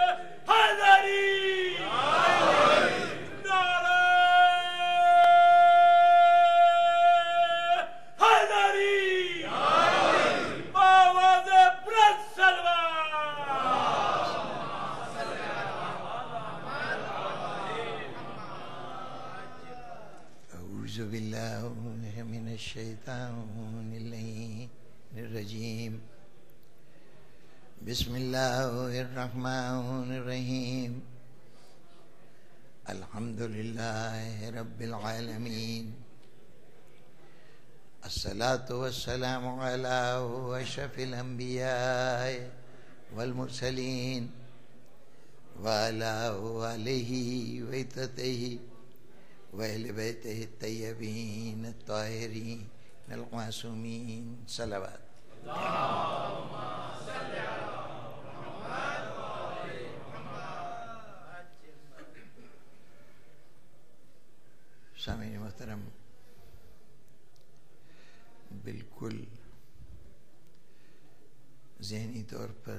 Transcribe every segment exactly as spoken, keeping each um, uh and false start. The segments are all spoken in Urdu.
أعوذ بالله من الشيطان الرجيم بسم الله الرحمن الرحيم الحمد لله رب العالمين الصلاة والسلام على أشرف الأنبياء والمرسلين وعلى آله وعترته وأهل بيته الطيبين الطاهرين المعصومين صلوات اللهم صل على محمد وآل محمد. سامعین محترم، بالکل ذہنی طور پر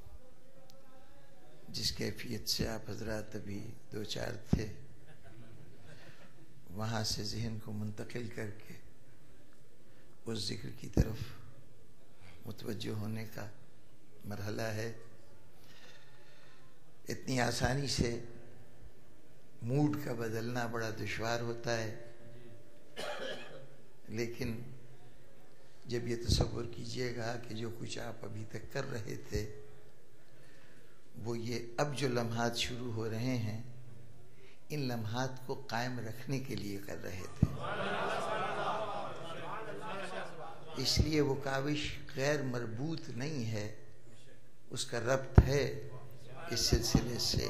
جس کیفیت سے آپ حضرات ابھی دو چار تھے، وہاں سے ذہن کو منتقل کر کے اس ذکر کی طرف متوجہ ہونے کا مرحلہ ہے. اتنی آسانی سے موڈ کا بدلنا بڑا دشوار ہوتا ہے، لیکن جب یہ تصور کیجئے گا کہ جو کچھ آپ ابھی تک کر رہے تھے وہ یہ اب جو لمحات شروع ہو رہے ہیں، ان لمحات کو قائم رکھنے کے لیے کر رہے تھے، اس لیے وہ کاوش غیر مربوط نہیں ہے، اس کا ربط ہے اس سلسلے سے.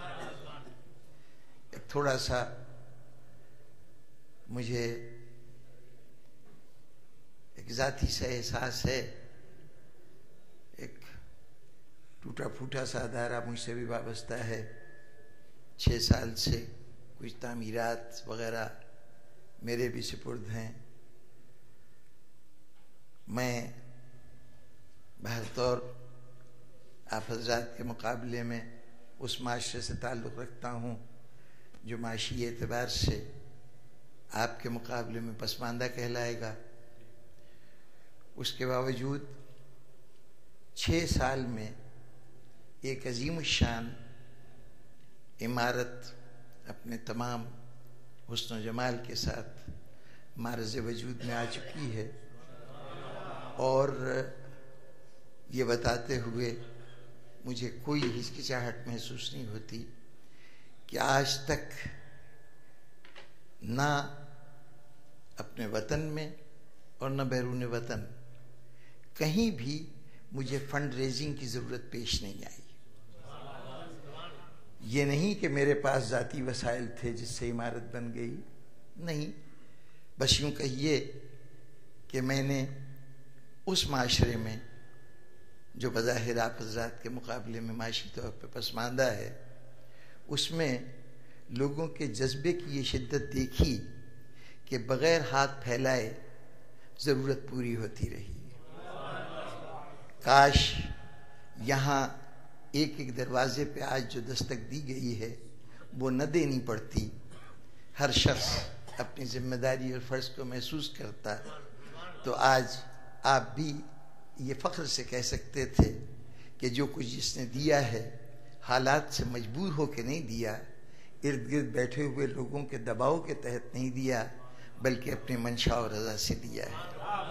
ایک تھوڑا سا مجھے ایک ذاتی سا احساس ہے. ایک ٹوٹا پھوٹا سا ادارہ مجھ سے بھی وابستہ ہے، چھ سال سے کچھ تعمیرات وغیرہ میرے بھی سپرد ہیں. میں بہر طور آپ حضرات کے مقابلے میں اس معاشرے سے تعلق رکھتا ہوں جو معاشی اعتبار سے آپ کے مقابلے میں پسماندہ کہلائے گا. اس کے باوجود چھ سال میں ایک عظیم الشان عمارت اپنے تمام حسن و جمال کے ساتھ معرض وجود میں آ چکی ہے، اور یہ بتاتے ہوئے مجھے کوئی ہچکچاہٹ محسوس نہیں ہوتی کہ آج تک نہ اپنے وطن میں اور نہ بیرون وطن کہیں بھی مجھے فنڈ ریزنگ کی ضرورت پیش نہیں آئی. یہ نہیں کہ میرے پاس ذاتی وسائل تھے جس سے عمارت بن گئی، نہیں، بس یوں کہیے کہ میں نے اس معاشرے میں جو بظاہر آپ حضرات کے مقابلے میں معاشی طور پہ پسماندہ ہے، اس میں لوگوں کے جذبے کی یہ شدت دیکھی کہ بغیر ہاتھ پھیلائے ضرورت پوری ہوتی رہی. کاش یہاں ایک ایک دروازے پہ آج جو دستک دی گئی ہے وہ نہ دینی پڑتی، ہر شخص اپنی ذمہ داری اور فرض کو محسوس کرتا، تو آج آپ بھی یہ فخر سے کہہ سکتے تھے کہ جو کچھ جس نے دیا ہے حالات سے مجبور ہو کے نہیں دیا، ارد گرد بیٹھے ہوئے لوگوں کے دباؤ کے تحت نہیں دیا، بلکہ اپنے منشا اور رضا سے دیا ہے.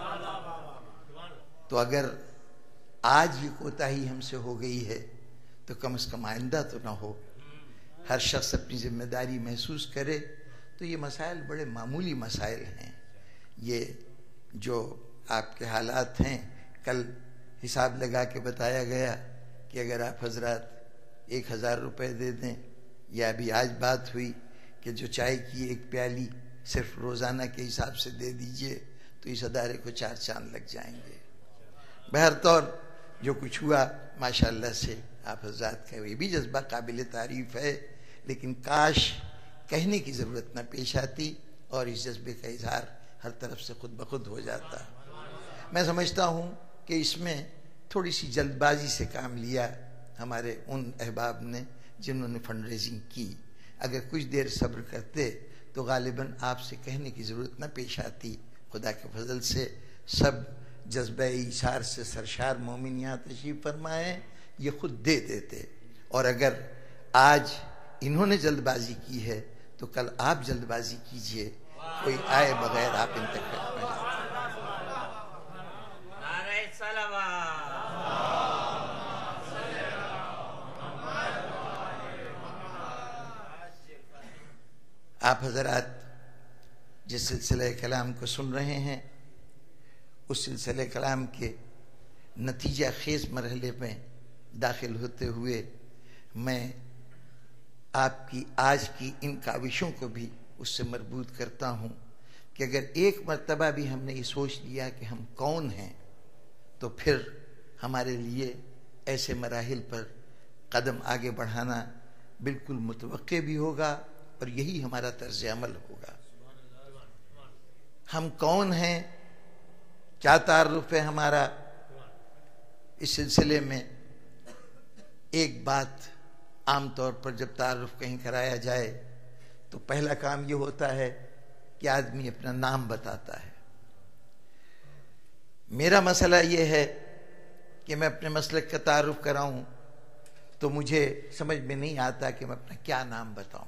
تو اگر آج یہ کوتاہی ہم سے ہو گئی ہے تو کم از کم آئندہ تو نہ ہو. ہر شخص اپنی ذمہ داری محسوس کرے تو یہ مسائل بڑے معمولی مسائل ہیں. یہ جو آپ کے حالات ہیں، کل حساب لگا کے بتایا گیا کہ اگر آپ حضرات ایک ہزار روپے دے دیں، یا ابھی آج بات ہوئی کہ جو چائے کی ایک پیالی صرف روزانہ کے حساب سے دے دیجئے تو اس ادارے کو چار چاند لگ جائیں گے. بہر طور جو کچھ ہوا ماشاءاللہ سے آپ حضرات کا یہ بھی جذبہ قابل تعریف ہے، لیکن کاش کہنے کی ضرورت نہ پیش آتی اور اس جذبے کا اظہار ہر طرف سے خود بخود ہو جاتا. میں سمجھتا ہوں کہ اس میں تھوڑی سی جلد بازی سے کام لیا ہمارے ان احباب نے جنہوں نے فنڈ ریزنگ کی، اگر کچھ دیر صبر کرتے تو غالباً آپ سے کہنے کی ضرورت نہ پیش آتی۔ خدا کے فضل سے سب جذبہ ایثار سے سرشار مومن یہاں تشریف فرمائے، یہ خود دے دیتے، اور اگر آج انہوں نے جلد بازی کی ہے تو کل آپ جلد بازی کیجئے، کوئی آئے بغیر آپ ان تک پہنچ جائیں۔ آپ حضرات جس سلسلہ کلام کو سن رہے ہیں، اس سلسلہ کلام کے نتیجہ خیز مرحلے میں داخل ہوتے ہوئے میں آپ کی آج کی ان کاوشوں کو بھی اس سے مربوط کرتا ہوں کہ اگر ایک مرتبہ بھی ہم نے یہ سوچ لیا کہ ہم کون ہیں تو پھر ہمارے لیے ایسے مراحل پر قدم آگے بڑھانا بالکل متوقع بھی ہوگا اور یہی ہمارا طرز عمل ہوگا۔ ہم کون ہیں، کیا تعارف ہے ہمارا، اس سلسلے میں ایک بات عام طور پر جب تعارف کہیں کرایا جائے تو پہلا کام یہ ہوتا ہے کہ آدمی اپنا نام بتاتا ہے۔ میرا مسئلہ یہ ہے کہ میں اپنے مسلک کا تعارف کراؤں تو مجھے سمجھ میں نہیں آتا کہ میں اپنا کیا نام بتاؤں۔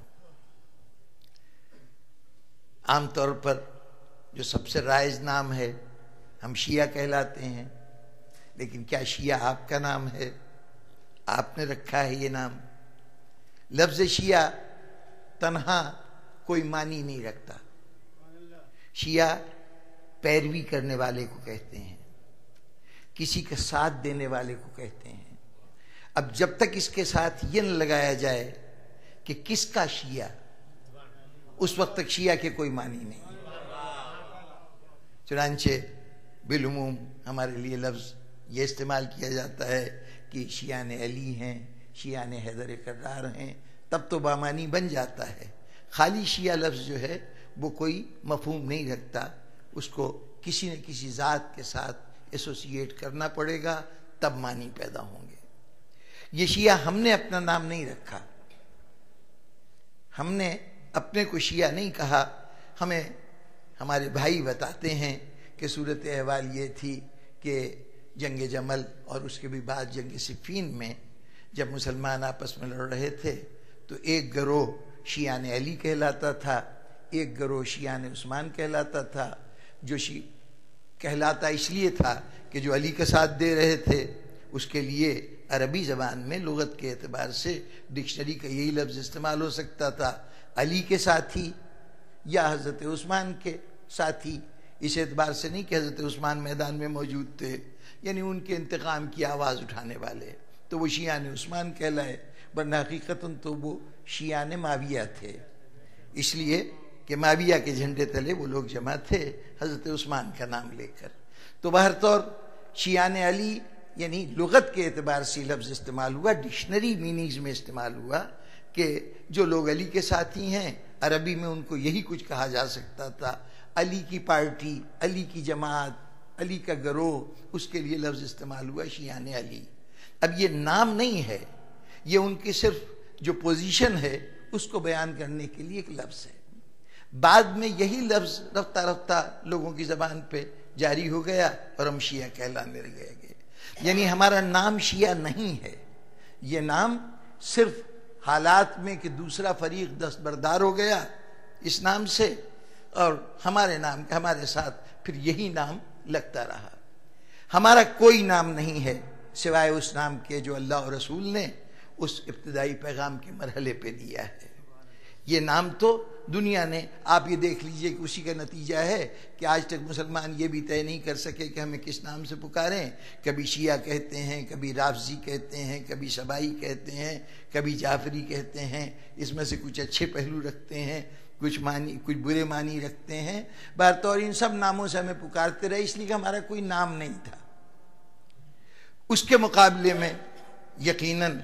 عام طور پر جو سب سے رائج نام ہے، ہم شیعہ کہلاتے ہیں، لیکن کیا شیعہ آپ کا نام ہے؟ آپ نے رکھا ہے یہ نام؟ لفظ شیعہ تنہا کوئی معنی نہیں رکھتا۔ شیعہ پیروی کرنے والے کو کہتے ہیں، کسی کا ساتھ دینے والے کو کہتے ہیں۔ اب جب تک اس کے ساتھ یہ نہ لگایا جائے کہ کس کا شیعہ، اس وقت تک شیعہ کے کوئی معنی نہیں۔ چنانچہ بالعموم ہمارے لیے لفظ یہ استعمال کیا جاتا ہے کہ شیعہ نے علی ہیں، شیعہ نے حیدر کرار ہیں، تب تو بامانی بن جاتا ہے۔ خالی شیعہ لفظ جو ہے وہ کوئی مفہوم نہیں رکھتا، اس کو کسی نہ کسی ذات کے ساتھ ایسوسیٹ کرنا پڑے گا، تب معنی پیدا ہوں گے۔ یہ شیعہ ہم نے اپنا نام نہیں رکھا، ہم نے اپنے کو شیعہ نہیں کہا۔ ہمیں ہمارے بھائی بتاتے ہیں کہ صورت احوال یہ تھی کہ جنگ جمل اور اس کے بھی بعد جنگ صفین میں جب مسلمان آپس میں لڑ رہے تھے تو ایک گروہ شیعان علی کہلاتا تھا، ایک گروہ شیعان عثمان کہلاتا تھا۔ جو شی کہلاتا اس لیے تھا کہ جو علی کا ساتھ دے رہے تھے اس کے لیے عربی زبان میں لغت کے اعتبار سے ڈکشنری کا یہی لفظ استعمال ہو سکتا تھا، علی کے ساتھی یا حضرت عثمان کے ساتھی، اس اعتبار سے نہیں کہ حضرت عثمان میدان میں موجود تھے، یعنی ان کے انتقام کی آواز اٹھانے والے، تو وہ شیعان عثمان کہلائے، ورنہ حقیقتاً تو وہ شیعان معاویہ تھے، اس لیے کہ معاویہ کے جھنڈے تلے وہ لوگ جمع تھے حضرت عثمان کا نام لے کر۔ تو بہر طور شیعان علی یعنی لغت کے اعتبار سے لفظ استعمال ہوا، ڈکشنری میننگز میں استعمال ہوا کہ جو لوگ علی کے ساتھی ہیں، عربی میں ان کو یہی کچھ کہا جا سکتا تھا، علی کی پارٹی، علی کی جماعت، علی کا گروہ، اس کے لیے لفظ استعمال ہوا شیعان علی۔ اب یہ نام نہیں ہے، یہ ان کی صرف جو پوزیشن ہے اس کو بیان کرنے کے لیے ایک لفظ ہے۔ بعد میں یہی لفظ رفتہ رفتہ لوگوں کی زبان پہ جاری ہو گیا اور ہم شیعہ کہلانے لگے گئے، یعنی ہمارا نام شیعہ نہیں ہے، یہ نام صرف حالات میں کہ دوسرا فریق دستبردار ہو گیا اس نام سے، اور ہمارے نام ہمارے ساتھ پھر یہی نام لگتا رہا۔ ہمارا کوئی نام نہیں ہے سوائے اس نام کے جو اللہ اور رسول نے اس ابتدائی پیغام کے مرحلے پہ دیا ہے۔ یہ نام تو دنیا نے، آپ یہ دیکھ لیجئے کہ اسی کا نتیجہ ہے کہ آج تک مسلمان یہ بھی طے نہیں کر سکے کہ ہمیں کس نام سے پکاریں۔ کبھی شیعہ کہتے ہیں، کبھی رافضی کہتے ہیں، کبھی سبائی کہتے ہیں، کبھی جعفری کہتے ہیں، اس میں سے کچھ اچھے پہلو رکھتے ہیں، کچھ معنی کچھ برے معنی رکھتے ہیں۔ بہرطور ان سب ناموں سے ہمیں پکارتے رہے، اس لیے کہ ہمارا کوئی نام نہیں تھا۔ اس کے مقابلے میں یقیناً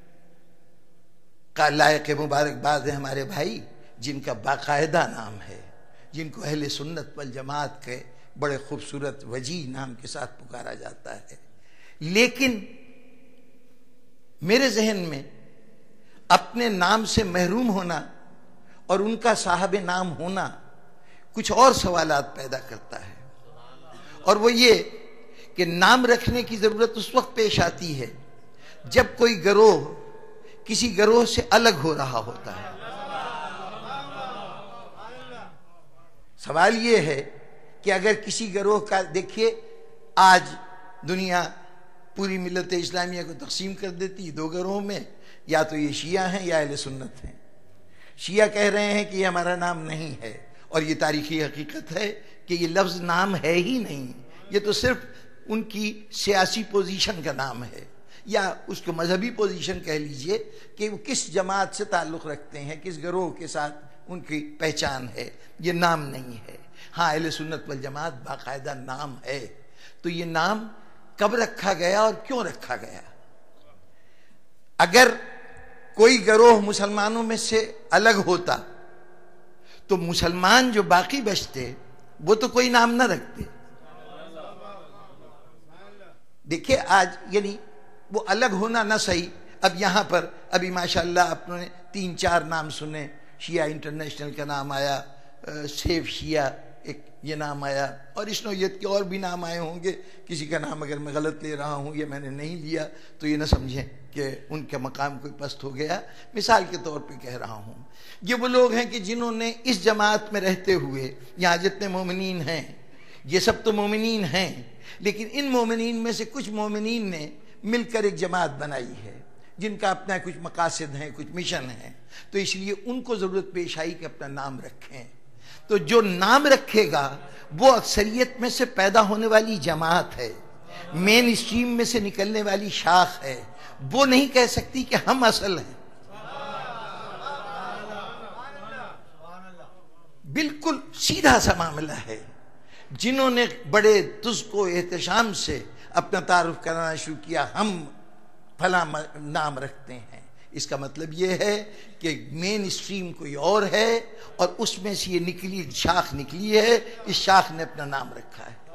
کا لائق مبارکباد ہے ہمارے بھائی جن کا باقاعدہ نام ہے، جن کو اہل سنت والجماعت کے بڑے خوبصورت وجیح نام کے ساتھ پکارا جاتا ہے۔ لیکن میرے ذہن میں اپنے نام سے محروم ہونا اور ان کا صاحب نام ہونا کچھ اور سوالات پیدا کرتا ہے، اور وہ یہ کہ نام رکھنے کی ضرورت اس وقت پیش آتی ہے جب کوئی گروہ کسی گروہ سے الگ ہو رہا ہوتا ہے۔ سوال یہ ہے کہ اگر کسی گروہ کا، دیکھیے آج دنیا پوری ملت اسلامیہ کو تقسیم کر دیتی دو گروہوں میں، یا تو یہ شیعہ ہیں یا اہل سنت ہیں۔ شیعہ کہہ رہے ہیں کہ یہ ہمارا نام نہیں ہے، اور یہ تاریخی حقیقت ہے کہ یہ لفظ نام ہے ہی نہیں، یہ تو صرف ان کی سیاسی پوزیشن کا نام ہے، یا اس کو مذہبی پوزیشن کہہ لیجئے کہ وہ کس جماعت سے تعلق رکھتے ہیں، کس گروہ کے ساتھ ان کی پہچان ہے، یہ نام نہیں ہے۔ ہاں اہل سنت والجماعت باقاعدہ نام ہے۔ تو یہ نام کب رکھا گیا اور کیوں رکھا گیا؟ اگر کوئی گروہ مسلمانوں میں سے الگ ہوتا تو مسلمان جو باقی بچتے وہ تو کوئی نام نہ رکھتے۔ دیکھیں آج یعنی وہ الگ ہونا نہ صحیح، اب یہاں پر ابھی ماشاءاللہ آپ نے تین چار نام سنے، شیعہ انٹرنیشنل کا نام آیا، سیف شیعہ ایک یہ نام آیا، اور اس نوعیت کے اور بھی نام آئے ہوں گے۔ کسی کا نام اگر میں غلط لے رہا ہوں یا میں نے نہیں لیا تو یہ نہ سمجھیں کہ ان کا مقام کوئی پست ہو گیا، مثال کے طور پہ کہہ رہا ہوں۔ یہ وہ لوگ ہیں کہ جنہوں نے اس جماعت میں رہتے ہوئے، یہاں جتنے مومنین ہیں یہ سب تو مومنین ہیں، لیکن ان مومنین میں سے کچھ مومنین نے مل کر ایک جماعت بنائی ہے جن کا اپنا کچھ مقاصد ہیں، کچھ مشن ہیں، تو اس لیے ان کو ضرورت پیش آئی کہ اپنا نام رکھیں۔ تو جو نام رکھے گا وہ اکثریت میں سے پیدا ہونے والی جماعت ہے، مین اسٹریم میں سے نکلنے والی شاخ ہے، وہ نہیں کہہ سکتی کہ ہم اصل ہیں۔ بالکل سیدھا سا معاملہ ہے۔ جنہوں نے بڑے تزک و احتشام سے اپنا تعارف کرانا شروع کیا، ہم فلاں نام رکھتے ہیں، اس کا مطلب یہ ہے کہ مین اسٹریم کوئی اور ہے اور اس میں سے یہ نکلی شاخ نکلی ہے، اس شاخ نے اپنا نام رکھا ہے۔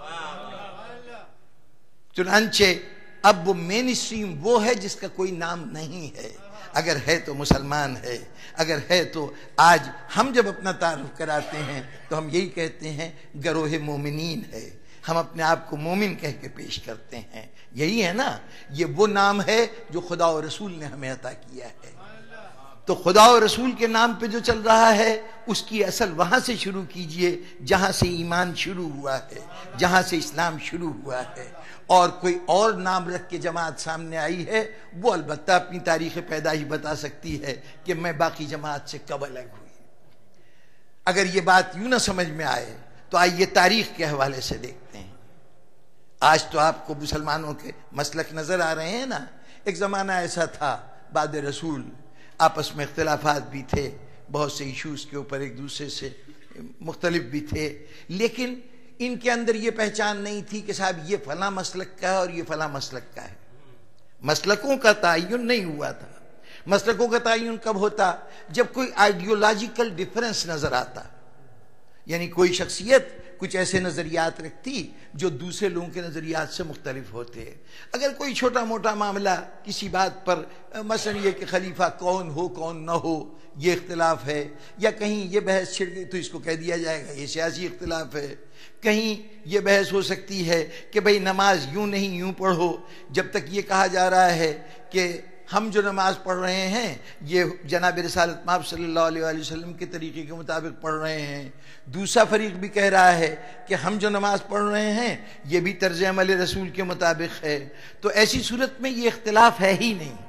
چنانچہ اب وہ مین اسٹریم وہ ہے جس کا کوئی نام نہیں ہے، اگر ہے تو مسلمان ہے، اگر ہے تو آج ہم جب اپنا تعارف کراتے ہیں تو ہم یہی کہتے ہیں گروہ مومنین ہے، ہم اپنے آپ کو مومن کہہ کے پیش کرتے ہیں۔ یہی ہے نا، یہ وہ نام ہے جو خدا و رسول نے ہمیں عطا کیا ہے۔ تو خدا و رسول کے نام پہ جو چل رہا ہے اس کی اصل وہاں سے شروع کیجئے جہاں سے ایمان شروع ہوا ہے، جہاں سے اسلام شروع ہوا ہے۔ اور کوئی اور نام رکھ کے جماعت سامنے آئی ہے، وہ البتہ اپنی تاریخ پیدائش بتا سکتی ہے کہ میں باقی جماعت سے کب الگ ہوئی۔ اگر یہ بات یوں نہ سمجھ میں آئے تو آئیے تاریخ کے حوالے سے دیکھتے ہیں۔ آج تو آپ کو مسلمانوں کے مسلک نظر آ رہے ہیں نا، ایک زمانہ ایسا تھا بعد رسول آپس میں اختلافات بھی تھے، بہت سے ایشوز کے اوپر ایک دوسرے سے مختلف بھی تھے، لیکن ان کے اندر یہ پہچان نہیں تھی کہ صاحب یہ فلاں مسلک کا ہے اور یہ فلاں مسلک کا ہے۔ مسلکوں کا تعین نہیں ہوا تھا۔ مسلکوں کا تعین کب ہوتا؟ جب کوئی آئیڈیولوجیکل ڈیفرنس نظر آتا، یعنی کوئی شخصیت کچھ ایسے نظریات رکھتی جو دوسرے لوگوں کے نظریات سے مختلف ہوتے۔ اگر کوئی چھوٹا موٹا معاملہ کسی بات پر، مثلا یہ کہ خلیفہ کون ہو کون نہ ہو یہ اختلاف ہے، یا کہیں یہ بحث چھڑ گئی تو اس کو کہہ دیا جائے گا یہ سیاسی اختلاف ہے۔ کہیں یہ بحث ہو سکتی ہے کہ بھئی نماز یوں نہیں یوں پڑھو، جب تک یہ کہا جا رہا ہے کہ ہم جو نماز پڑھ رہے ہیں یہ جناب رسالت مآب صلی اللہ علیہ وآلہ وسلم کے طریقے کے مطابق پڑھ رہے ہیں، دوسرا فریق بھی کہہ رہا ہے کہ ہم جو نماز پڑھ رہے ہیں یہ بھی طرز عمل رسول کے مطابق ہے، تو ایسی صورت میں یہ اختلاف ہے ہی نہیں،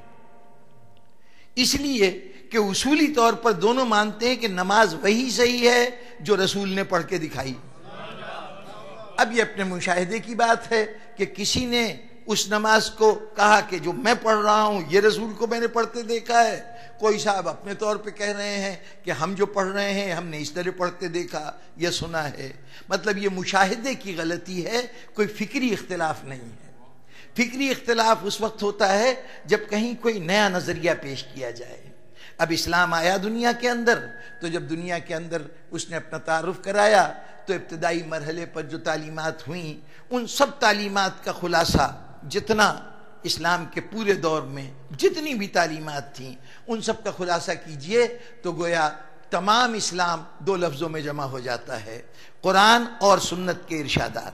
اس لیے کہ اصولی طور پر دونوں مانتے ہیں کہ نماز وہی صحیح ہے جو رسول نے پڑھ کے دکھائی۔ اب یہ اپنے مشاہدے کی بات ہے کہ کسی نے اس نماز کو کہا کہ جو میں پڑھ رہا ہوں یہ رسول کو میں نے پڑھتے دیکھا ہے، کوئی صاحب اپنے طور پہ کہہ رہے ہیں کہ ہم جو پڑھ رہے ہیں ہم نے اس طرح پڑھتے دیکھا یا سنا ہے۔ مطلب یہ مشاہدے کی غلطی ہے، کوئی فکری اختلاف نہیں ہے۔ فکری اختلاف اس وقت ہوتا ہے جب کہیں کوئی نیا نظریہ پیش کیا جائے۔ اب اسلام آیا دنیا کے اندر، تو جب دنیا کے اندر اس نے اپنا تعارف کرایا تو ابتدائی مرحلے پر جو تعلیمات ہوئیں ان سب تعلیمات کا خلاصہ جتنا اسلام کے پورے دور میں جتنی بھی تعلیمات تھیں ان سب کا خلاصہ کیجئے تو گویا تمام اسلام دو لفظوں میں جمع ہو جاتا ہے، قرآن اور سنت کے ارشادات۔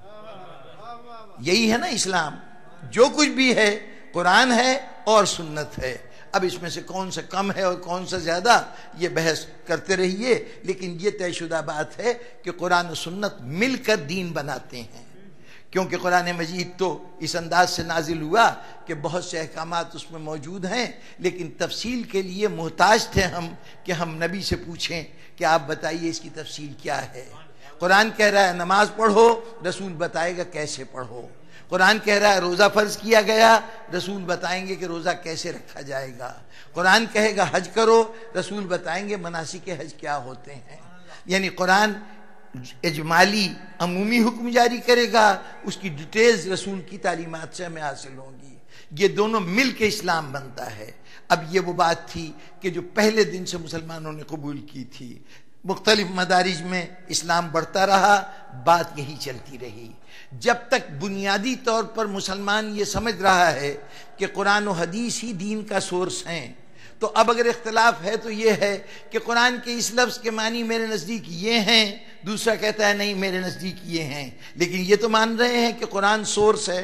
یہی ہے نا اسلام، جو کچھ بھی ہے قرآن ہے اور سنت ہے۔ اب اس میں سے کون سا کم ہے اور کون سا زیادہ یہ بحث کرتے رہیے، لیکن یہ طے شدہ بات ہے کہ قرآن و سنت مل کر دین بناتے ہیں، کیونکہ قرآن مجید تو اس انداز سے نازل ہوا کہ بہت سے احکامات اس میں موجود ہیں، لیکن تفصیل کے لیے محتاج تھے ہم کہ ہم نبی سے پوچھیں کہ آپ بتائیے اس کی تفصیل کیا ہے۔ قرآن کہہ رہا ہے نماز پڑھو، رسول بتائے گا کیسے پڑھو۔ قرآن کہہ رہا ہے روزہ فرض کیا گیا، رسول بتائیں گے کہ روزہ کیسے رکھا جائے گا۔ قرآن کہے گا حج کرو، رسول بتائیں گے مناسک حج کیا ہوتے ہیں۔ یعنی قرآن اجمالی عمومی حکم جاری کرے گا، اس کی ڈیٹیلز رسول کی تعلیمات سے ہمیں حاصل ہوں گی، یہ دونوں مل کے اسلام بنتا ہے۔ اب یہ وہ بات تھی کہ جو پہلے دن سے مسلمانوں نے قبول کی تھی، مختلف مدارج میں اسلام بڑھتا رہا، بات یہی چلتی رہی جب تک بنیادی طور پر مسلمان یہ سمجھ رہا ہے کہ قرآن و حدیث ہی دین کا سورس ہیں۔ تو اب اگر اختلاف ہے تو یہ ہے کہ قرآن کے اس لفظ کے معنی میرے نزدیک یہ ہیں، دوسرا کہتا ہے نہیں میرے نزدیک یہ ہیں، لیکن یہ تو مان رہے ہیں کہ قرآن سورس ہے۔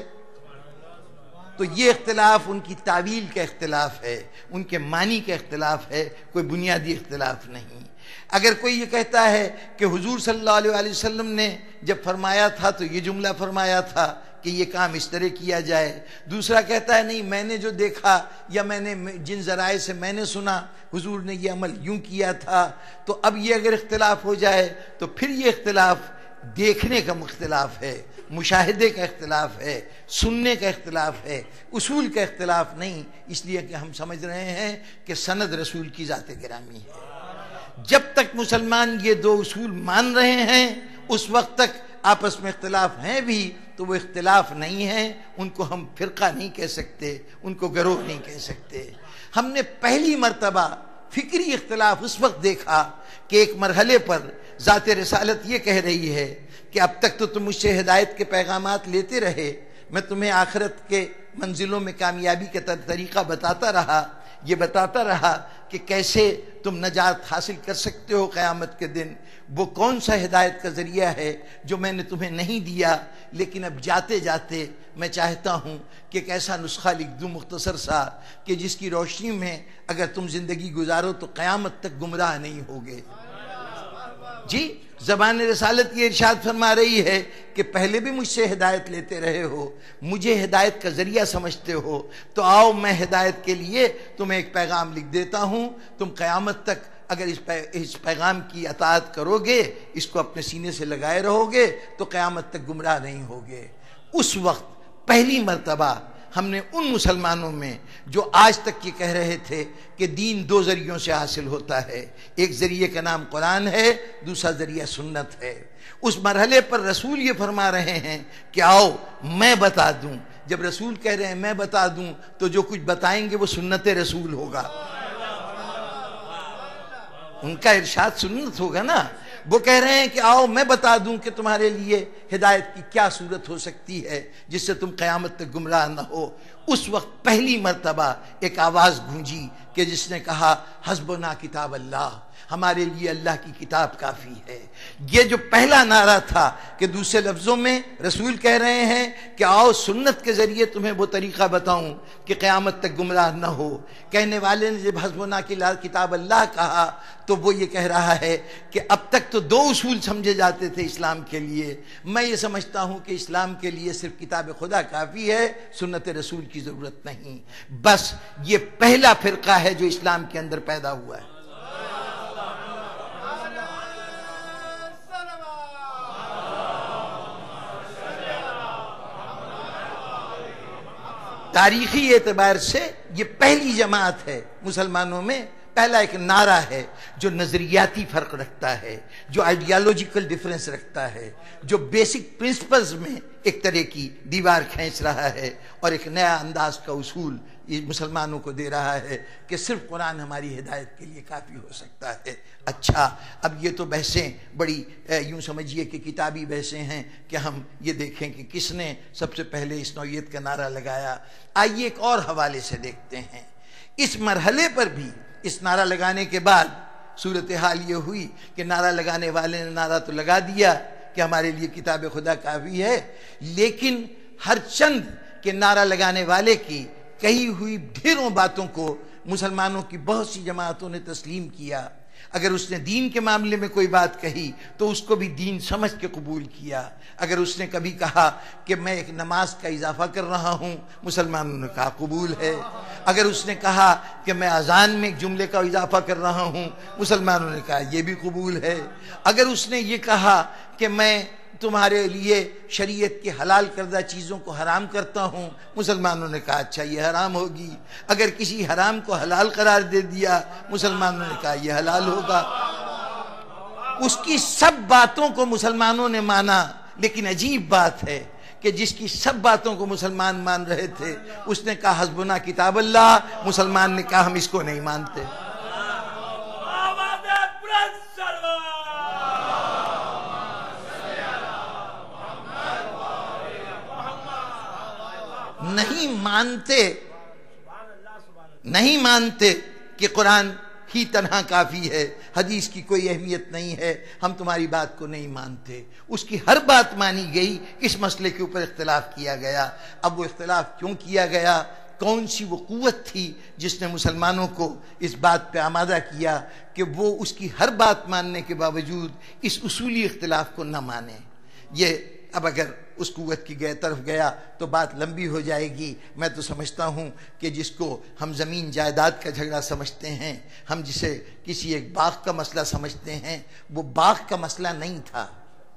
تو یہ اختلاف ان کی تعویل کا اختلاف ہے، ان کے معنی کا اختلاف ہے، کوئی بنیادی اختلاف نہیں۔ اگر کوئی یہ کہتا ہے کہ حضور صلی اللہ علیہ وآلہ وسلم نے جب فرمایا تھا تو یہ جملہ فرمایا تھا کہ یہ کام اس طرح کیا جائے، دوسرا کہتا ہے نہیں میں نے جو دیکھا یا میں نے جن ذرائع سے میں نے سنا حضور نے یہ عمل یوں کیا تھا، تو اب یہ اگر اختلاف ہو جائے تو پھر یہ اختلاف دیکھنے کا اختلاف ہے، مشاہدے کا اختلاف ہے، سننے کا اختلاف ہے، اصول کا اختلاف نہیں، اس لیے کہ ہم سمجھ رہے ہیں کہ سند رسول کی ذات گرامی ہے۔ جب تک مسلمان یہ دو اصول مان رہے ہیں اس وقت تک آپس میں اختلاف ہیں بھی تو وہ اختلاف نہیں ہیں، ان کو ہم فرقہ نہیں کہہ سکتے، ان کو گروہ نہیں کہہ سکتے۔ ہم نے پہلی مرتبہ فکری اختلاف اس وقت دیکھا کہ ایک مرحلے پر ذات رسالت یہ کہہ رہی ہے کہ اب تک تو تم مجھ سے ہدایت کے پیغامات لیتے رہے، میں تمہیں آخرت کے منزلوں میں کامیابی کا طریقہ بتاتا رہا، یہ بتاتا رہا کہ کیسے تم نجات حاصل کر سکتے ہو قیامت کے دن، وہ کون سا ہدایت کا ذریعہ ہے جو میں نے تمہیں نہیں دیا، لیکن اب جاتے جاتے میں چاہتا ہوں کہ ایک ایسا نسخہ لکھ دوں مختصر سا کہ جس کی روشنی میں اگر تم زندگی گزارو تو قیامت تک گمراہ نہیں ہوگے۔ جی زبان رسالت یہ ارشاد فرما رہی ہے کہ پہلے بھی مجھ سے ہدایت لیتے رہے ہو، مجھے ہدایت کا ذریعہ سمجھتے ہو، تو آؤ میں ہدایت کے لیے تمہیں ایک پیغام لکھ دیتا ہوں، تم قیامت تک اگر اس اس پیغام کی اطاعت کرو گے، اس کو اپنے سینے سے لگائے رہو گے تو قیامت تک گمراہ نہیں ہوگے۔ اس وقت پہلی مرتبہ ہم نے ان مسلمانوں میں جو آج تک یہ کہہ رہے تھے کہ دین دو ذریعوں سے حاصل ہوتا ہے، ایک ذریعے کا نام قرآن ہے، دوسرا ذریعہ سنت ہے، اس مرحلے پر رسول یہ فرما رہے ہیں کہ آؤ میں بتا دوں۔ جب رسول کہہ رہے ہیں میں بتا دوں تو جو کچھ بتائیں گے وہ سنت رسول ہوگا، ان کا ارشاد سنت ہوگا نا۔ وہ کہہ رہے ہیں کہ آؤ میں بتا دوں کہ تمہارے لیے ہدایت کی کیا صورت ہو سکتی ہے جس سے تم قیامت تک گمراہ نہ ہو۔ اس وقت پہلی مرتبہ ایک آواز گونجی کہ جس نے کہا حسبنا کتاب اللہ، ہمارے لیے اللہ کی کتاب کافی ہے۔ یہ جو پہلا نعرہ تھا کہ دوسرے لفظوں میں رسول کہہ رہے ہیں کہ آؤ سنت کے ذریعے تمہیں وہ طریقہ بتاؤں کہ قیامت تک گمراہ نہ ہو۔ کہنے والے نے جب حسبنا کتاب اللہ کہا تو وہ یہ کہہ رہا ہے کہ اب تک تو دو اصول سمجھے جاتے تھے اسلام کے لیے، میں یہ سمجھتا ہوں کہ اسلام کے لیے صرف کتاب خدا کافی ہے، سنت رسول کی ضرورت نہیں۔ بس یہ پہلا فرقہ ہے جو اسلام کے اندر پیدا ہوا ہے۔ تاریخی اعتبار سے یہ پہلی جماعت ہے مسلمانوں میں، پہلا ایک نعرہ ہے جو نظریاتی فرق رکھتا ہے، جو آئیڈیالوجیکل ڈیفرنس رکھتا ہے، جو بیسک پرنسپلز میں ایک طرح کی دیوار کھینچ رہا ہے اور ایک نیا انداز کا اصول یہ مسلمانوں کو دے رہا ہے کہ صرف قرآن ہماری ہدایت کے لیے کافی ہو سکتا ہے۔ اچھا، اب یہ تو بحثیں بڑی یوں سمجھیے کہ کتابی بحثیں ہیں کہ ہم یہ دیکھیں کہ کس نے سب سے پہلے اس نوعیت کا نعرہ لگایا۔ آئیے ایک اور حوالے سے دیکھتے ہیں۔ اس مرحلے پر بھی اس نعرہ لگانے کے بعد صورتحال یہ ہوئی کہ نعرہ لگانے والے نے نعرہ تو لگا دیا کہ ہمارے لیے کتاب خدا کافی ہے، لیکن ہر چند کے نعرہ لگانے والے کی کہی ہوئی ڈھیروں باتوں کو مسلمانوں کی بہت سی جماعتوں نے تسلیم کیا۔ اگر اس نے دین کے معاملے میں کوئی بات کہی تو اس کو بھی دین سمجھ کے قبول کیا۔ اگر اس نے کبھی کہا کہ میں ایک نماز کا اضافہ کر رہا ہوں، مسلمانوں نے کہا قبول ہے۔ اگر اس نے کہا کہ میں اذان میں ایک جملے کا اضافہ کر رہا ہوں، مسلمانوں نے کہا یہ بھی قبول ہے۔ اگر اس نے یہ کہا کہ میں تمہارے لیے شریعت کی حلال کردہ چیزوں کو حرام کرتا ہوں، مسلمانوں نے کہا اچھا یہ حرام ہوگی۔ اگر کسی حرام کو حلال قرار دے دیا، مسلمانوں نے کہا یہ حلال ہوگا۔ اس کی سب باتوں کو مسلمانوں نے مانا، لیکن عجیب بات ہے کہ جس کی سب باتوں کو مسلمان مان رہے تھے، اس نے کہا حسبنا کتاب اللہ، مسلمان نے کہا ہم اس کو نہیں مانتے۔ نہیں مانتے نہیں مانتے کہ قرآن ہی تنہا کافی ہے، حدیث کی کوئی اہمیت نہیں ہے، ہم تمہاری بات کو نہیں مانتے۔ اس کی ہر بات مانی گئی، اس مسئلے کے اوپر اختلاف کیا گیا۔ اب وہ اختلاف کیوں کیا گیا؟ کون سی وہ قوت تھی جس نے مسلمانوں کو اس بات پہ آمادہ کیا کہ وہ اس کی ہر بات ماننے کے باوجود اس اصولی اختلاف کو نہ مانے؟ یہ اب اگر اس قوت کی گئے طرف گیا تو بات لمبی ہو جائے گی۔ میں تو سمجھتا ہوں کہ جس کو ہم زمین جائیداد کا جھگڑا سمجھتے ہیں، ہم جسے کسی ایک باغ کا مسئلہ سمجھتے ہیں، وہ باغ کا مسئلہ نہیں تھا۔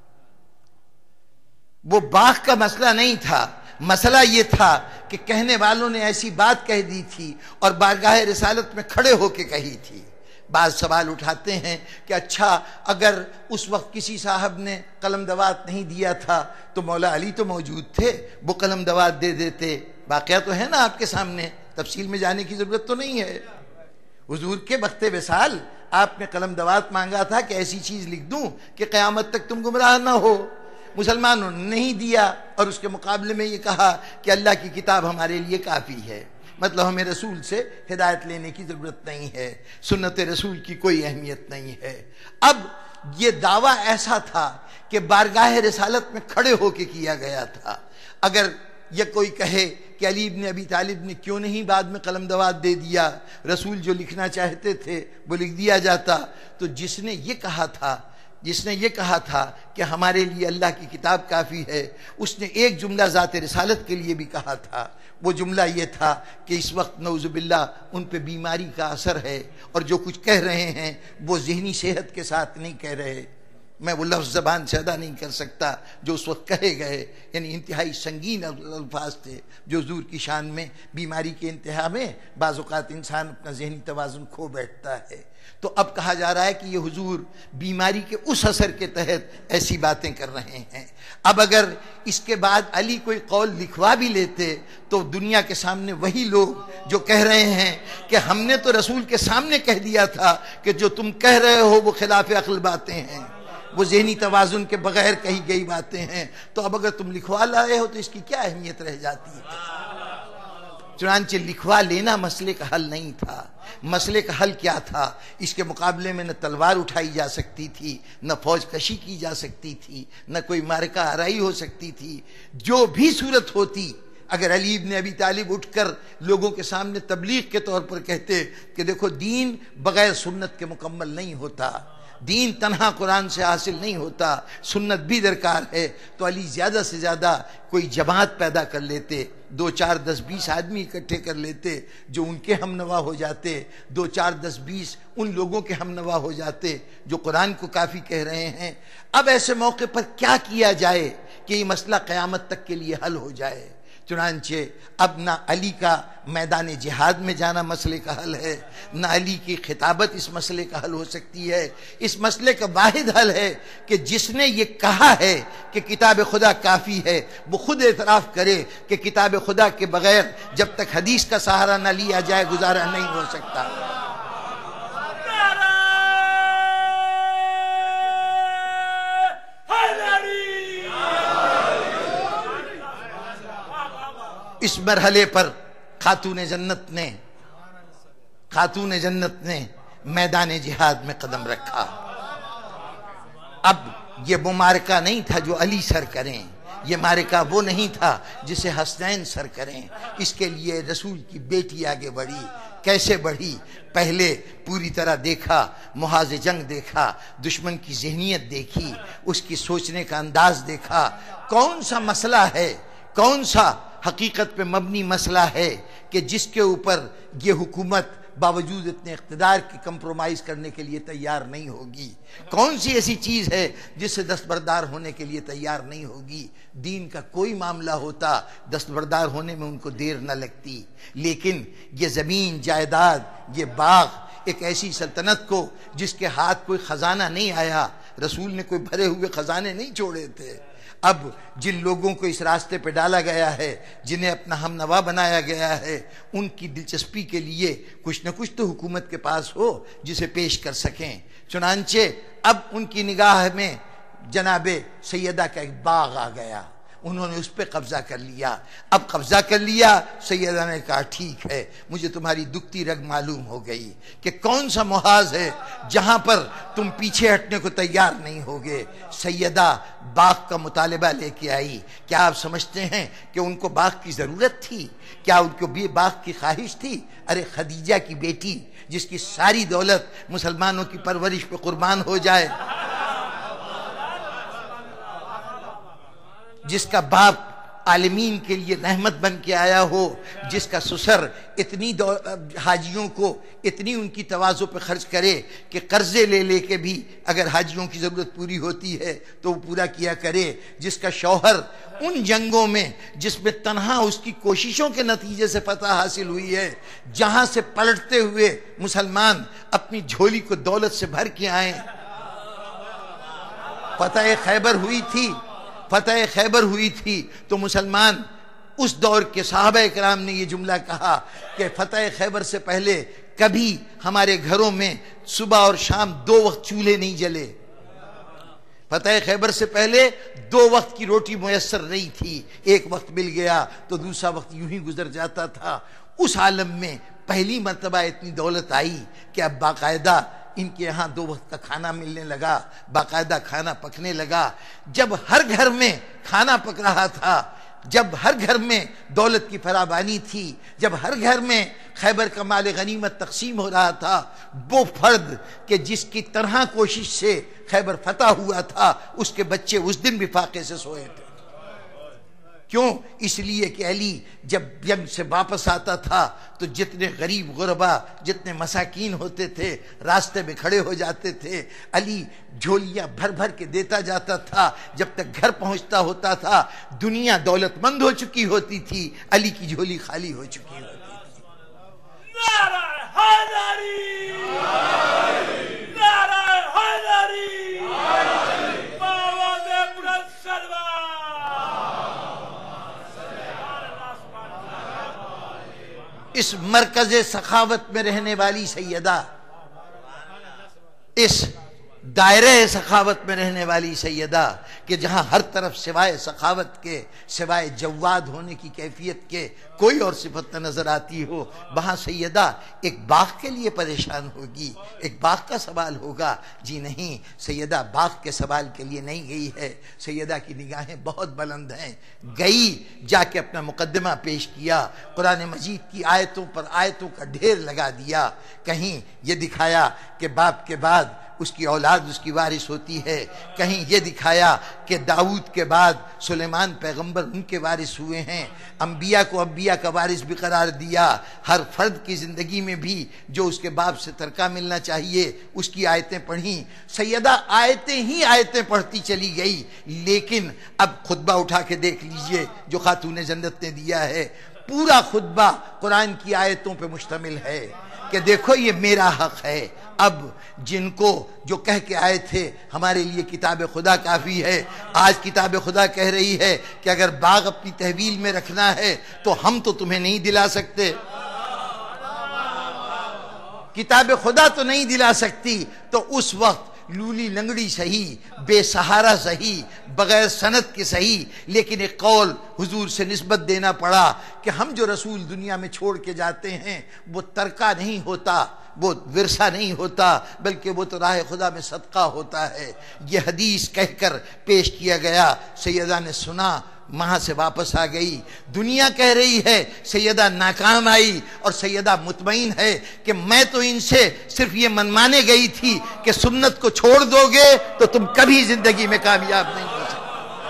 وہ باغ کا مسئلہ نہیں تھا۔ مسئلہ یہ تھا کہ کہنے والوں نے ایسی بات کہہ دی تھی اور بارگاہ رسالت میں کھڑے ہو کے کہی تھی۔ بعض سوال اٹھاتے ہیں کہ اچھا اگر اس وقت کسی صاحب نے قلم دوات نہیں دیا تھا تو مولا علی تو موجود تھے، وہ قلم دوات دے دیتے۔ واقعہ تو ہے نا آپ کے سامنے، تفصیل میں جانے کی ضرورت تو نہیں ہے۔ حضور کے وقت وصال آپ نے قلم دوات مانگا تھا کہ ایسی چیز لکھ دوں کہ قیامت تک تم گمراہ نہ ہو، مسلمانوں نے نہیں دیا، اور اس کے مقابلے میں یہ کہا کہ اللہ کی کتاب ہمارے لیے کافی ہے، مطلب ہمیں رسول سے ہدایت لینے کی ضرورت نہیں ہے، سنت رسول کی کوئی اہمیت نہیں ہے۔ اب یہ دعویٰ ایسا تھا کہ بارگاہ رسالت میں کھڑے ہو کے کیا گیا تھا۔ اگر یہ کوئی کہے کہ علی ابن ابی طالب نے کیوں نہیں بعد میں قلم دوات دے دیا، رسول جو لکھنا چاہتے تھے وہ لکھ دیا جاتا، تو جس نے یہ کہا تھا جس نے یہ کہا تھا کہ ہمارے لیے اللہ کی کتاب کافی ہے، اس نے ایک جملہ ذات رسالت کے لیے بھی کہا تھا۔ وہ جملہ یہ تھا کہ اس وقت نعوذ باللہ ان پہ بیماری کا اثر ہے، اور جو کچھ کہہ رہے ہیں وہ ذہنی صحت کے ساتھ نہیں کہہ رہے۔ میں وہ لفظ زبان سے ادا نہیں کر سکتا جو اس وقت کہے گئے، یعنی انتہائی سنگین الفاظ تھے جو حضور کی شان میں بیماری کے انتہا میں بعض اوقات انسان اپنا ذہنی توازن کھو بیٹھتا ہے۔ تو اب کہا جا رہا ہے کہ یہ حضور بیماری کے اس اثر کے تحت ایسی باتیں کر رہے ہیں۔ اب اگر اس کے بعد علی کوئی قول لکھوا بھی لیتے تو دنیا کے سامنے وہی لوگ جو کہہ رہے ہیں کہ ہم نے تو رسول کے سامنے کہہ دیا تھا کہ جو تم کہہ رہے ہو وہ خلاف عقل باتیں ہیں، وہ ذہنی توازن کے بغیر کہی گئی باتیں ہیں، تو اب اگر تم لکھوا لائے ہو تو اس کی کیا اہمیت رہ جاتی ہے؟ چنانچہ لکھوا لینا مسئلے کا حل نہیں تھا۔ مسئلے کا حل کیا تھا؟ اس کے مقابلے میں نہ تلوار اٹھائی جا سکتی تھی، نہ فوج کشی کی جا سکتی تھی، نہ کوئی معرکہ آرائی ہو سکتی تھی۔ جو بھی صورت ہوتی، اگر علی ابن ابی طالب اٹھ کر لوگوں کے سامنے تبلیغ کے طور پر کہتے کہ دیکھو دین بغیر سنت کے مکمل نہیں ہوتا، دین تنہا قرآن سے حاصل نہیں ہوتا، سنت بھی درکار ہے، تو علی زیادہ سے زیادہ کوئی جماعت پیدا کر لیتے، دو چار دس بیس آدمی اکٹھے کر لیتے جو ان کے ہم نوا ہو جاتے، دو چار دس بیس ان لوگوں کے ہم نوا ہو جاتے جو قرآن کو کافی کہہ رہے ہیں۔ اب ایسے موقع پر کیا کیا جائے کہ یہ مسئلہ قیامت تک کے لیے حل ہو جائے؟ چنانچہ اب نہ علی کا میدان جہاد میں جانا مسئلے کا حل ہے، نہ علی کی خطابت اس مسئلے کا حل ہو سکتی ہے۔ اس مسئلے کا واحد حل ہے کہ جس نے یہ کہا ہے کہ کتاب خدا کافی ہے، وہ خود اعتراف کرے کہ کتاب خدا کے بغیر جب تک حدیث کا سہارا نہ لیا جائے گزارا نہیں ہو سکتا۔ اس مرحلے پر خاتون جنت نے خاتون جنت نے میدان جہاد میں قدم رکھا۔ اب یہ وہ معرکہ نہیں تھا جو علی سر کریں، یہ معرکہ وہ نہیں تھا جسے حسنین سر کریں۔ اس کے لیے رسول کی بیٹی آگے بڑھی۔ کیسے بڑھی؟ پہلے پوری طرح دیکھا، محاذ جنگ دیکھا، دشمن کی ذہنیت دیکھی، اس کی سوچنے کا انداز دیکھا، کون سا مسئلہ ہے، کون سا حقیقت پہ مبنی مسئلہ ہے کہ جس کے اوپر یہ حکومت باوجود اتنے اقتدار کی کمپرومائز کرنے کے لیے تیار نہیں ہوگی، کون سی ایسی چیز ہے جس سے دستبردار ہونے کے لیے تیار نہیں ہوگی۔ دین کا کوئی معاملہ ہوتا دستبردار ہونے میں ان کو دیر نہ لگتی، لیکن یہ زمین جائیداد، یہ باغ، ایک ایسی سلطنت کو جس کے ہاتھ کوئی خزانہ نہیں آیا، رسول نے کوئی بھرے ہوئے خزانے نہیں چھوڑے تھے۔ اب جن لوگوں کو اس راستے پہ ڈالا گیا ہے، جنہیں اپنا ہم نوا بنایا گیا ہے، ان کی دلچسپی کے لیے کچھ نہ کچھ تو حکومت کے پاس ہو جسے پیش کر سکیں۔ چنانچہ اب ان کی نگاہ میں جناب سیدہ کا ایک باغ آ گیا، انہوں نے اس پہ قبضہ کر لیا۔ اب قبضہ کر لیا، سیدہ نے کہا ٹھیک ہے، مجھے تمہاری دکھتی رگ معلوم ہو گئی کہ کون سا محاذ ہے جہاں پر تم پیچھے ہٹنے کو تیار نہیں ہوگے۔ سیدہ باغ کا مطالبہ لے کے آئی۔ کیا آپ سمجھتے ہیں کہ ان کو باغ کی ضرورت تھی؟ کیا ان کو بھی باغ کی خواہش تھی؟ ارے خدیجہ کی بیٹی جس کی ساری دولت مسلمانوں کی پرورش پہ قربان ہو جائے، جس کا باپ عالمین کے لیے رحمت بن کے آیا ہو، جس کا سسر اتنی حاجیوں کو اتنی ان کی تواضع پہ خرچ کرے کہ قرضے لے لے کے بھی اگر حاجیوں کی ضرورت پوری ہوتی ہے تو وہ پورا کیا کرے، جس کا شوہر ان جنگوں میں جس میں تنہا اس کی کوششوں کے نتیجے سے فتح حاصل ہوئی ہے، جہاں سے پلٹتے ہوئے مسلمان اپنی جھولی کو دولت سے بھر کے آئیں۔ فتح خیبر ہوئی تھی فتح خیبر ہوئی تھی تو مسلمان اس دور کے صحابہ کرام نے یہ جملہ کہا کہ فتح خیبر سے پہلے کبھی ہمارے گھروں میں صبح اور شام دو وقت چولہے نہیں جلے۔ فتح خیبر سے پہلے دو وقت کی روٹی میسر نہیں تھی، ایک وقت مل گیا تو دوسرا وقت یوں ہی گزر جاتا تھا۔ اس عالم میں پہلی مرتبہ اتنی دولت آئی کہ اب باقاعدہ ان کے یہاں دو وقت کا کھانا ملنے لگا، باقاعدہ کھانا پکنے لگا۔ جب ہر گھر میں کھانا پک رہا تھا، جب ہر گھر میں دولت کی فراوانی تھی، جب ہر گھر میں خیبر کا مال غنیمت تقسیم ہو رہا تھا، وہ فرد کہ جس کی طرح کوشش سے خیبر فتح ہوا تھا، اس کے بچے اس دن بھی فاقے سے سوئے تھے۔ کیوں؟ اس لیے کہ علی جب جنگ سے واپس آتا تھا تو جتنے غریب غربا، جتنے مساکین ہوتے تھے راستے میں کھڑے ہو جاتے تھے، علی جھولیاں بھر بھر کے دیتا جاتا تھا۔ جب تک گھر پہنچتا ہوتا تھا دنیا دولت مند ہو چکی ہوتی تھی، علی کی جھولی خالی ہو چکی ہوتی تھی۔ نعرہ حیدری! نعرہ حیدری! آواز بلند سلوات! اس مرکز سخاوت میں رہنے والی سیدہ، اس دائرہ سخاوت میں رہنے والی سیدہ کہ جہاں ہر طرف سوائے سخاوت کے، سوائے جواد ہونے کی کیفیت کے کوئی اور صفت نہ نظر آتی ہو، وہاں سیدہ ایک باغ کے لیے پریشان ہوگی، ایک باغ کا سوال ہوگا۔ جی نہیں، سیدہ باغ کے سوال کے لیے نہیں گئی ہے، سیدہ کی نگاہیں بہت بلند ہیں۔ گئی، جا کے اپنا مقدمہ پیش کیا، قرآن مجید کی آیتوں پر آیتوں کا ڈھیر لگا دیا، کہیں یہ دکھایا کہ باپ کے بعد اس کی اولاد اس کی وارث ہوتی ہے۔ کہیں یہ دکھایا کہ داؤد کے بعد سلیمان پیغمبر ان کے وارث ہوئے ہیں۔ انبیاء کو انبیاء کا وارث بھی قرار دیا۔ ہر فرد کی زندگی میں بھی جو اس کے باپ سے ترکہ ملنا چاہیے اس کی آیتیں پڑھیں۔ سیدہ آیتیں ہی آیتیں پڑھتی چلی گئی، لیکن اب خطبہ اٹھا کے دیکھ لیجئے جو خاتون جنت نے دیا ہے، پورا خطبہ قرآن کی آیتوں پہ مشتمل ہے کہ دیکھو یہ میرا حق ہے۔ اب جن کو جو کہہ کے آئے تھے ہمارے لیے کتاب خدا کافی ہے، آج کتاب خدا کہہ رہی ہے کہ اگر باغ اپنی تحویل میں رکھنا ہے تو ہم تو تمہیں نہیں دلا سکتے، کتاب خدا تو نہیں دلا سکتی۔ تو اس وقت لولی لنگڑی سہی، بے سہارا سہی، بغیر سند کے سہی، لیکن ایک قول حضور سے نسبت دینا پڑا کہ ہم جو رسول دنیا میں چھوڑ کے جاتے ہیں وہ ترکہ نہیں ہوتا، وہ ورثہ نہیں ہوتا، بلکہ وہ تو راہ خدا میں صدقہ ہوتا ہے۔ یہ حدیث کہہ کر پیش کیا گیا، سیدہ نے سنا، وہاں سے واپس آ گئی۔ دنیا کہہ رہی ہے، سیدہ ناکام آئی، اور سیدہ مطمئن ہے کہ میں تو ان سے صرف یہ منوانے گئی تھی کہ سنت کو چھوڑ دو گے تو تم کبھی زندگی میں کامیاب نہیں ہو سکتے۔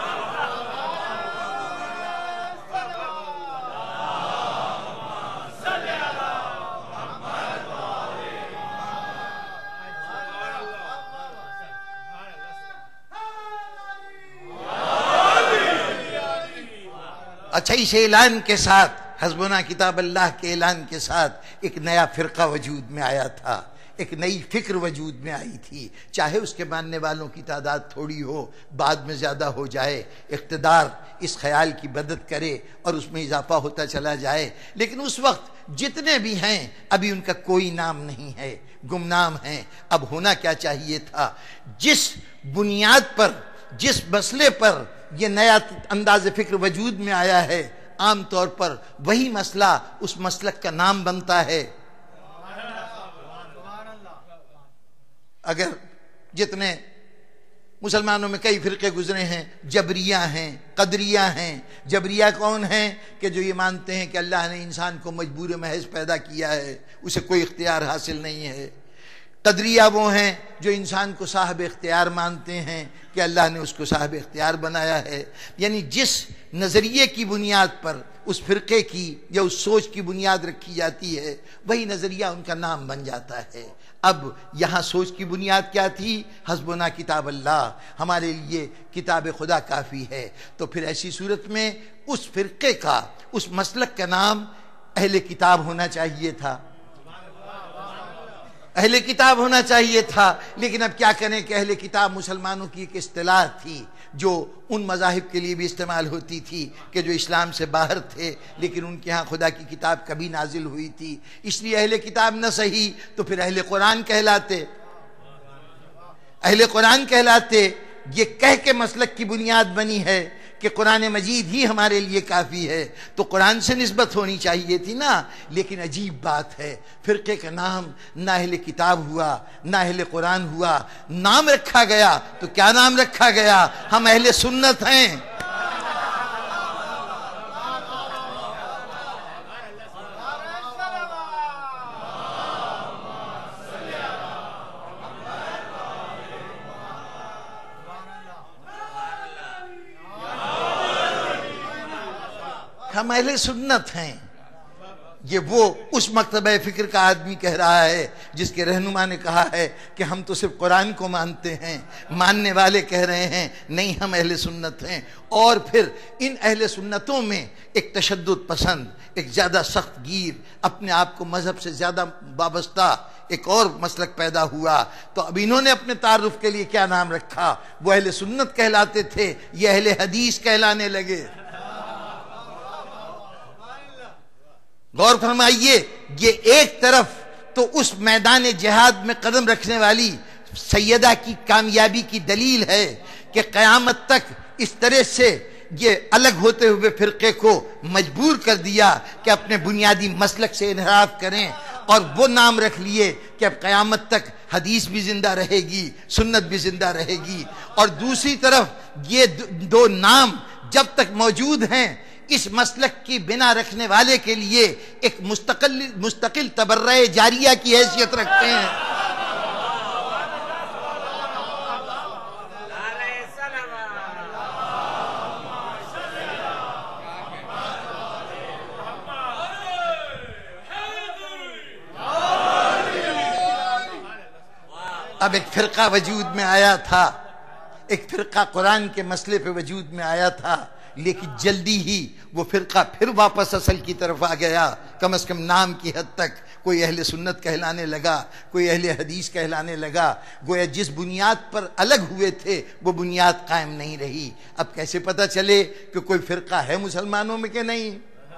اچھا، اس اعلان کے ساتھ، حسبنا کتاب اللہ کے اعلان کے ساتھ ایک نیا فرقہ وجود میں آیا تھا، ایک نئی فکر وجود میں آئی تھی۔ چاہے اس کے ماننے والوں کی تعداد تھوڑی ہو، بعد میں زیادہ ہو جائے، اقتدار اس خیال کی مدد کرے اور اس میں اضافہ ہوتا چلا جائے، لیکن اس وقت جتنے بھی ہیں ابھی ان کا کوئی نام نہیں ہے، گمنام ہیں۔ اب ہونا کیا چاہیے تھا؟ جس بنیاد پر، جس مسئلے پر یہ نیا انداز فکر وجود میں آیا ہے، عام طور پر وہی مسئلہ اس مسلک کا نام بنتا ہے۔ اگر جتنے مسلمانوں میں کئی فرقے گزرے ہیں، جبریہ ہیں، قدریہ ہیں۔ جبریہ کون ہیں؟ کہ جو یہ مانتے ہیں کہ اللہ نے انسان کو مجبور محض پیدا کیا ہے، اسے کوئی اختیار حاصل نہیں ہے۔ قدریہ وہ ہیں جو انسان کو صاحب اختیار مانتے ہیں کہ اللہ نے اس کو صاحب اختیار بنایا ہے۔ یعنی جس نظریے کی بنیاد پر اس فرقے کی یا اس سوچ کی بنیاد رکھی جاتی ہے، وہی نظریہ ان کا نام بن جاتا ہے۔ اب یہاں سوچ کی بنیاد کیا تھی؟ حسبنا کتاب اللہ، ہمارے لیے کتاب خدا کافی ہے۔ تو پھر ایسی صورت میں اس فرقے کا، اس مسلک کا نام اہل کتاب ہونا چاہیے تھا، اہل کتاب ہونا چاہیے تھا۔ لیکن اب کیا کریں کہ اہل کتاب مسلمانوں کی ایک اصطلاح تھی جو ان مذاہب کے لیے بھی استعمال ہوتی تھی کہ جو اسلام سے باہر تھے، لیکن ان کے ہاں خدا کی کتاب کبھی نازل ہوئی تھی، اس لیے اہل کتاب نہ صحیح تو پھر اہل قرآن کہلاتے، اہل قرآن کہلاتے۔ یہ کہہ کے مسلک کی بنیاد بنی ہے کہ قرآن مجید ہی ہمارے لیے کافی ہے، تو قرآن سے نسبت ہونی چاہیے تھی نا۔ لیکن عجیب بات ہے، فرقے کا نام نہ اہل کتاب ہوا نہ اہل قرآن ہوا، نام رکھا گیا تو کیا نام رکھا گیا؟ ہم اہل سنت ہیں۔ ہم اہل سنت ہیں۔ یہ وہ اس مکتبہ فکر کا آدمی کہہ رہا ہے جس کے رہنما نے کہا ہے کہ ہم تو صرف قرآن کو مانتے ہیں، ماننے والے کہہ رہے ہیں نہیں ہم اہل سنت ہیں۔ اور پھر ان اہل سنتوں میں ایک تشدد پسند، ایک زیادہ سخت گیر، اپنے آپ کو مذہب سے زیادہ وابستہ ایک اور مسلک پیدا ہوا۔ تو اب انہوں نے اپنے تعارف کے لیے کیا نام رکھا؟ وہ اہل سنت کہلاتے تھے، یہ اہل حدیث کہلانے لگے۔ غور فرمائیے، یہ ایک طرف تو اس میدان جہاد میں قدم رکھنے والی سیدہ کی کامیابی کی دلیل ہے کہ قیامت تک اس طرح سے یہ الگ ہوتے ہوئے فرقے کو مجبور کر دیا کہ اپنے بنیادی مسلک سے انحراف کریں، اور وہ نام رکھ لیے کہ اب قیامت تک حدیث بھی زندہ رہے گی، سنت بھی زندہ رہے گی۔ اور دوسری طرف یہ دو نام جب تک موجود ہیں اس مسلک کی بنا رکھنے والے کے لیے ایک مستقل مستقل تبرع جاریہ کی حیثیت رکھتے ہیں۔ اب ایک فرقہ وجود میں آیا تھا، ایک فرقہ قرآن کے مسئلے پہ وجود میں آیا تھا، لیکن جلدی ہی وہ فرقہ پھر واپس اصل کی طرف آ گیا، کم از کم نام کی حد تک۔ کوئی اہل سنت کہلانے لگا، کوئی اہل حدیث کہلانے لگا، گویا جس بنیاد پر الگ ہوئے تھے وہ بنیاد قائم نہیں رہی۔ اب کیسے پتہ چلے کہ کوئی فرقہ ہے مسلمانوں میں کہ نہیں؟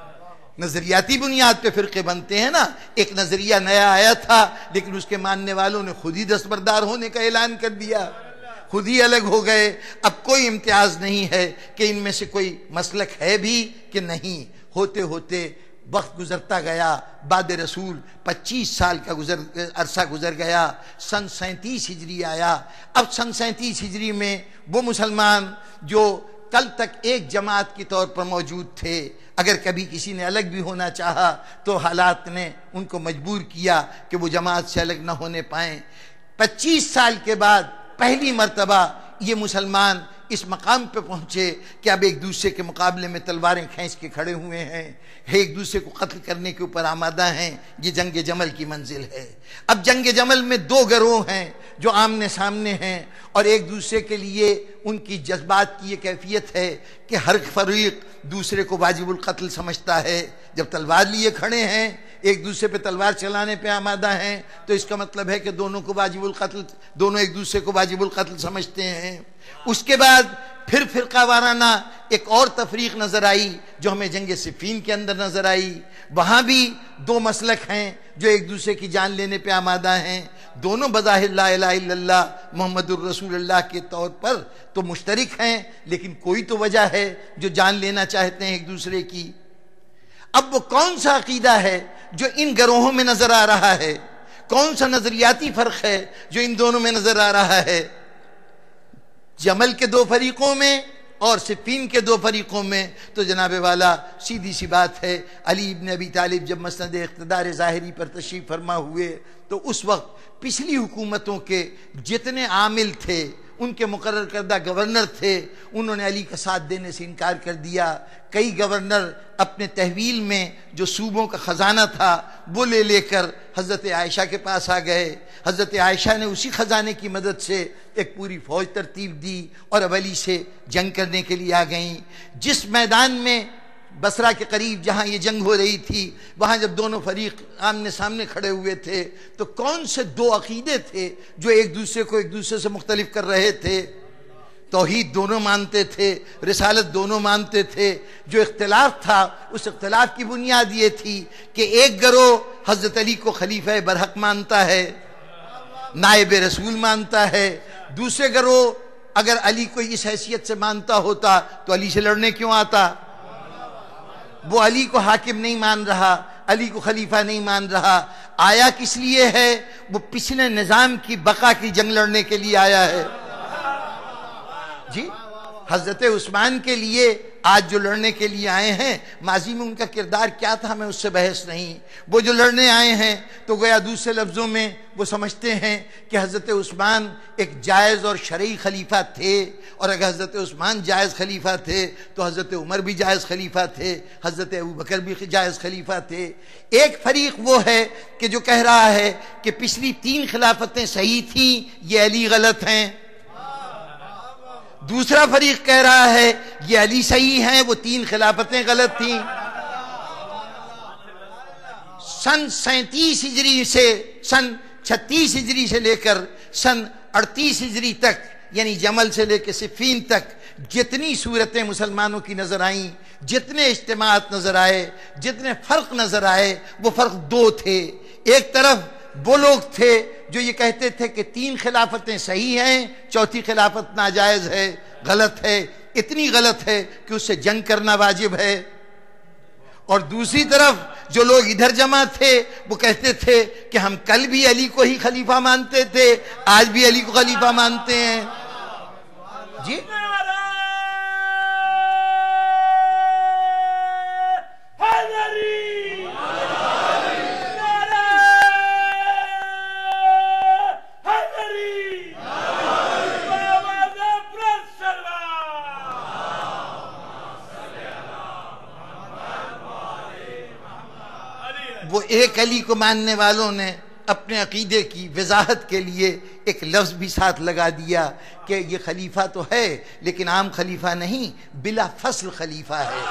نظریاتی بنیاد پہ فرقے بنتے ہیں نا۔ ایک نظریہ نیا آیا تھا لیکن اس کے ماننے والوں نے خود ہی دستبردار ہونے کا اعلان کر دیا، خود ہی الگ ہو گئے۔ اب کوئی امتیاز نہیں ہے کہ ان میں سے کوئی مسلک ہے بھی کہ نہیں۔ ہوتے ہوتے وقت گزرتا گیا، بعد رسول پچیس سال کا گزر عرصہ گزر گیا، سن سینتیس ہجری آیا۔ اب سن سینتیس ہجری میں وہ مسلمان جو کل تک ایک جماعت کے طور پر موجود تھے، اگر کبھی کسی نے الگ بھی ہونا چاہا تو حالات نے ان کو مجبور کیا کہ وہ جماعت سے الگ نہ ہونے پائیں۔ پچیس سال کے بعد پہلی مرتبہ یہ مسلمان اس مقام پہ پہنچے کہ اب ایک دوسرے کے مقابلے میں تلواریں کھینچ کے کھڑے ہوئے ہیں، ایک دوسرے کو قتل کرنے کے اوپر آمادہ ہیں۔ یہ جنگ جمل کی منزل ہے۔ اب جنگ جمل میں دو گروہ ہیں جو آمنے سامنے ہیں، اور ایک دوسرے کے لیے ان کی جذبات کی یہ کیفیت ہے کہ ہر فریق دوسرے کو واجب القتل سمجھتا ہے۔ جب تلوار لیے کھڑے ہیں، ایک دوسرے پہ تلوار چلانے پہ آمادہ ہیں، تو اس کا مطلب ہے کہ دونوں کو واجب القتل دونوں ایک دوسرے کو واجب القتل سمجھتے ہیں۔ اس کے بعد پھر فرقہ وارانہ ایک اور تفریق نظر آئی جو ہمیں جنگ صفین کے اندر نظر آئی۔ وہاں بھی دو مسلک ہیں جو ایک دوسرے کی جان لینے پہ آمادہ ہیں، دونوں بظاہر لا الہ الا اللہ محمد الرسول اللہ کے طور پر تو مشترک ہیں، لیکن کوئی تو وجہ ہے جو جان لینا چاہتے ہیں ایک دوسرے کی۔ اب وہ کون سا عقیدہ ہے جو ان گروہوں میں نظر آ رہا ہے؟ کون سا نظریاتی فرق ہے جو ان دونوں میں نظر آ رہا ہے؟ جمل کے دو فریقوں میں اور صفین کے دو فریقوں میں تو جناب والا سیدھی سی بات ہے، علی ابن ابی طالب جب مسند اقتدار ظاہری پر تشریف فرما ہوئے تو اس وقت پچھلی حکومتوں کے جتنے عامل تھے، ان کے مقرر کردہ گورنر تھے، انہوں نے علی کا ساتھ دینے سے انکار کر دیا۔ کئی گورنر اپنے تحویل میں جو صوبوں کا خزانہ تھا وہ لے لے کر حضرت عائشہ کے پاس آ گئے۔ حضرت عائشہ نے اسی خزانے کی مدد سے ایک پوری فوج ترتیب دی اور اب علی سے جنگ کرنے کے لیے آ گئیں۔ جس میدان میں بصرہ کے قریب جہاں یہ جنگ ہو رہی تھی، وہاں جب دونوں فریق آمنے سامنے کھڑے ہوئے تھے تو کون سے دو عقیدے تھے جو ایک دوسرے کو ایک دوسرے سے مختلف کر رہے تھے؟ توحید دونوں مانتے تھے، رسالت دونوں مانتے تھے۔ جو اختلاف تھا اس اختلاف کی بنیاد یہ تھی کہ ایک گروہ حضرت علی کو خلیفہ برحق مانتا ہے، نائب رسول مانتا ہے، دوسرے گروہ اگر علی کو اس حیثیت سے مانتا ہوتا تو علی سے لڑنے کیوں آتا؟ وہ علی کو حاکم نہیں مان رہا، علی کو خلیفہ نہیں مان رہا، آیا کس لیے ہے؟ وہ پچھلے نظام کی بقا کی جنگ لڑنے کے لیے آیا ہے۔ جی حضرت عثمان کے لیے آج جو لڑنے کے لیے آئے ہیں، ماضی میں ان کا کردار کیا تھا ہمیں اس سے بحث نہیں۔ وہ جو لڑنے آئے ہیں تو گویا دوسرے لفظوں میں وہ سمجھتے ہیں کہ حضرت عثمان ایک جائز اور شرعی خلیفہ تھے، اور اگر حضرت عثمان جائز خلیفہ تھے تو حضرت عمر بھی جائز خلیفہ تھے، حضرت ابوبکر بھی جائز خلیفہ تھے۔ ایک فریق وہ ہے کہ جو کہہ رہا ہے کہ پچھلی تین خلافتیں صحیح تھیں، یہ علی غلط ہیں۔ دوسرا فریق کہہ رہا ہے یہ علی صحیح ہیں، وہ تین خلافتیں غلط تھیں۔ سن سینتیس ہجری سے سن چھتیس ہجری سے لے کر سن اڑتیس ہجری تک، یعنی جمل سے لے کے صفین تک جتنی صورتیں مسلمانوں کی نظر آئیں، جتنے اجتماعات نظر آئے، جتنے فرق نظر آئے، وہ فرق دو تھے۔ ایک طرف وہ لوگ تھے جو یہ کہتے تھے کہ تین خلافتیں صحیح ہیں، چوتھی خلافت ناجائز ہے، غلط ہے، اتنی غلط ہے کہ اس سے جنگ کرنا واجب ہے۔ اور دوسری طرف جو لوگ ادھر جمع تھے وہ کہتے تھے کہ ہم کل بھی علی کو ہی خلیفہ مانتے تھے، آج بھی علی کو خلیفہ مانتے ہیں۔ جی وہ ایک علی کو ماننے والوں نے اپنے عقیدے کی وضاحت کے لیے ایک لفظ بھی ساتھ لگا دیا کہ یہ خلیفہ تو ہے لیکن عام خلیفہ نہیں، بلا فصل خلیفہ ہے،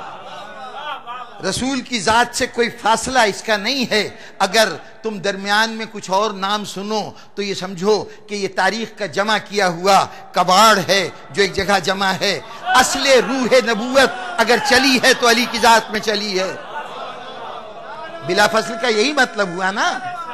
رسول کی ذات سے کوئی فاصلہ اس کا نہیں ہے۔ اگر تم درمیان میں کچھ اور نام سنو تو یہ سمجھو کہ یہ تاریخ کا جمع کیا ہوا کباڑ ہے جو ایک جگہ جمع ہے۔ اصل روح نبوت اگر چلی ہے تو علی کی ذات میں چلی ہے۔ بلا فصل کا یہی مطلب ہوا نا۔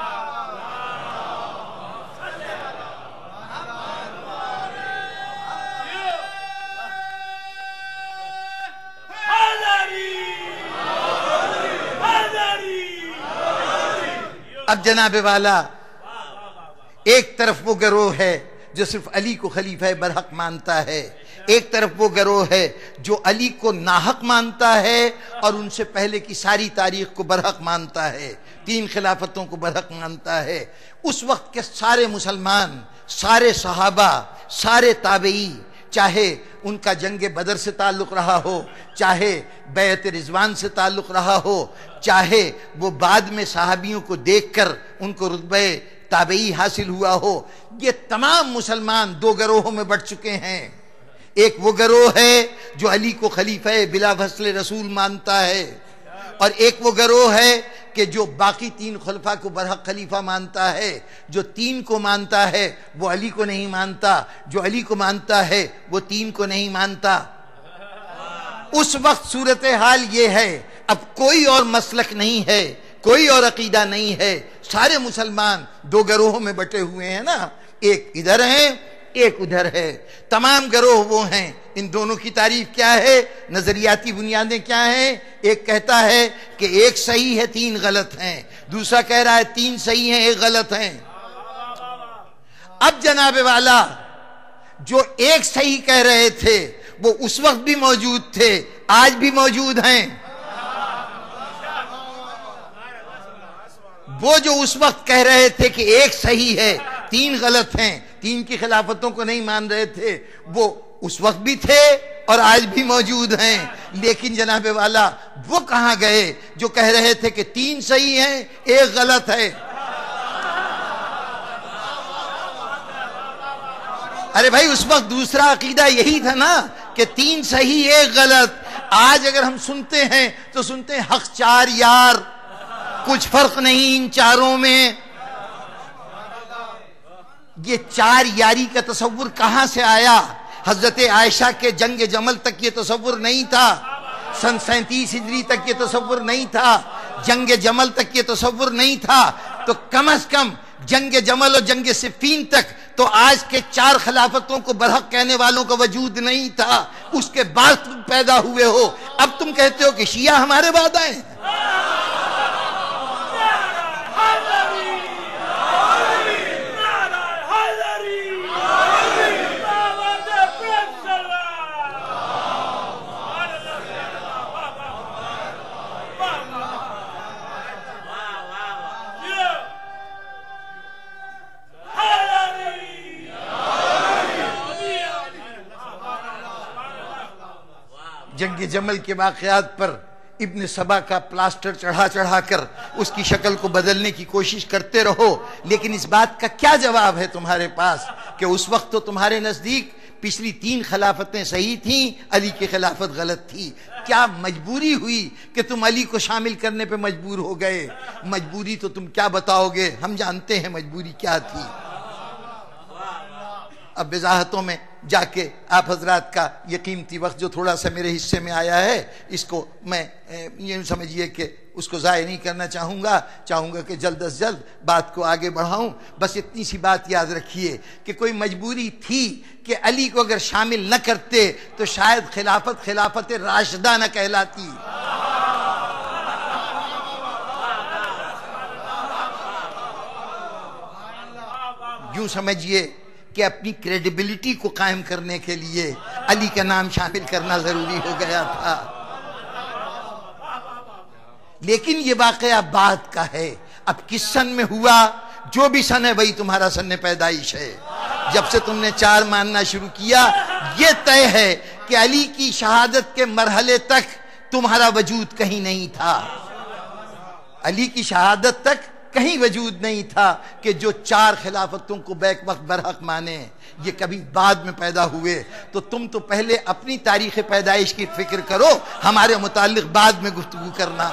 اب جناب والا ایک طرف وہ گروہ ہے جو صرف علی کو خلیفہ برحق مانتا ہے، ایک طرف وہ گروہ ہے جو علی کو ناحق مانتا ہے اور ان سے پہلے کی ساری تاریخ کو برحق مانتا ہے، تین خلافتوں کو برحق مانتا ہے۔ اس وقت کے سارے مسلمان، سارے صحابہ، سارے تابعی، چاہے ان کا جنگ بدر سے تعلق رہا ہو، چاہے بیعت رضوان سے تعلق رہا ہو، چاہے وہ بعد میں صحابیوں کو دیکھ کر ان کو رتبہ تابعی حاصل ہوا ہو، یہ تمام مسلمان دو گروہوں میں بٹ چکے ہیں۔ ایک وہ گروہ ہے جو علی کو خلیفہ بلا فصل رسول مانتا ہے، اور ایک وہ گروہ ہے کہ جو باقی تین خلفاء کو برحق خلیفہ مانتا ہے۔ جو تین کو مانتا ہے وہ علی کو نہیں مانتا، جو علی کو مانتا ہے وہ تین کو نہیں مانتا۔ اس وقت صورتحال یہ ہے، اب کوئی اور مسلک نہیں ہے، کوئی اور عقیدہ نہیں ہے، سارے مسلمان دو گروہوں میں بٹے ہوئے ہیں نا، ایک ادھر ہے ایک ادھر ہے، تمام گروہ وہ ہیں۔ ان دونوں کی تعریف کیا ہے، نظریاتی بنیادیں کیا ہیں؟ ایک کہتا ہے کہ ایک صحیح ہے تین غلط ہیں، دوسرا کہہ رہا ہے تین صحیح ہیں ایک غلط ہیں۔ اب جناب والا جو ایک صحیح کہہ رہے تھے وہ اس وقت بھی موجود تھے، آج بھی موجود ہیں۔ وہ جو اس وقت کہہ رہے تھے کہ ایک صحیح ہے تین غلط ہیں، تین کی خلافتوں کو نہیں مان رہے تھے، وہ اس وقت بھی تھے اور آج بھی موجود ہیں۔ لیکن جناب والا وہ کہاں گئے جو کہہ رہے تھے کہ تین صحیح ہیں ایک غلط ہے؟ ارے بھائی اس وقت دوسرا عقیدہ یہی تھا نا کہ تین صحیح ایک غلط۔ آج اگر ہم سنتے ہیں تو سنتے ہیں حق چار یار، کچھ فرق نہیں ان چاروں میں۔ یہ چار یاری کا تصور کہاں سے آیا؟ حضرت عائشہ کے جنگ جمل تک یہ تصور نہیں تھا، سن سینتیس ہجری تک یہ تصور نہیں تھا، جنگ جمل تک یہ تصور نہیں تھا، تو کم از کم جنگ جمل اور جنگ صفین تک تو آج کے چار خلافتوں کو برحق کہنے والوں کا وجود نہیں تھا۔ اس کے بعد تم پیدا ہوئے ہو، اب تم کہتے ہو کہ شیعہ ہمارے بعد آئے ہیں۔ جنگ جمل کے واقعات پر ابن سبا کا پلاسٹر چڑھا چڑھا کر اس کی شکل کو بدلنے کی کوشش کرتے رہو، لیکن اس بات کا کیا جواب ہے تمہارے پاس کہ اس وقت تو تمہارے نزدیک پچھلی تین خلافتیں صحیح تھیں، علی کی خلافت غلط تھی۔ کیا مجبوری ہوئی کہ تم علی کو شامل کرنے پہ مجبور ہو گئے؟ مجبوری تو تم کیا بتاؤ گے، ہم جانتے ہیں مجبوری کیا تھی۔ اب وضاحتوں میں جا کے آپ حضرات کا یہ قیمتی وقت جو تھوڑا سا میرے حصے میں آیا ہے، اس کو میں یہ سمجھیے کہ اس کو ضائع نہیں کرنا چاہوں گا چاہوں گا کہ جلد از جلد بات کو آگے بڑھاؤں۔ بس اتنی سی بات یاد رکھیے کہ کوئی مجبوری تھی کہ علی کو اگر شامل نہ کرتے تو شاید خلافت خلافت راشدہ نہ کہلاتی۔ یوں سمجھیے کہ اپنی کریڈیبلٹی کو قائم کرنے کے لیے علی کا نام شامل کرنا ضروری ہو گیا تھا۔ لیکن یہ واقعہ بعد کا ہے، اب کس سن میں ہوا؟ جو بھی سن ہے وہی تمہارا سن پیدائش ہے۔ جب سے تم نے چار ماننا شروع کیا، یہ طے ہے کہ علی کی شہادت کے مرحلے تک تمہارا وجود کہیں نہیں تھا۔ علی کی شہادت تک کہیں وجود نہیں تھا کہ جو چار خلافتوں کو بیک وقت برحق مانے، یہ کبھی بعد میں پیدا ہوئے۔ تو تم تو پہلے اپنی تاریخ پیدائش کی فکر کرو، ہمارے متعلق بعد میں گفتگو کرنا۔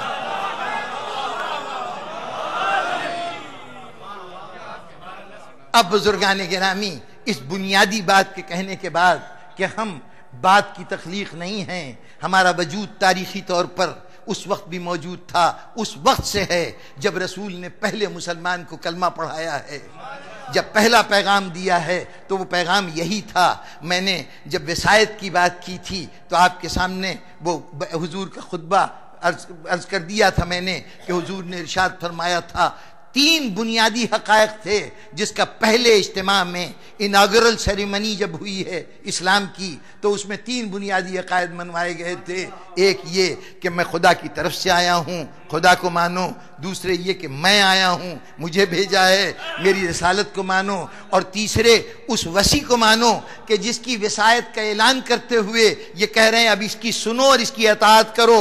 اب بزرگان گرامی، اس بنیادی بات کے کہنے کے بعد کہ ہم بات کی تخلیق نہیں ہیں، ہمارا وجود تاریخی طور پر اس وقت بھی موجود تھا، اس وقت سے ہے جب رسول نے پہلے مسلمان کو کلمہ پڑھایا ہے، جب پہلا پیغام دیا ہے تو وہ پیغام یہی تھا۔ میں نے جب وصایت کی بات کی تھی تو آپ کے سامنے وہ حضور کا خطبہ عرض کر دیا تھا میں نے کہ حضور نے ارشاد فرمایا تھا تین بنیادی حقائق تھے جس کا پہلے اجتماع میں اناگرل سیریمنی جب ہوئی ہے اسلام کی تو اس میں تین بنیادی عقائد منوائے گئے تھے۔ ایک یہ کہ میں خدا کی طرف سے آیا ہوں، خدا کو مانو۔ دوسرے یہ کہ میں آیا ہوں، مجھے بھیجا ہے، میری رسالت کو مانو۔ اور تیسرے اس وسیع کو مانو کہ جس کی وصایت کا اعلان کرتے ہوئے یہ کہہ رہے ہیں اب اس کی سنو اور اس کی اطاعت کرو۔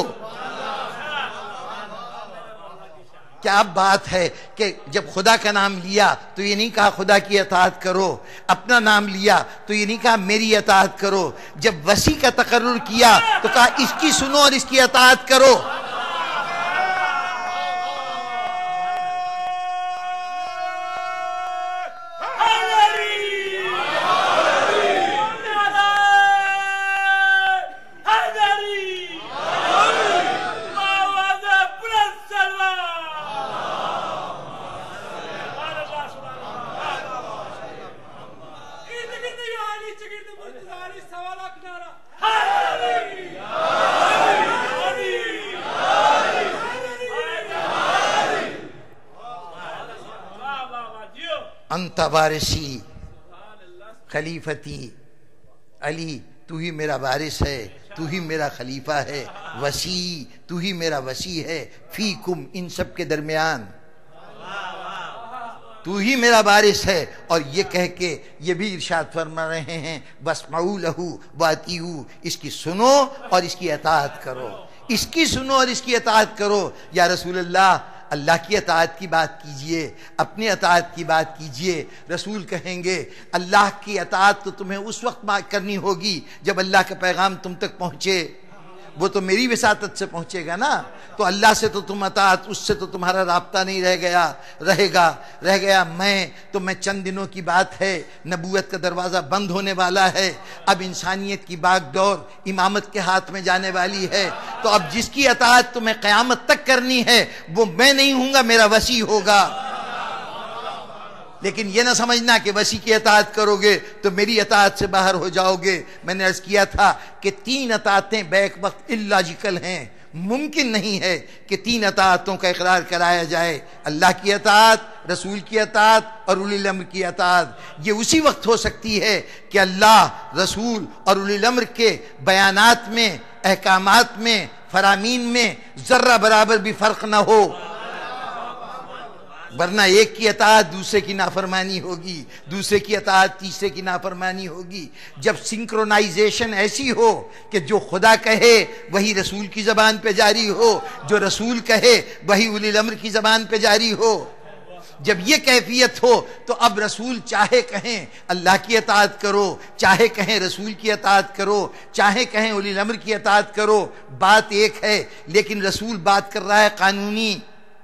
کیا اب بات ہے کہ جب خدا کا نام لیا تو یہ نہیں کہا خدا کی اطاعت کرو، اپنا نام لیا تو یہ نہیں کہا میری اطاعت کرو، جب وسیع کا تقرر کیا تو کہا اس کی سنو اور اس کی اطاعت کرو۔ انت وارثی خلیفتی علی، تو ہی میرا وارث ہے، تو ہی میرا خلیفہ ہے، وسیع تو ہی میرا وسیع ہے، فیکم ان سب کے درمیان تو ہی میرا وارث ہے۔ اور یہ کہہ کے یہ بھی ارشاد فرما رہے ہیں واسمعوا لہ واطیعوا، اس کی سنو اور اس کی اطاعت کرو، اس کی سنو اور اس کی اطاعت کرو۔ یا رسول اللہ اللہ کی اطاعت کی بات کیجئے، اپنی اطاعت کی بات کیجئے۔ رسول کہیں گے اللہ کی اطاعت تو تمہیں اس وقت کرنی ہوگی جب اللہ کا پیغام تم تک پہنچے، وہ تو میری وساطت سے پہنچے گا نا، تو اللہ سے تو تم اطاعت، اس سے تو تمہارا رابطہ نہیں رہ گیا رہے گا رہ گیا میں تو میں چند دنوں کی بات ہے، نبوت کا دروازہ بند ہونے والا ہے، اب انسانیت کی باغ ڈور امامت کے ہاتھ میں جانے والی ہے، تو اب جس کی اطاعت تمہیں قیامت تک کرنی ہے وہ میں نہیں ہوں گا، میرا وسیع ہوگا۔ لیکن یہ نہ سمجھنا کہ وسیع کی اطاعت کرو گے تو میری اطاعت سے باہر ہو جاؤ گے۔ میں نے عرض کیا تھا کہ تین اطاعتیں بیک وقت اللاجیکل ہیں، ممکن نہیں ہے کہ تین اطاعتوں کا اقرار کرایا جائے، اللہ کی اطاعت، رسول کی اطاعت اور اولی الامر کی اطاعت۔ یہ اسی وقت ہو سکتی ہے کہ اللہ، رسول اور اولی الامر کے بیانات میں، احکامات میں، فرامین میں ذرہ برابر بھی فرق نہ ہو، ورنہ ایک کی اطاعت دوسرے کی نافرمانی ہوگی، دوسرے کی اطاعت تیسرے کی نافرمانی ہوگی۔ جب سنکرونائزیشن ایسی ہو کہ جو خدا کہے وہی رسول کی زبان پہ جاری ہو، جو رسول کہے وہی اولی الامر کی زبان پہ جاری ہو، جب یہ کیفیت ہو تو اب رسول چاہے کہیں اللہ کی اطاعت کرو، چاہے کہیں رسول کی اطاعت کرو، چاہے کہیں اولی الامر کی اطاعت کرو، بات ایک ہے۔ لیکن رسول بات کر رہا ہے قانونی،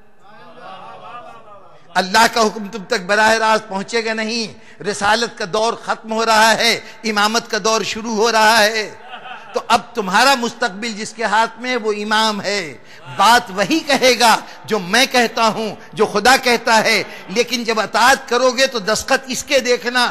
اللہ کا حکم تم تک براہ راست پہنچے گا نہیں، رسالت کا دور ختم ہو رہا ہے، امامت کا دور شروع ہو رہا ہے، تو اب تمہارا مستقبل جس کے ہاتھ میں وہ امام ہے، بات وہی کہے گا جو میں کہتا ہوں، جو خدا کہتا ہے، لیکن جب اطاعت کرو گے تو دستخط اس کے دیکھنا،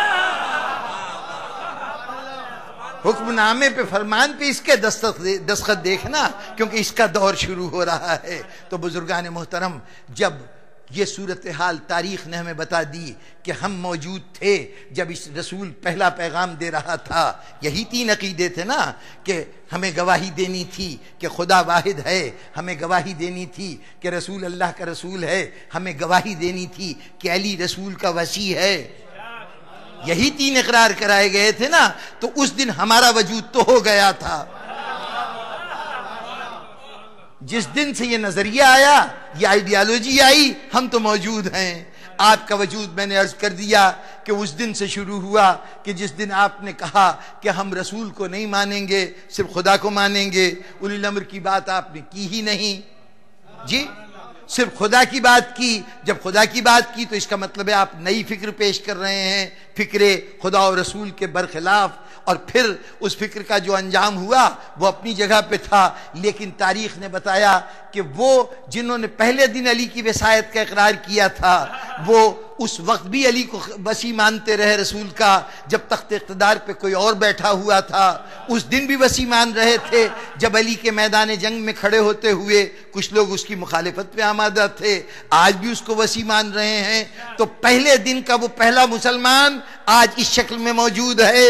حکم نامے پہ، فرمان پہ اس کے دستخط دیکھنا، کیونکہ اس کا دور شروع ہو رہا ہے۔ تو بزرگان محترم، جب یہ صورتحال تاریخ نے ہمیں بتا دی کہ ہم موجود تھے جب اس رسول پہلا پیغام دے رہا تھا، یہی تین عقیدے تھے نا، کہ ہمیں گواہی دینی تھی کہ خدا واحد ہے، ہمیں گواہی دینی تھی کہ رسول اللہ کا رسول ہے، ہمیں گواہی دینی تھی کہ علی رسول کا وسیع ہے، یہی تین اقرار کرائے گئے تھے نا، تو اس دن ہمارا وجود تو ہو گیا تھا۔ جس دن سے یہ نظریہ آیا، یہ آئیڈیالوجی آئی، ہم تو موجود ہیں۔ آپ کا وجود میں نے عرض کر دیا کہ اس دن سے شروع ہوا کہ جس دن آپ نے کہا کہ ہم رسول کو نہیں مانیں گے، صرف خدا کو مانیں گے۔ اولی الامر کی بات آپ نے کی ہی نہیں، جی صرف خدا کی بات کی۔ جب خدا کی بات کی تو اس کا مطلب ہے آپ نئی فکر پیش کر رہے ہیں، فکر خدا و رسول کے برخلاف، اور پھر اس فکر کا جو انجام ہوا وہ اپنی جگہ پہ تھا، لیکن تاریخ نے بتایا کہ وہ جنہوں نے پہلے دن علی کی وصایت کا اقرار کیا تھا وہ اس وقت بھی علی کو وصی مانتے رہے رسول کا، جب تخت اقتدار پہ کوئی اور بیٹھا ہوا تھا اس دن بھی وصی مان رہے تھے، جب علی کے میدان جنگ میں کھڑے ہوتے ہوئے کچھ لوگ اس کی مخالفت پہ آمادہ تھے، آج بھی اس کو وصی مان رہے ہیں۔ تو پہلے دن کا وہ پہلا مسلمان آج اس شکل میں موجود ہے،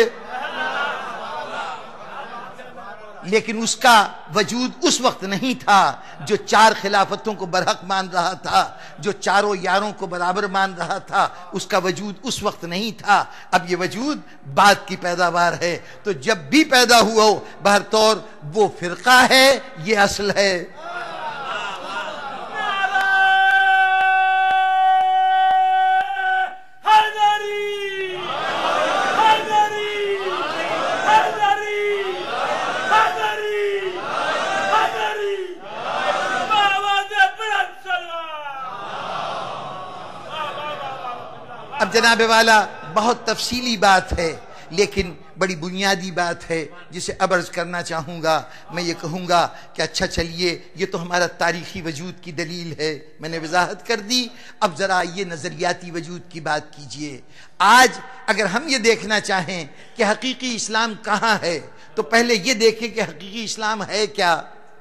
لیکن اس کا وجود اس وقت نہیں تھا جو چار خلافتوں کو برحق مان رہا تھا، جو چاروں یاروں کو برابر مان رہا تھا، اس کا وجود اس وقت نہیں تھا۔ اب یہ وجود بعد کی پیداوار ہے، تو جب بھی پیدا ہوا ہو بہر طور وہ فرقہ ہے، یہ اصل ہے۔ اب جناب والا بہت تفصیلی بات ہے لیکن بڑی بنیادی بات ہے جسے اب عرض کرنا چاہوں گا۔ میں یہ کہوں گا کہ اچھا چلیے یہ تو ہمارا تاریخی وجود کی دلیل ہے، میں نے وضاحت کر دی، اب ذرا یہ نظریاتی وجود کی بات کیجئے۔ آج اگر ہم یہ دیکھنا چاہیں کہ حقیقی اسلام کہاں ہے تو پہلے یہ دیکھیں کہ حقیقی اسلام ہے کیا۔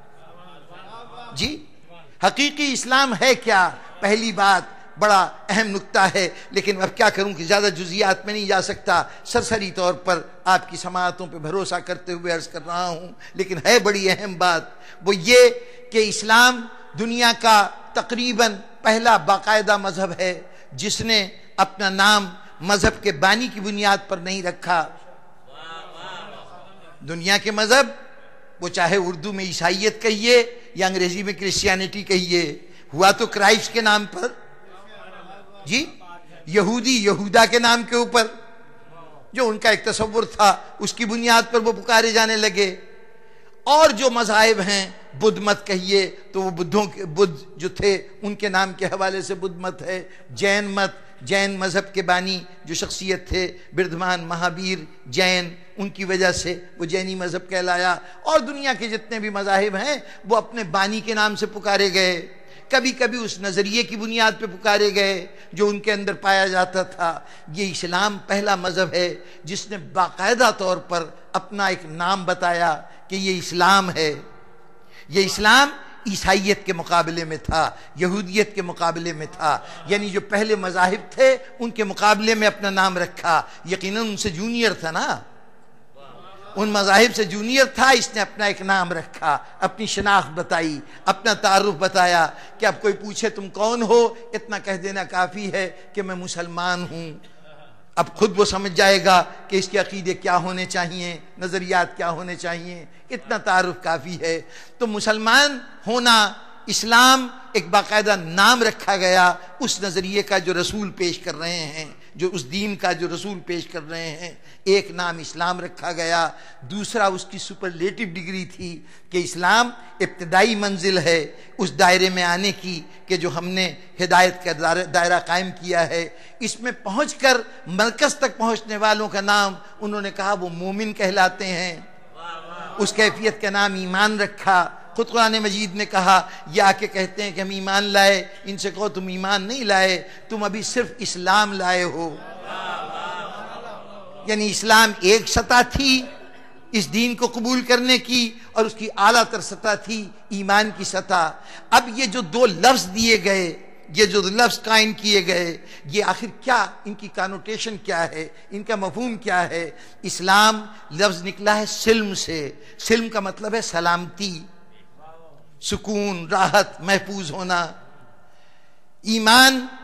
جی حقیقی اسلام ہے کیا؟ پہلی بات بڑا اہم نکتہ ہے، لیکن اب کیا کروں کہ زیادہ جزئیات میں نہیں جا سکتا، سرسری طور پر آپ کی سماعتوں پہ بھروسہ کرتے ہوئے عرض کر رہا ہوں، لیکن ہے بڑی اہم بات، وہ یہ کہ اسلام دنیا کا تقریباً پہلا باقاعدہ مذہب ہے جس نے اپنا نام مذہب کے بانی کی بنیاد پر نہیں رکھا۔ دنیا کے مذہب وہ چاہے اردو میں عیسائیت کہیے یا انگریزی میں کرسچینٹی کہیے، ہوا تو کرائسٹ کے نام پر، جی یہودی یہودا کے نام کے اوپر، جو ان کا ایک تصور تھا اس کی بنیاد پر وہ پکارے جانے لگے۔ اور جو مذاہب ہیں بدھ مت کہیے تو وہ بدھوں کے بدھ جو تھے ان کے نام کے حوالے سے بدھ مت ہے۔ جین مت، جین مذہب کے بانی جو شخصیت تھے بردھمان مہابیر جین، ان کی وجہ سے وہ جینی مذہب کہلایا۔ اور دنیا کے جتنے بھی مذاہب ہیں وہ اپنے بانی کے نام سے پکارے گئے، کبھی کبھی اس نظریے کی بنیاد پہ پکارے گئے جو ان کے اندر پایا جاتا تھا۔ یہ اسلام پہلا مذہب ہے جس نے باقاعدہ طور پر اپنا ایک نام بتایا کہ یہ اسلام ہے۔ یہ اسلام عیسائیت کے مقابلے میں تھا، یہودیت کے مقابلے میں تھا، یعنی جو پہلے مذاہب تھے ان کے مقابلے میں اپنا نام رکھا، یقیناً ان سے جونیئر تھا نا، ان مذاہب سے جونیئر تھا، اس نے اپنا ایک نام رکھا، اپنی شناخت بتائی، اپنا تعارف بتایا کہ اب کوئی پوچھے تم کون ہو، اتنا کہہ دینا کافی ہے کہ میں مسلمان ہوں۔ اب خود وہ سمجھ جائے گا کہ اس کے عقیدے کیا ہونے چاہیے، نظریات کیا ہونے چاہیے، اتنا تعارف کافی ہے۔ تو مسلمان ہونا، اسلام ایک باقاعدہ نام رکھا گیا اس نظریے کا جو رسول پیش کر رہے ہیں، جو اس دین کا جو رسول پیش کر رہے ہیں، ایک نام اسلام رکھا گیا۔ دوسرا اس کی سپرلیٹو ڈگری تھی کہ اسلام ابتدائی منزل ہے اس دائرے میں آنے کی کہ جو ہم نے ہدایت کا دائرہ قائم کیا ہے۔ اس میں پہنچ کر مرکز تک پہنچنے والوں کا نام انہوں نے کہا وہ مومن کہلاتے ہیں، اس کیفیت کا نام ایمان رکھا۔ خود قرآن مجید نے کہا یہ آ کے کہتے ہیں کہ ہم ایمان لائے، ان سے کہو تم ایمان نہیں لائے، تم ابھی صرف اسلام لائے ہو۔ یعنی اسلام ایک سطح تھی اس دین کو قبول کرنے کی اور اس کی اعلیٰ تر سطح تھی ایمان کی سطح۔ اب یہ جو دو لفظ دیے گئے، یہ جو لفظ قائم کیے گئے، یہ آخر کیا ان کی کانوٹیشن کیا ہے، ان کا مفہوم کیا ہے؟ اسلام لفظ نکلا ہے سلم سے، سلم کا مطلب ہے سلامتی، سکون، راحت، محفوظ ہونا۔ ایمان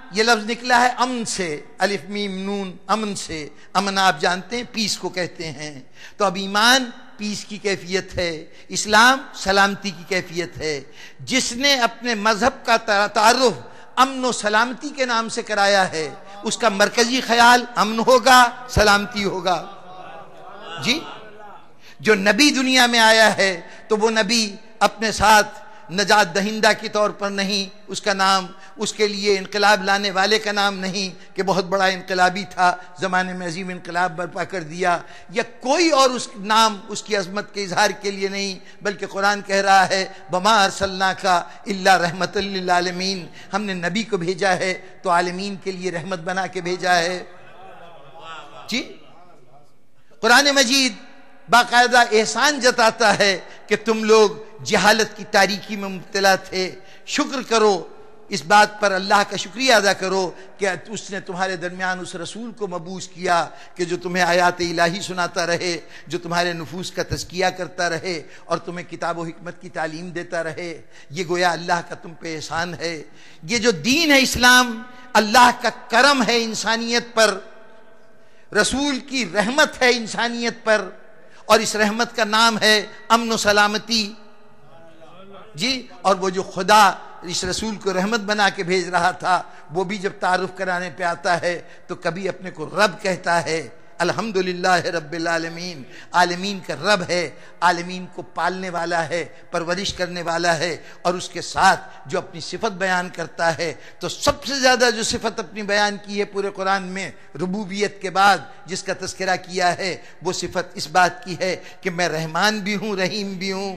یہ لفظ نکلا ہے امن سے، الف میم نون، امن سے۔ امن آپ جانتے ہیں پیس کو کہتے ہیں، تو اب ایمان پیس کی کیفیت ہے، اسلام سلامتی کی کیفیت ہے۔ جس نے اپنے مذہب کا تعارف امن و سلامتی کے نام سے کرایا ہے، اس کا مرکزی خیال امن ہوگا، سلامتی ہوگا۔ جی، جو نبی دنیا میں آیا ہے تو وہ نبی اپنے ساتھ نجات دہندہ کے طور پر نہیں، اس کا نام، اس کے لیے انقلاب لانے والے کا نام نہیں کہ بہت بڑا انقلابی تھا، زمانے میں عظیم انقلاب برپا کر دیا، یا کوئی اور اس نام اس کی عظمت کے اظہار کے لیے نہیں، بلکہ قرآن کہہ رہا ہے وَمَا أَرْسَلْنَاكَ إِلَّا رَحْمَةً لِّلْعَالَمِينَ، ہم نے نبی کو بھیجا ہے تو عالمین کے لیے رحمت بنا کے بھیجا ہے۔ جی، قرآن مجید باقاعدہ احسان جتاتا ہے کہ تم لوگ جہالت کی تاریکی میں مبتلا تھے، شکر کرو اس بات پر، اللہ کا شکریہ ادا کرو کہ اس نے تمہارے درمیان اس رسول کو مبعوث کیا کہ جو تمہیں آیات الہی سناتا رہے، جو تمہارے نفوس کا تزکیہ کرتا رہے اور تمہیں کتاب و حکمت کی تعلیم دیتا رہے۔ یہ گویا اللہ کا تم پہ احسان ہے۔ یہ جو دین ہے اسلام، اللہ کا کرم ہے انسانیت پر، رسول کی رحمت ہے انسانیت پر، اور اس رحمت کا نام ہے امن و سلامتی۔ جی، اور وہ جو خدا اس رسول کو رحمت بنا کے بھیج رہا تھا، وہ بھی جب تعارف کرانے پہ آتا ہے تو کبھی اپنے کو رب کہتا ہے، الحمدللہ رب العالمین، عالمین کا رب ہے، عالمین کو پالنے والا ہے، پرورش کرنے والا ہے، اور اس کے ساتھ جو اپنی صفت بیان کرتا ہے، تو سب سے زیادہ جو صفت اپنی بیان کی ہے پورے قرآن میں ربوبیت کے بعد جس کا تذکرہ کیا ہے، وہ صفت اس بات کی ہے کہ میں رحمان بھی ہوں، رحیم بھی ہوں۔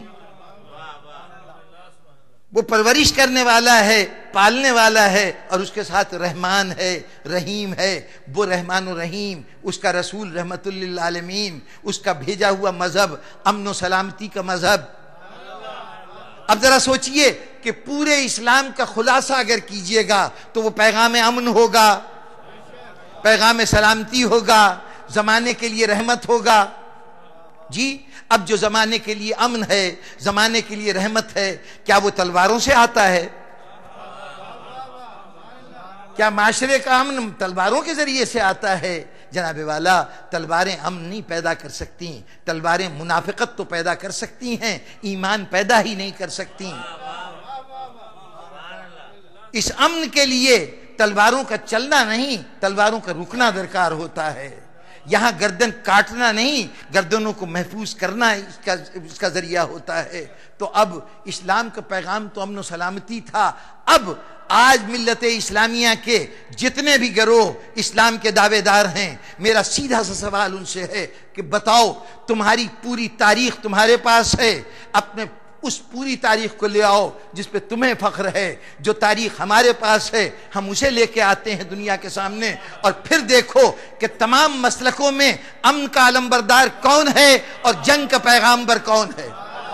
وہ پرورش کرنے والا ہے، پالنے والا ہے، اور اس کے ساتھ رحمان ہے، رحیم ہے۔ وہ رحمان و رحیم، اس کا رسول رحمت للعالمین، اس کا بھیجا ہوا مذہب امن و سلامتی کا مذہب۔ اب ذرا سوچئے کہ پورے اسلام کا خلاصہ اگر کیجئے گا تو وہ پیغام امن ہوگا، پیغام سلامتی ہوگا، زمانے کے لیے رحمت ہوگا۔ جی، اب جو زمانے کے لیے امن ہے، زمانے کے لیے رحمت ہے، کیا وہ تلواروں سے آتا ہے؟ کیا معاشرے کا امن تلواروں کے ذریعے سے آتا ہے؟ جناب والا، تلواریں امن نہیں پیدا کر سکتی، تلواریں منافقت تو پیدا کر سکتی ہیں، ایمان پیدا ہی نہیں کر سکتی۔ اس امن کے لیے تلواروں کا چلنا نہیں، تلواروں کا رکنا درکار ہوتا ہے۔ یہاں گردن کاٹنا نہیں، گردنوں کو محفوظ کرنا اس کا اس کا ذریعہ ہوتا ہے۔ تو اب اسلام کا پیغام تو امن و سلامتی تھا۔ اب آج ملت اسلامیہ کے جتنے بھی گروہ اسلام کے دعوے دار ہیں، میرا سیدھا سا سوال ان سے ہے کہ بتاؤ، تمہاری پوری تاریخ تمہارے پاس ہے، اپنے اس پوری تاریخ کو لے آؤ جس پہ تمہیں فخر ہے۔ جو تاریخ ہمارے پاس ہے ہم اسے لے کے آتے ہیں دنیا کے سامنے، اور پھر دیکھو کہ تمام مسلکوں میں امن کا علمبردار کون ہے اور جنگ کا پیغامبر کون ہے۔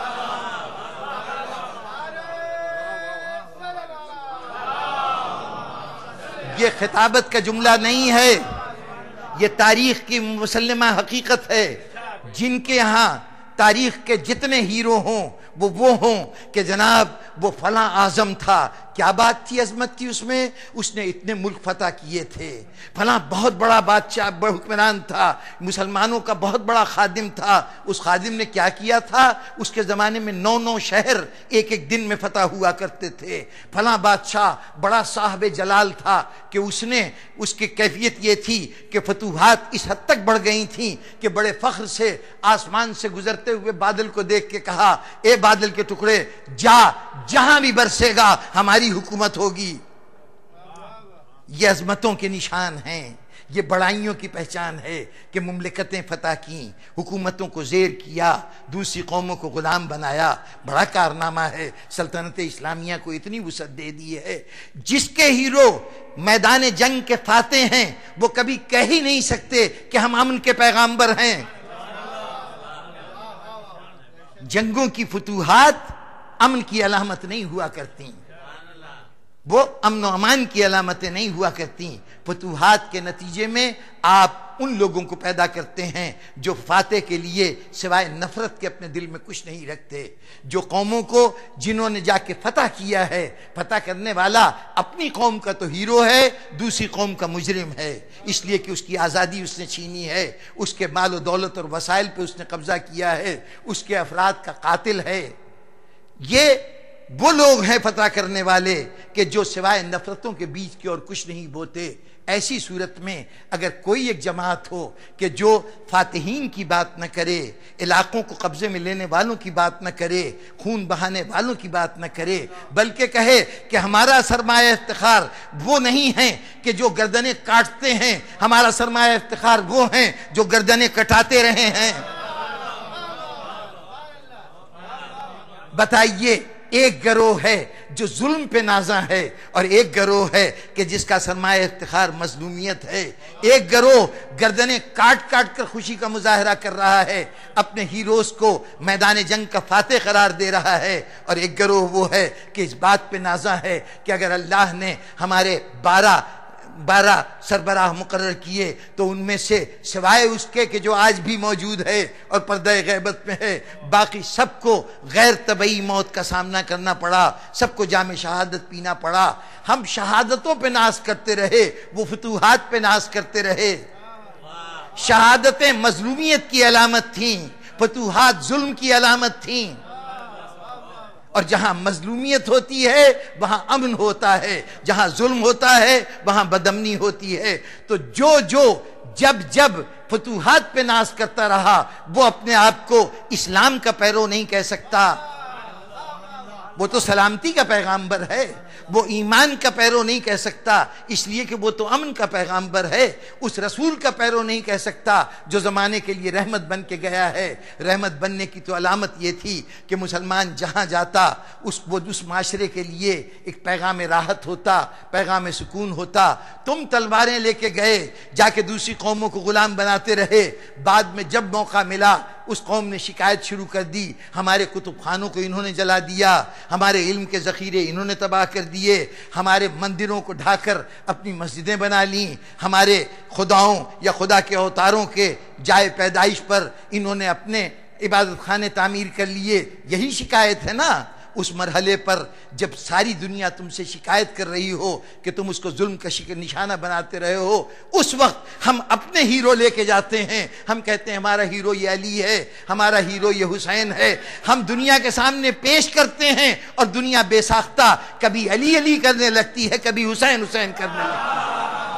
یہ خطابت کا جملہ نہیں ہے، یہ تاریخ کی مسلمہ حقیقت ہے۔ جن کے ہاں تاریخ کے جتنے ہیرو ہوں وہ وہ ہوں کہ جناب وہ فلاں اعظم تھا، کیا بات تھی، عظمت تھی اس میں، اس نے اتنے ملک فتح کیے تھے، فلاں بہت بڑا بادشاہ بڑا حکمران تھا، مسلمانوں کا بہت بڑا خادم تھا، اس خادم نے کیا کیا تھا، اس کے زمانے میں نو نو شہر ایک ایک دن میں فتح ہوا کرتے تھے، فلاں بادشاہ بڑا صاحب جلال تھا کہ اس نے اس کی کیفیت یہ تھی کہ فتوحات اس حد تک بڑھ گئی تھیں کہ بڑے فخر سے آسمان سے گزرتے ہوئے بادل کو دیکھ کے کہا، اے بادل کے ٹکڑے جا، جہاں بھی برسے گا ہماری حکومت ہوگی۔ یہ عظمتوں کے نشان ہیں، یہ بڑائیوں کی پہچان ہے کہ مملکتیں فتح کیں، حکومتوں کو زیر کیا، دوسری قوموں کو غلام بنایا، بڑا کارنامہ ہے۔ سلطنت اسلامیہ کو اتنی وسعت دے دی ہے، جس کے ہیرو میدان جنگ کے فاتح ہیں وہ کبھی کہہ ہی نہیں سکتے کہ ہم امن کے پیغامبر ہیں۔ جنگوں کی فتوحات امن کی علامت نہیں ہوا کرتی، وہ امن و امان کی علامتیں نہیں ہوا کرتی. فتوحات کے نتیجے میں آپ ان لوگوں کو پیدا کرتے ہیں جو فاتح کے لیے سوائے نفرت کے اپنے دل میں کچھ نہیں رکھتے. جو قوموں کو جنہوں نے جا کے فتح کیا ہے، فتح کرنے والا اپنی قوم کا تو ہیرو ہے، دوسری قوم کا مجرم ہے، اس لیے کہ اس کی آزادی اس نے چھینی ہے، اس کے مال و دولت اور وسائل پہ اس نے قبضہ کیا ہے، اس کے افراد کا قاتل ہے. یہ وہ لوگ ہیں فتح کرنے والے کہ جو سوائے نفرتوں کے بیچ کی اور کچھ نہیں بوتے. ایسی صورت میں اگر کوئی ایک جماعت ہو کہ جو فاتحین کی بات نہ کرے، علاقوں کو قبضے میں لینے والوں کی بات نہ کرے، خون بہانے والوں کی بات نہ کرے، بلکہ کہے کہ ہمارا سرمایہ افتخار وہ نہیں ہیں کہ جو گردنیں کاٹتے ہیں، ہمارا سرمایہ افتخار وہ ہیں جو گردنیں کٹاتے رہے ہیں. بتائیے، ایک گروہ ہے جو ظلم پہ نازاں ہے اور ایک گروہ ہے کہ جس کا سرمایہ افتخار مظلومیت ہے. ایک گروہ گردنیں کاٹ کاٹ کر خوشی کا مظاہرہ کر رہا ہے، اپنے ہیروز کو میدان جنگ کا فاتح قرار دے رہا ہے، اور ایک گروہ وہ ہے کہ اس بات پہ نازاں ہے کہ اگر اللہ نے ہمارے بارہ بارہ سربراہ مقرر کیے تو ان میں سے سوائے اس کے کہ جو آج بھی موجود ہے اور پردہ غیبت میں ہے، باقی سب کو غیر طبعی موت کا سامنا کرنا پڑا، سب کو جام شہادت پینا پڑا. ہم شہادتوں پہ ناز کرتے رہے، وہ فتوحات پہ ناز کرتے رہے. شہادتیں مظلومیت کی علامت تھیں، فتوحات ظلم کی علامت تھیں. اور جہاں مظلومیت ہوتی ہے وہاں امن ہوتا ہے، جہاں ظلم ہوتا ہے وہاں بدامنی ہوتی ہے. تو جو جو جب جب فتوحات پہ ناز کرتا رہا وہ اپنے آپ کو اسلام کا پیرو نہیں کہہ سکتا. وہ تو سلامتی کا پیغامبر ہے، وہ ایمان کا پیرو نہیں کہہ سکتا، اس لیے کہ وہ تو امن کا پیغامبر ہے. اس رسول کا پیرو نہیں کہہ سکتا جو زمانے کے لیے رحمت بن کے گیا ہے. رحمت بننے کی تو علامت یہ تھی کہ مسلمان جہاں جاتا اس وہ اس معاشرے کے لیے ایک پیغام راحت ہوتا، پیغام سکون ہوتا. تم تلواریں لے کے گئے، جا کے دوسری قوموں کو غلام بناتے رہے، بعد میں جب موقع ملا اس قوم نے شکایت شروع کر دی، ہمارے کتب خانوں کو انہوں نے جلا دیا، ہمارے علم کے ذخیرے انہوں نے تباہ کر دیے، ہمارے مندروں کو ڈھا کر اپنی مسجدیں بنا لیں، ہمارے خداؤں یا خدا کے اوتاروں کے جائے پیدائش پر انہوں نے اپنے عبادت خانے تعمیر کر لیے. یہی شکایت ہے نا. اس مرحلے پر جب ساری دنیا تم سے شکایت کر رہی ہو کہ تم اس کو ظلم کا نشانہ بناتے رہے ہو، اس وقت ہم اپنے ہیرو لے کے جاتے ہیں. ہم کہتے ہیں ہمارا ہیرو یہ علی ہے، ہمارا ہیرو یہ حسین ہے. ہم دنیا کے سامنے پیش کرتے ہیں اور دنیا بے ساختہ کبھی علی علی کرنے لگتی ہے، کبھی حسین حسین کرنے لگتی ہے.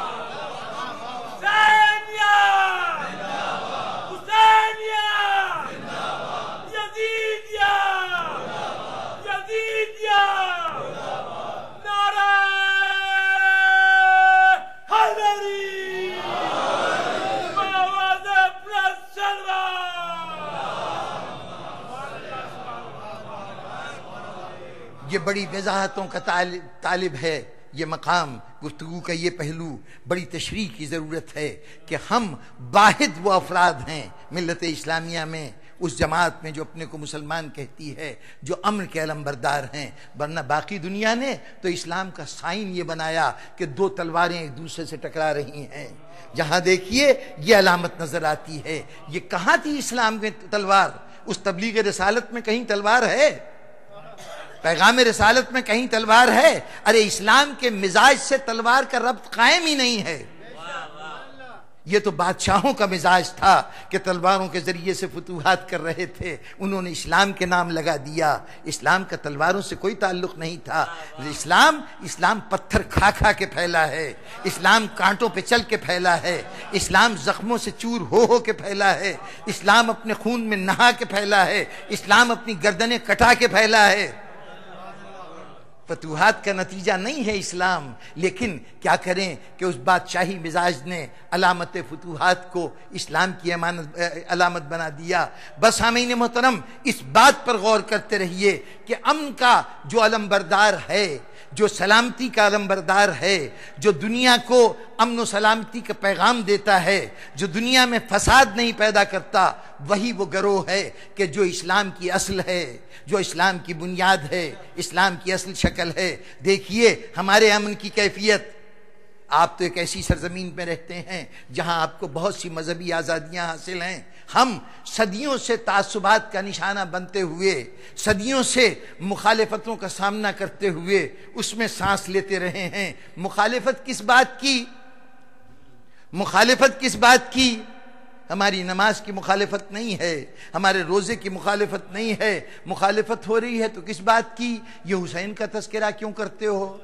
یہ بڑی وضاحتوں کا طالب ہے یہ مقام، گفتگو کا یہ پہلو بڑی تشریح کی ضرورت ہے کہ ہم واحد وہ افراد ہیں ملت اسلامیہ میں، اس جماعت میں جو اپنے کو مسلمان کہتی ہے، جو امن کے علمبردار ہیں. ورنہ باقی دنیا نے تو اسلام کا سائن یہ بنایا کہ دو تلواریں ایک دوسرے سے ٹکرا رہی ہیں. جہاں دیکھیے یہ علامت نظر آتی ہے. یہ کہاں تھی اسلام میں تلوار؟ اس تبلیغ رسالت میں کہیں تلوار ہے؟ پیغام رسالت میں کہیں تلوار ہے؟ ارے اسلام کے مزاج سے تلوار کا ربط قائم ہی نہیں ہے. یہ تو بادشاہوں کا مزاج تھا کہ تلواروں کے ذریعے سے فتوحات کر رہے تھے، انہوں نے اسلام کے نام لگا دیا. اسلام کا تلواروں سے کوئی تعلق نہیں تھا. اسلام اسلام پتھر کھا کھا کے پھیلا ہے، اسلام کانٹوں پہ چل کے پھیلا ہے، اسلام زخموں سے چور ہو ہو کے پھیلا ہے، اسلام اپنے خون میں نہا کے پھیلا ہے، اسلام اپنی گردنیں کٹا کے پھیلا ہے. فتوحات کا نتیجہ نہیں ہے اسلام، لیکن کیا کریں کہ اس بادشاہی مزاج نے علامت فتوحات کو اسلام کی امانت علامت بنا دیا. بس ہمیں محترم اس بات پر غور کرتے رہیے کہ امن کا جو علمبردار ہے، جو سلامتی کا علمبردار ہے، جو دنیا کو امن و سلامتی کا پیغام دیتا ہے، جو دنیا میں فساد نہیں پیدا کرتا، وہی وہ گروہ ہے کہ جو اسلام کی اصل ہے، جو اسلام کی بنیاد ہے، اسلام کی اصل شکل ہے۔ دیکھیے ہمارے امن کی کیفیت۔ آپ تو ایک ایسی سرزمین میں رہتے ہیں جہاں آپ کو بہت سی مذہبی آزادیاں حاصل ہیں۔ ہم صدیوں سے تعصبات کا نشانہ بنتے ہوئے، صدیوں سے مخالفتوں کا سامنا کرتے ہوئے اس میں سانس لیتے رہے ہیں۔ مخالفت کس بات کی؟ مخالفت کس بات کی؟ ہماری نماز کی مخالفت نہیں ہے، ہمارے روزے کی مخالفت نہیں ہے۔ مخالفت ہو رہی ہے تو کس بات کی؟ یہ حسین کا تذکرہ کیوں کرتے ہو؟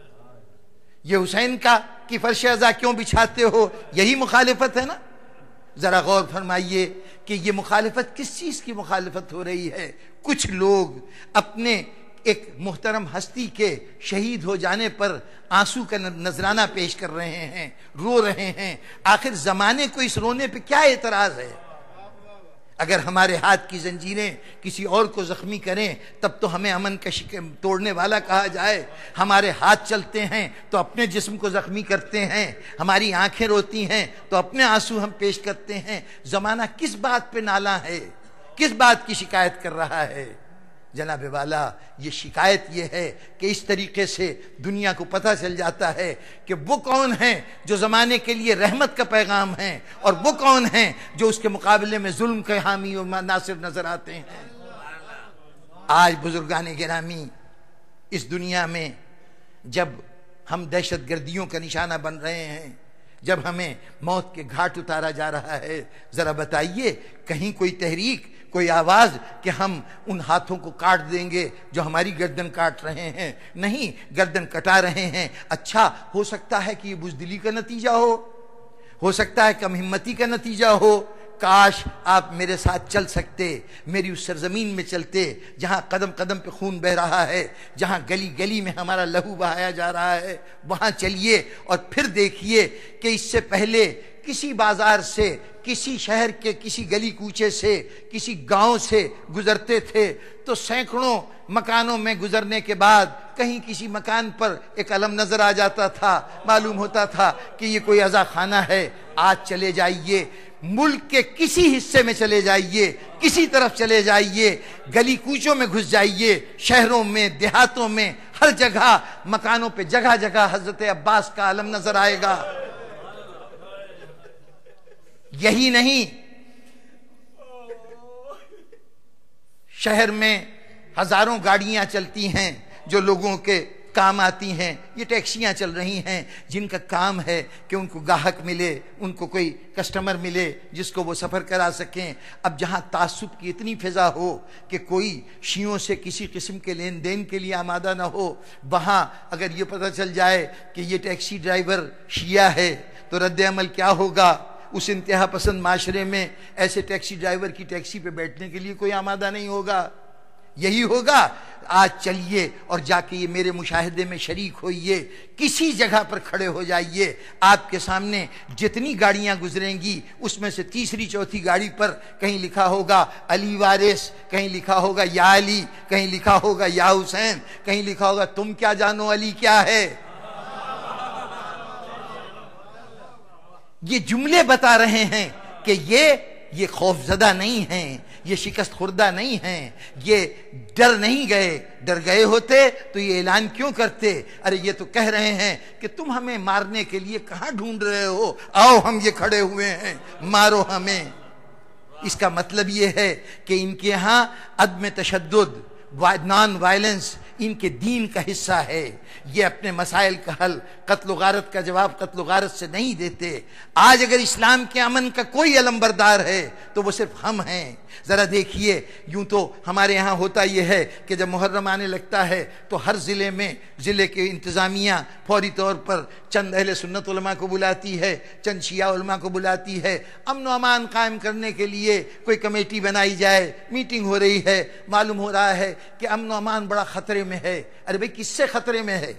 یہ حسین کا کی فرش ازا کیوں بچھاتے ہو؟ یہی مخالفت ہے نا۔ ذرا غور فرمائیے کہ یہ مخالفت کس چیز کی مخالفت ہو رہی ہے؟ کچھ لوگ اپنے ایک محترم ہستی کے شہید ہو جانے پر آنسو کا نذرانہ پیش کر رہے ہیں، رو رہے ہیں۔ آخر زمانے کو اس رونے پہ کیا اعتراض ہے؟ اگر ہمارے ہاتھ کی زنجیریں کسی اور کو زخمی کریں تب تو ہمیں امن کا توڑنے والا کہا جائے۔ ہمارے ہاتھ چلتے ہیں تو اپنے جسم کو زخمی کرتے ہیں، ہماری آنکھیں روتی ہیں تو اپنے آنسو ہم پیش کرتے ہیں۔ زمانہ کس بات پہ نالاں ہے؟ کس بات کی شکایت کر رہا ہے؟ جناب والا، یہ شکایت یہ ہے کہ اس طریقے سے دنیا کو پتہ چل جاتا ہے کہ وہ کون ہیں جو زمانے کے لیے رحمت کا پیغام ہیں، اور وہ کون ہیں جو اس کے مقابلے میں ظلم کے حامی و ناصر نظر آتے ہیں۔ آج بزرگان گرامی، اس دنیا میں جب ہم دہشت گردیوں کا نشانہ بن رہے ہیں، جب ہمیں موت کے گھاٹ اتارا جا رہا ہے، ذرا بتائیے کہیں کوئی تحریک، کوئی آواز کہ ہم ان ہاتھوں کو کاٹ دیں گے جو ہماری گردن کاٹ رہے ہیں؟ نہیں، گردن کٹا رہے ہیں۔ اچھا، ہو سکتا ہے کہ یہ بزدلی کا نتیجہ ہو، ہو سکتا ہے کم ہمتی کا نتیجہ ہو۔ کاش آپ میرے ساتھ چل سکتے، میری اس سرزمین میں چلتے جہاں قدم قدم پہ خون بہ رہا ہے، جہاں گلی گلی میں ہمارا لہو بہایا جا رہا ہے، وہاں چلیے اور پھر دیکھیے کہ اس سے پہلے کسی بازار سے، کسی شہر کے کسی گلی کوچے سے، کسی گاؤں سے گزرتے تھے تو سینکڑوں مکانوں میں گزرنے کے بعد کہیں کسی مکان پر ایک علم نظر آ جاتا تھا، معلوم ہوتا تھا کہ یہ کوئی عزا خانہ ہے۔ آج چلے جائیے، ملک کے کسی حصے میں چلے جائیے، کسی طرف چلے جائیے، گلی کوچوں میں گھس جائیے، شہروں میں، دیہاتوں میں، ہر جگہ مکانوں پہ جگہ جگہ حضرت عباس کا علم نظر آئے گا۔ یہی نہیں، شہر میں ہزاروں گاڑیاں چلتی ہیں جو لوگوں کے کام آتی ہیں۔ یہ ٹیکسیاں چل رہی ہیں جن کا کام ہے کہ ان کو گاہک ملے، ان کو کوئی کسٹمر ملے جس کو وہ سفر کرا سکیں۔ اب جہاں تعصب کی اتنی فضا ہو کہ کوئی شیعوں سے کسی قسم کے لین دین کے لیے آمادہ نہ ہو، وہاں اگر یہ پتہ چل جائے کہ یہ ٹیکسی ڈرائیور شیعہ ہے تو رد عمل کیا ہوگا؟ اس انتہا پسند معاشرے میں ایسے ٹیکسی ڈرائیور کی ٹیکسی پہ بیٹھنے کے لیے کوئی آمادہ نہیں ہوگا۔ یہی ہوگا۔ آج چلیے اور جا کے یہ میرے مشاہدے میں شریک ہوئیے، کسی جگہ پر کھڑے ہو جائیے، آپ کے سامنے جتنی گاڑیاں گزریں گی اس میں سے تیسری چوتھی گاڑی پر کہیں لکھا ہوگا علی وارث، کہیں لکھا ہوگا یا علی، کہیں لکھا ہوگا یا حسین، کہیں لکھا ہوگا تم کیا جانو علی کیا ہے۔ یہ جملے بتا رہے ہیں کہ یہ یہ خوفزدہ نہیں ہیں، یہ شکست خوردہ نہیں ہیں، یہ ڈر نہیں گئے۔ ڈر گئے ہوتے تو یہ اعلان کیوں کرتے؟ ارے یہ تو کہہ رہے ہیں کہ تم ہمیں مارنے کے لیے کہاں ڈھونڈ رہے ہو، آؤ ہم یہ کھڑے ہوئے ہیں، مارو ہمیں۔ اس کا مطلب یہ ہے کہ ان کے ہاں عدم تشدد، نان وائلنس ان کے دین کا حصہ ہے۔ یہ اپنے مسائل کا حل قتل و غارت کا جواب قتل و غارت سے نہیں دیتے۔ آج اگر اسلام کے امن کا کوئی علمبردار ہے تو وہ صرف ہم ہیں۔ ذرا دیکھیے، یوں تو ہمارے ہاں ہوتا یہ ہے کہ جب محرم آنے لگتا ہے تو ہر ضلع میں ضلع کے انتظامیہ فوری طور پر چند اہل سنت علماء کو بلاتی ہے، چند شیعہ علماء کو بلاتی ہے، امن و امان قائم کرنے کے لیے کوئی کمیٹی بنائی جائے، میٹنگ ہو رہی ہے، معلوم ہو رہا ہے کہ امن و امان بڑا خطرے میں ہے۔ ارے بھئی کس سے خطرے میں ہے؟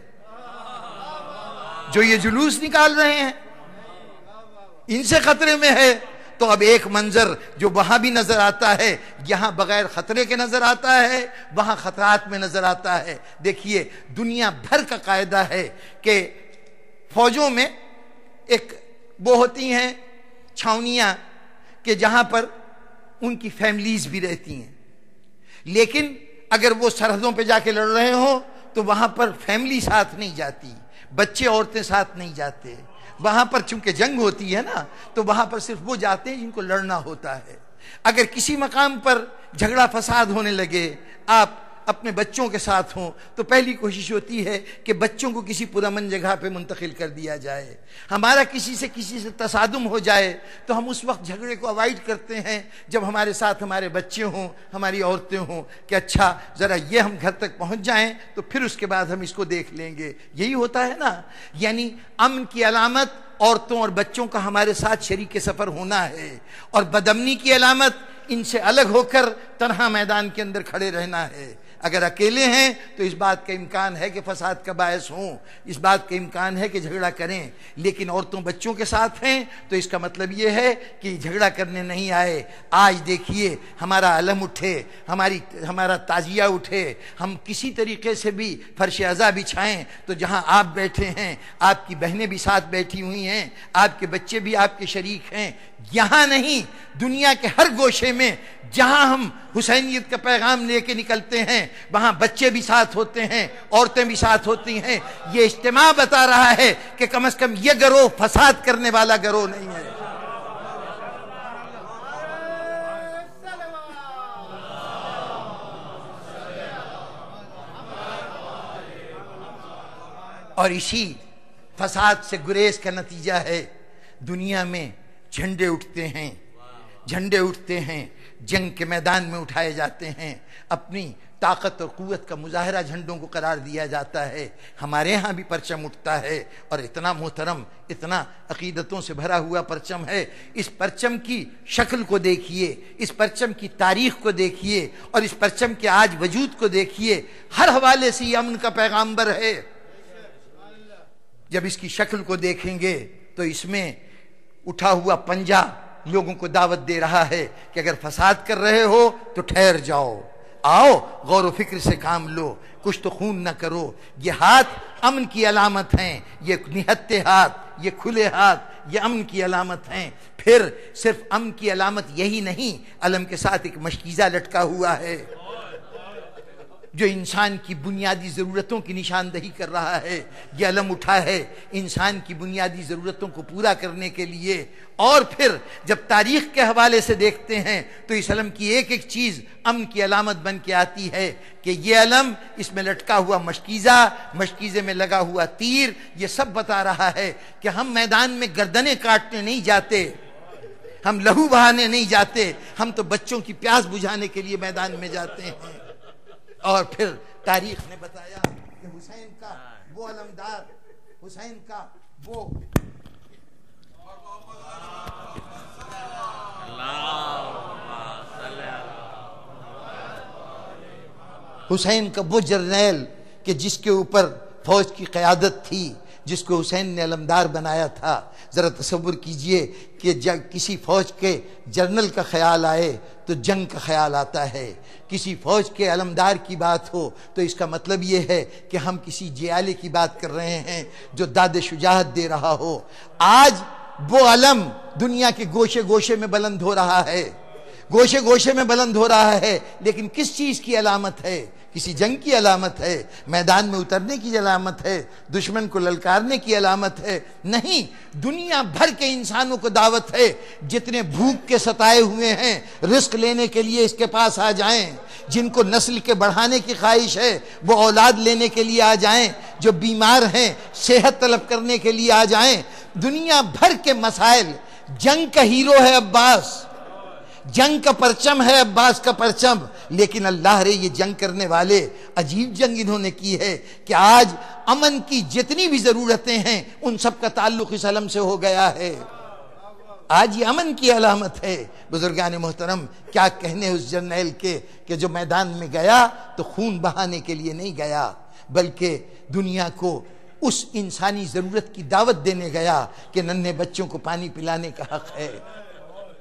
جو یہ جلوس نکال رہے ہیں ان سے خطرے میں ہے۔ تو تو اب ایک منظر جو وہاں بھی نظر آتا ہے، یہاں بغیر خطرے کے نظر آتا ہے، وہاں خطرات میں نظر آتا ہے۔ دیکھیے دنیا بھر کا قاعدہ ہے کہ فوجوں میں ایک وہ ہوتی ہیں چھاونیاں کہ جہاں پر ان کی فیملیز بھی رہتی ہیں، لیکن اگر وہ سرحدوں پہ جا کے لڑ رہے ہوں تو وہاں پر فیملی ساتھ نہیں جاتی، بچے عورتیں ساتھ نہیں جاتے۔ وہاں پر چونکہ جنگ ہوتی ہے نا تو وہاں پر صرف وہ جاتے ہیں جن کو لڑنا ہوتا ہے۔ اگر کسی مقام پر جھگڑا فساد ہونے لگے، آپ اپنے بچوں کے ساتھ ہوں تو پہلی کوشش ہوتی ہے کہ بچوں کو کسی پرامن جگہ پہ منتقل کر دیا جائے۔ ہمارا کسی سے کسی سے تصادم ہو جائے تو ہم اس وقت جھگڑے کو اوائڈ کرتے ہیں جب ہمارے ساتھ ہمارے بچے ہوں، ہماری عورتیں ہوں، کہ اچھا ذرا یہ ہم گھر تک پہنچ جائیں تو پھر اس کے بعد ہم اس کو دیکھ لیں گے۔ یہی ہوتا ہے نا، یعنی امن کی علامت عورتوں اور بچوں کا ہمارے ساتھ شریک سفر ہونا ہے، اور بدامنی کی علامت ان سے الگ ہو کر تنہا میدان کے اندر کھڑے رہنا ہے۔ اگر اکیلے ہیں تو اس بات کا امکان ہے کہ فساد کا باعث ہوں، اس بات کا امکان ہے کہ جھگڑا کریں، لیکن عورتوں بچوں کے ساتھ ہیں تو اس کا مطلب یہ ہے کہ جھگڑا کرنے نہیں آئے۔ آج دیکھیے ہمارا علم اٹھے، ہماری ہمارا تعزیہ اٹھے، ہم کسی طریقے سے بھی فرش عزا بچھائیں تو جہاں آپ بیٹھے ہیں آپ کی بہنیں بھی ساتھ بیٹھی ہوئی ہیں، آپ کے بچے بھی آپ کے شریک ہیں۔ یہاں نہیں، دنیا کے ہر گوشے میں جہاں ہم حسینیت کا پیغام لے کے نکلتے ہیں وہاں بچے بھی ساتھ ہوتے ہیں، عورتیں بھی ساتھ ہوتی ہیں۔ یہ اجتماع بتا رہا ہے کہ کم از کم یہ گروہ فساد کرنے والا گروہ نہیں ہے۔ اور اسی فساد سے گریز کا نتیجہ ہے دنیا میں جھنڈے اٹھتے ہیں، جھنڈے اٹھتے ہیں، جنگ کے میدان میں اٹھائے جاتے ہیں، اپنی طاقت اور قوت کا مظاہرہ جھنڈوں کو قرار دیا جاتا ہے۔ ہمارے ہاں بھی پرچم اٹھتا ہے، اور اتنا محترم، اتنا عقیدتوں سے بھرا ہوا پرچم ہے۔ اس پرچم کی شکل کو دیکھیے، اس پرچم کی تاریخ کو دیکھیے، اور اس پرچم کے آج وجود کو دیکھیے۔ ہر حوالے سے یہ امن کا پیغامبر ہے۔ جب اس کی شکل کو دیکھیں گے تو اس میں اٹھا ہوا پنجہ لوگوں کو دعوت دے رہا ہے کہ اگر فساد کر رہے ہو تو ٹھہر جاؤ، آؤ غور و فکر سے کام لو، کچھ تو خون نہ کرو۔ یہ ہاتھ امن کی علامت ہیں، یہ نہتے ہاتھ، یہ کھلے ہاتھ، یہ امن کی علامت ہیں۔ پھر صرف امن کی علامت یہی نہیں، علم کے ساتھ ایک مشکیزہ لٹکا ہوا ہے جو انسان کی بنیادی ضرورتوں کی نشاندہی کر رہا ہے۔ یہ علم اٹھا ہے انسان کی بنیادی ضرورتوں کو پورا کرنے کے لیے۔ اور پھر جب تاریخ کے حوالے سے دیکھتے ہیں تو اس علم کی ایک ایک چیز امن کی علامت بن کے آتی ہے کہ یہ علم، اس میں لٹکا ہوا مشکیزہ، مشکیزے میں لگا ہوا تیر، یہ سب بتا رہا ہے کہ ہم میدان میں گردنیں کاٹنے نہیں جاتے، ہم لہو بہانے نہیں جاتے، ہم تو بچوں کی پیاس بجھانے کے لیے میدان میں جاتے ہیں۔ اور پھر تاریخ نے بتایا کہ حسین کا وہ علمدار، حسین کا وہ حسین کا وہ جرنیل کہ جس کے اوپر فوج کی قیادت تھی، جس کو حسین نے علمدار بنایا تھا۔ ذرا تصور کیجئے کہ جب کسی فوج کے جرنل کا خیال آئے تو جنگ کا خیال آتا ہے، کسی فوج کے علمدار کی بات ہو تو اس کا مطلب یہ ہے کہ ہم کسی جیالے کی بات کر رہے ہیں جو داد شجاعت دے رہا ہو۔ آج وہ علم دنیا کے گوشے گوشے میں بلند ہو رہا ہے، گوشے گوشے میں بلند ہو رہا ہے، لیکن کس چیز کی علامت ہے؟ کسی جنگ کی علامت ہے، میدان میں اترنے کی علامت ہے، دشمن کو للکارنے کی علامت ہے؟ نہیں، دنیا بھر کے انسانوں کو دعوت ہے، جتنے بھوک کے ستائے ہوئے ہیں رزق لینے کے لیے اس کے پاس آ جائیں، جن کو نسل کے بڑھانے کی خواہش ہے وہ اولاد لینے کے لیے آ جائیں، جو بیمار ہیں صحت طلب کرنے کے لیے آ جائیں۔ دنیا بھر کے مسائل، جنگ کا ہیرو ہے عباس، جنگ کا پرچم ہے عباس کا پرچم، لیکن اللہ رے یہ جنگ کرنے والے عجیب جنگ انہوں نے کی ہے کہ آج امن کی جتنی بھی ضرورتیں ہیں ان سب کا تعلق اس علم سے ہو گیا ہے۔ آج یہ امن کی علامت ہے۔ بزرگان محترم، کیا کہنے اس جرنیل کے کہ جو میدان میں گیا تو خون بہانے کے لیے نہیں گیا، بلکہ دنیا کو اس انسانی ضرورت کی دعوت دینے گیا کہ ننھے بچوں کو پانی پلانے کا حق ہے۔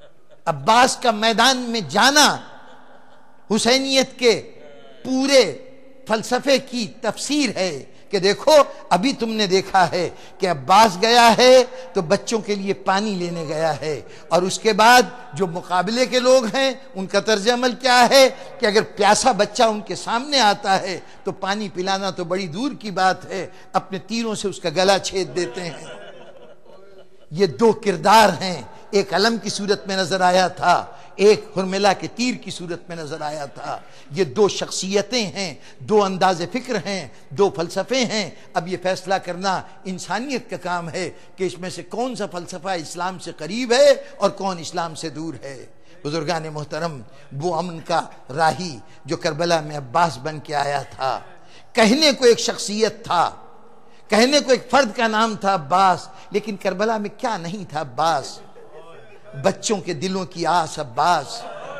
عباس کا میدان میں جانا حسینیت کے پورے فلسفے کی تفسیر ہے کہ دیکھو ابھی تم نے دیکھا ہے کہ عباس گیا ہے تو بچوں کے لیے پانی لینے گیا ہے، اور اس کے بعد جو مقابلے کے لوگ ہیں ان کا طرز عمل کیا ہے کہ اگر پیاسا بچہ ان کے سامنے آتا ہے تو پانی پلانا تو بڑی دور کی بات ہے، اپنے تیروں سے اس کا گلا چھید دیتے ہیں۔ یہ دو کردار ہیں، ایک علم کی صورت میں نظر آیا تھا، ایک حرملہ کے تیر کی صورت میں نظر آیا تھا۔ یہ دو شخصیتیں ہیں، دو انداز فکر ہیں، دو فلسفے ہیں۔ اب یہ فیصلہ کرنا انسانیت کا کام ہے کہ اس میں سے کون سا فلسفہ اسلام سے قریب ہے اور کون اسلام سے دور ہے۔ بزرگان محترم، وہ امن کا راہی جو کربلا میں عباس بن کے آیا تھا، کہنے کو ایک شخصیت تھا، کہنے کو ایک فرد کا نام تھا عباس، لیکن کربلا میں کیا نہیں تھا عباس؟ بچوں کے دلوں کی آس عباس،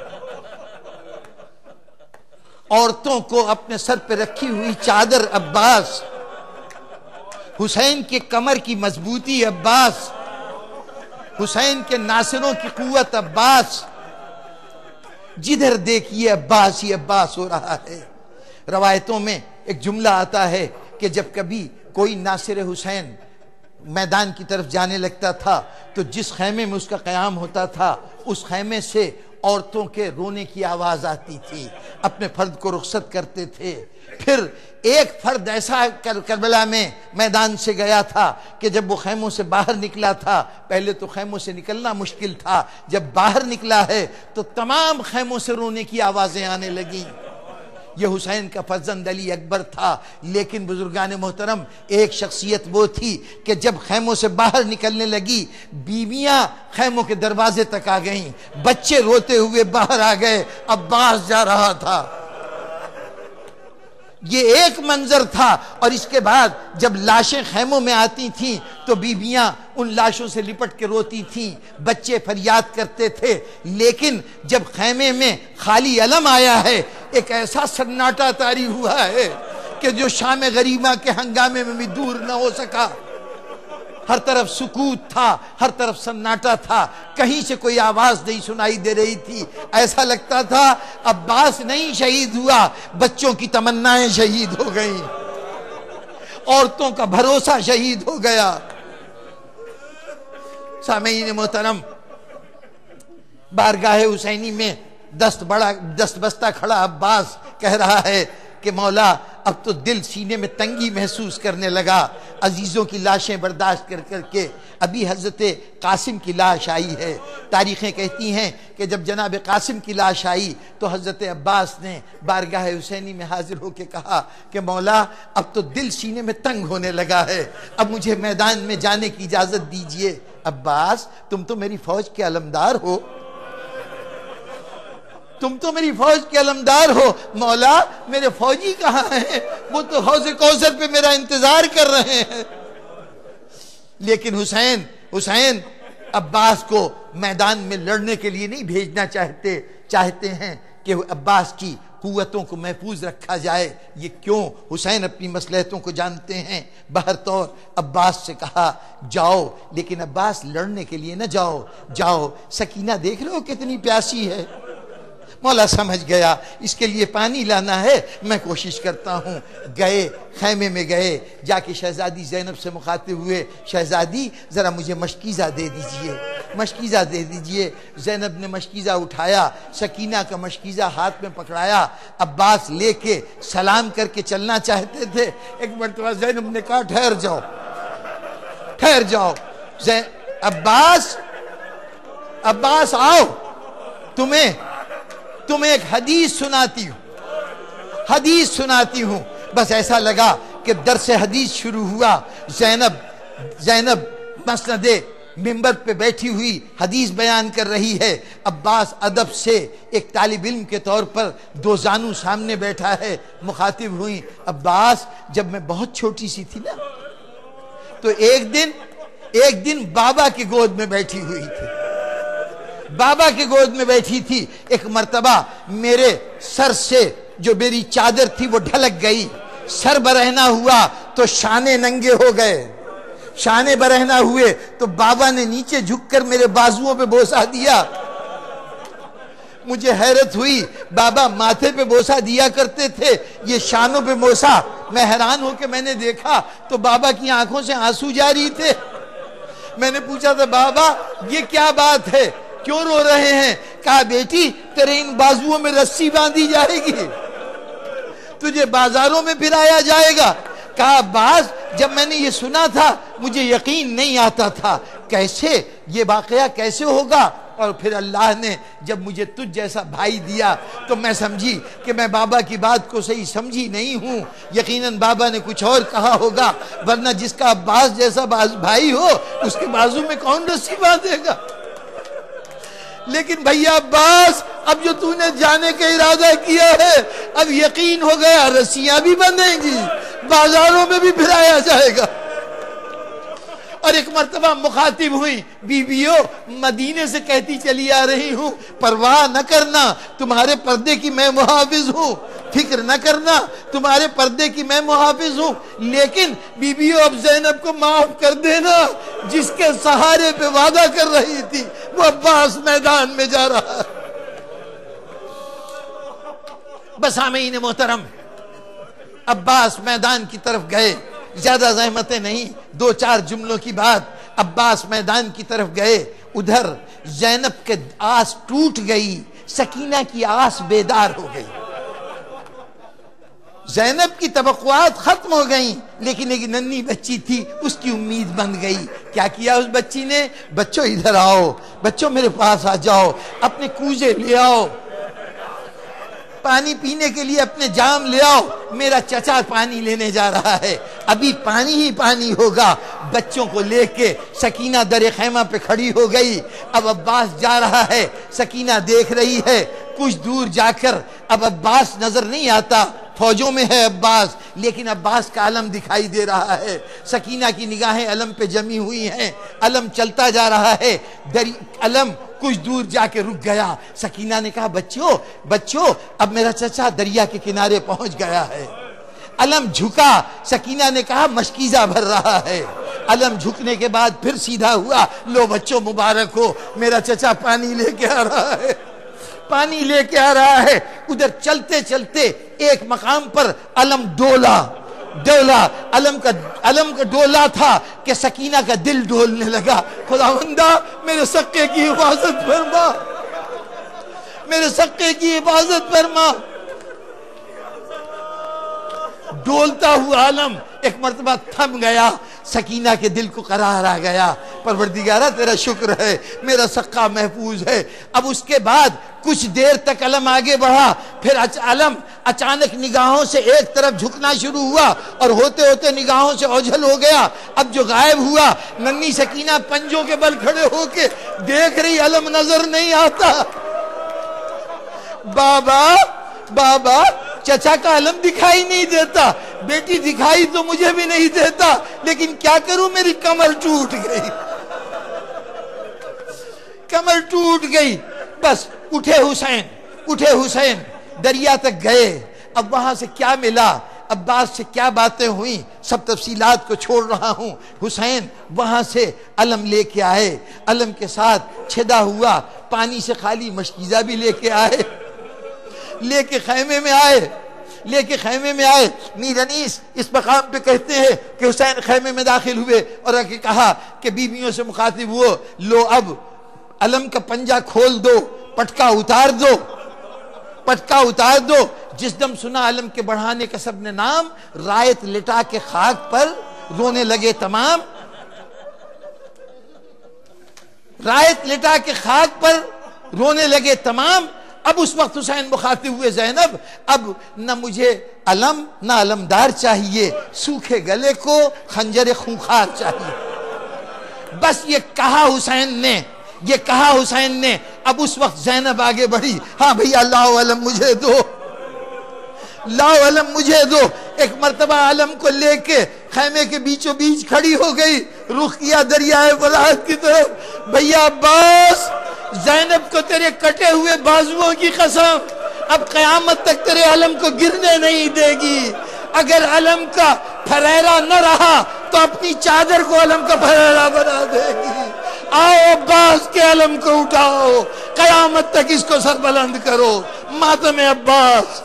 عورتوں کو اپنے سر پہ رکھی ہوئی چادر عباس، حسین کے کمر کی مضبوطی عباس، حسین کے ناصروں کی قوت عباس، جدھر دیکھیے عباس ہی عباس ہو رہا ہے۔ روایتوں میں ایک جملہ آتا ہے کہ جب کبھی کوئی ناصر حسین میدان کی طرف جانے لگتا تھا تو جس خیمے میں اس کا قیام ہوتا تھا اس خیمے سے عورتوں کے رونے کی آواز آتی تھی، اپنے فرد کو رخصت کرتے تھے۔ پھر ایک فرد ایسا کربلا میں میدان سے گیا تھا کہ جب وہ خیموں سے باہر نکلا تھا، پہلے تو خیموں سے نکلنا مشکل تھا، جب باہر نکلا ہے تو تمام خیموں سے رونے کی آوازیں آنے لگیں۔ یہ حسین کا فرزند علی اکبر تھا، لیکن بزرگان محترم ایک شخصیت وہ تھی کہ جب خیموں سے باہر نکلنے لگی، بیویاں خیموں کے دروازے تک آ گئیں، بچے روتے ہوئے باہر آ گئے، عباس جا رہا تھا۔ یہ ایک منظر تھا، اور اس کے بعد جب لاشیں خیموں میں آتی تھیں تو بیویاں ان لاشوں سے لپٹ کے روتی تھیں، بچے فریاد کرتے تھے، لیکن جب خیمے میں خالی علم آیا ہے ایک ایسا سناٹا طاری ہوا ہے کہ جو شام غریبہ کے ہنگامے میں بھی دور نہ ہو سکا۔ ہر طرف سکوت تھا، ہر طرف سناٹا تھا، کہیں سے کوئی آواز نہیں سنائی دے رہی تھی۔ ایسا لگتا تھا عباس نہیں شہید ہوا، بچوں کی تمنائیں شہید ہو گئیں، عورتوں کا بھروسہ شہید ہو گیا۔ سامعین محترم، بارگاہ حسینی میں دست بڑا دست بستہ کھڑا عباس کہہ رہا ہے کہ مولا اب تو دل سینے میں تنگی محسوس کرنے لگا، عزیزوں کی لاشیں برداشت کر کر کے۔ ابھی حضرت قاسم کی لاش آئی ہے، تاریخیں کہتی ہیں کہ جب جناب قاسم کی لاش آئی تو حضرت عباس نے بارگاہ حسینی میں حاضر ہو کے کہا کہ مولا اب تو دل سینے میں تنگ ہونے لگا ہے، اب مجھے میدان میں جانے کی اجازت دیجئے۔ عباس، تم تو میری فوج کے علمدار ہو، تم تو میری فوج کے علمدار ہو، مولا میرے فوجی کہاں ہیں؟ وہ تو حوض کوثر پہ میرا انتظار کر رہے ہیں۔ لیکن حسین حسین عباس کو میدان میں لڑنے کے لیے نہیں بھیجنا چاہتے چاہتے ہیں کہ عباس کی قوتوں کو محفوظ رکھا جائے۔ یہ کیوں؟ حسین اپنی مصلحتوں کو جانتے ہیں۔ بہر طور عباس سے کہا جاؤ، لیکن عباس لڑنے کے لیے نہ جاؤ، جاؤ سکینہ دیکھ لو کتنی پیاسی ہے۔ مولا سمجھ گیا اس کے لیے پانی لانا ہے، میں کوشش کرتا ہوں۔ گئے، خیمے میں گئے، جا کے شہزادی زینب سے مخاطب ہوئے، شہزادی ذرا مجھے مشکیزہ دے دیجئے، مشکیزہ دے دیجئے۔ زینب نے مشکیزہ اٹھایا، سکینہ کا مشکیزہ ہاتھ میں پکڑایا، عباس لے کے سلام کر کے چلنا چاہتے تھے۔ ایک مرتبہ زینب نے کہا ٹھہر جاؤ، ٹھہر جاؤ عباس، عباس آؤ، تمہیں تمہیں ایک حدیث سناتی ہوں، حدیث سناتی ہوں۔ بس ایسا لگا کہ درس حدیث شروع ہوا۔ زینب زینب مسند منبر پہ بیٹھی ہوئی حدیث بیان کر رہی ہے، عباس ادب سے ایک طالب علم کے طور پر دو زانو سامنے بیٹھا ہے، مخاطب ہوئی۔ عباس، جب میں بہت چھوٹی سی تھی نا تو ایک دن ایک دن بابا کی گود میں بیٹھی ہوئی تھی، بابا کی گود میں بیٹھی تھی۔ ایک مرتبہ میرے سر سے جو میری چادر تھی وہ ڈھلک گئی، سر برہنہ ہوا تو شانے ننگے ہو گئے، شانے برہنہ ہوئے تو بابا نے نیچے جھک کر میرے بازوؤں پہ بوسہ دیا۔ مجھے حیرت ہوئی، بابا ماتھے پہ بوسہ دیا کرتے تھے، یہ شانوں پہ بوسہ۔ میں حیران ہو کے میں نے دیکھا تو بابا کی آنکھوں سے آنسو جاری تھے۔ میں نے پوچھا تھا بابا یہ کیا بات ہے، کیوں رو رہے ہیں؟ کہا بیٹی تیرے ان بازوؤں میں رسی باندھی جائے گی، تجھے بازاروں میں پھرایا جائے گا۔ کہا باز جب میں نے یہ سنا تھا مجھے یقین نہیں آتا تھا، کیسے یہ واقعہ کیسے ہوگا؟ اور پھر اللہ نے جب مجھے تجھ جیسا بھائی دیا تو میں سمجھی کہ میں بابا کی بات کو صحیح سمجھی نہیں ہوں، یقیناً بابا نے کچھ اور کہا ہوگا، ورنہ جس کا عباس جیسا بھائی ہو اس کے بازو میں کون رسی باندھے گا؟ لیکن بھیا عباس اب جو تو نے جانے کا ارادہ کیا ہے اب یقین ہو گیا، رسیاں بھی بندھیں گی، بازاروں میں بھی پھرایا جائے گا۔ اور ایک مرتبہ مخاطب ہوئی، بیویوں مدینے سے کہتی چلی آ رہی ہوں پرواہ نہ کرنا تمہارے پردے کی میں محافظ ہوں، فکر نہ کرنا تمہارے پردے کی میں محافظ ہوں، لیکن بیویوں اب زینب کو معاف کر دینا، جس کے سہارے پہ وعدہ کر رہی تھی وہ عباس میدان میں جا رہا ہے۔ بس سامعین محترم، عباس میدان کی طرف گئے، زیادہ زحمتیں نہیں، دو چار جملوں کی بات، عباس میدان کی طرف گئے، ادھر زینب کے آس ٹوٹ گئی، سکینہ کی آس بیدار ہو گئی، زینب کی توقعات ختم ہو گئیں، لیکن ایک ننھی بچی تھی اس کی امید بن گئی۔ کیا کیا اس بچی نے؟ بچوں ادھر آؤ، بچوں میرے پاس آ جاؤ، اپنے کوزے لے آؤ، پانی پینے کے لیے اپنے جام لے آؤ، میرا چچا پانی لینے جا رہا ہے، ابھی پانی ہی پانی ہوگا۔ بچوں کو لے کے سکینہ در خیمہ پہ کھڑی ہو گئی، اب عباس جا رہا ہے، سکینہ دیکھ رہی ہے، کچھ دور جا کر اب عباس نظر نہیں آتا، فوجوں میں ہے عباس، لیکن عباس کا علم دکھائی دے رہا ہے، سکینہ کی نگاہیں علم پہ جمی ہوئی ہیں، علم چلتا جا رہا ہے، علم کچھ دور جا کے رک گیا۔ سکینہ نے کہا بچوں بچوں اب میرا چچا دریا کے کنارے پہنچ گیا ہے۔ علم جھکا، سکینہ نے کہا مشکیزہ بھر رہا ہے، علم جھکنے کے بعد پھر سیدھا ہوا، لو بچوں مبارک ہو، میرا چچا پانی لے کے آ رہا ہے، پانی لے کے آ رہا ہے۔ ادھر چلتے چلتے ایک مقام پر علم ڈولا ڈولا علم کا علم کا ڈولا تھا کہ سکینہ کا دل ڈولنے لگا، خداوندہ میرے سقے کی حفاظت فرما، میرے سقے کی حفاظت فرما۔ ڈولتا ہوا علم ایک مرتبہ تھم گیا، سکینہ کے دل کو قرار آ گیا، پروردگارہ تیرا شکر ہے میرا سقا محفوظ ہے۔ اب اس کے بعد کچھ دیر تک علم آگے بڑھا، پھر علم اچانک نگاہوں سے ایک طرف جھکنا شروع ہوا اور ہوتے ہوتے نگاہوں سے اوجھل ہو گیا، اب جو غائب ہوا، ننھی سکینہ پنجوں کے بل کھڑے ہو کے دیکھ رہی، علم نظر نہیں آتا۔ بابا بابا چچا کا علم دکھائی نہیں دیتا، بیٹی دکھائی تو مجھے بھی نہیں دیتا، لیکن کیا کروں میری کمر ٹوٹ گئی، کمر ٹوٹ گئی۔ بس اٹھے حسین اٹھے حسین دریا تک گئے، اب وہاں سے کیا ملا، عباس سے کیا باتیں ہوئیں، سب تفصیلات کو چھوڑ رہا ہوں۔ حسین وہاں سے علم لے کے آئے، علم کے ساتھ چھدا ہوا پانی سے خالی مشکیزہ بھی لے کے آئے، لے کے خیمے میں آئے لے کے خیمے میں آئے میر انیس اس مقام پہ کہتے ہیں کہ حسین خیمے میں داخل ہوئے اور آگے کہا کہ بیویوں سے مخاطب ہوئے، لو اب علم کا پنجہ کھول دو، پٹکا اتار دو، پٹکا اتار دو۔ جس دم سنا علم کے بڑھانے کا سب نے نام، رایت لٹا کے خاک پر رونے لگے تمام، رایت لٹا کے خاک پر رونے لگے تمام۔ اب اس وقت حسین مخاطب ہوئے، زینب اب نہ مجھے علم نہ علمدار چاہیے، سوکھے گلے کو خنجر خونخوار چاہیے۔ بس یہ کہا حسین نے یہ کہا حسین نے اب اس وقت زینب آگے بڑھی، ہاں بھیا لاؤ علم مجھے دو، لاؤ علم مجھے دو۔ ایک مرتبہ علم کو لے کے خیمے کے بیچوں بیچ کھڑی ہو گئی، رخ کیا دریائے فرات کی طرف، بھیا عباس زینب کو تیرے کٹے ہوئے بازوؤں کی قسم اب قیامت تک تیرے علم کو گرنے نہیں دے گی، اگر علم کا پھریرا نہ رہا تو اپنی چادر کو علم کا پھریرا بنا دے گی، آؤ عباس کے علم کو اٹھاؤ، قیامت تک اس کو سر بلند کرو، ماتم عباس۔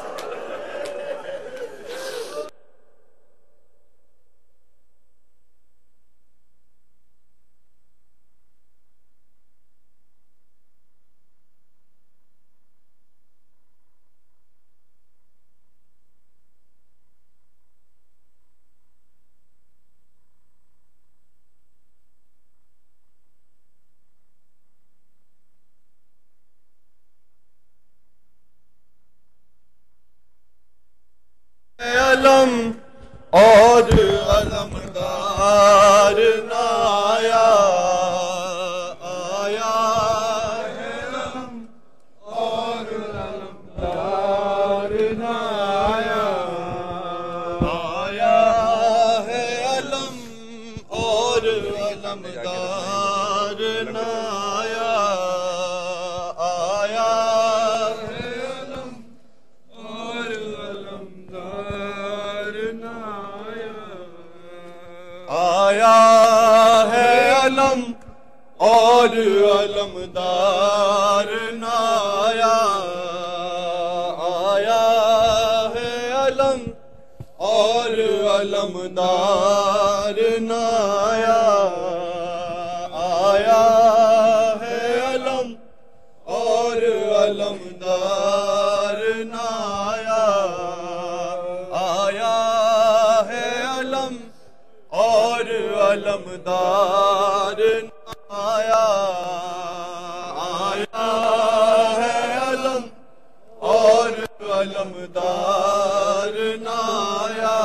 علم اور علمدار نایا آیا ہے، علم اور علمدار نایا آیا ہے، علم اور علمدار نایا آیا ہے، علم اور آیا ہے، علم اور علمدار نایا آیا ہے، علم اور علمدار نایا آیا ہے، علم اور علمدار نایا آیا ہے، علم اور علمدار آیا آیا ہے، علم اور علمدار نایا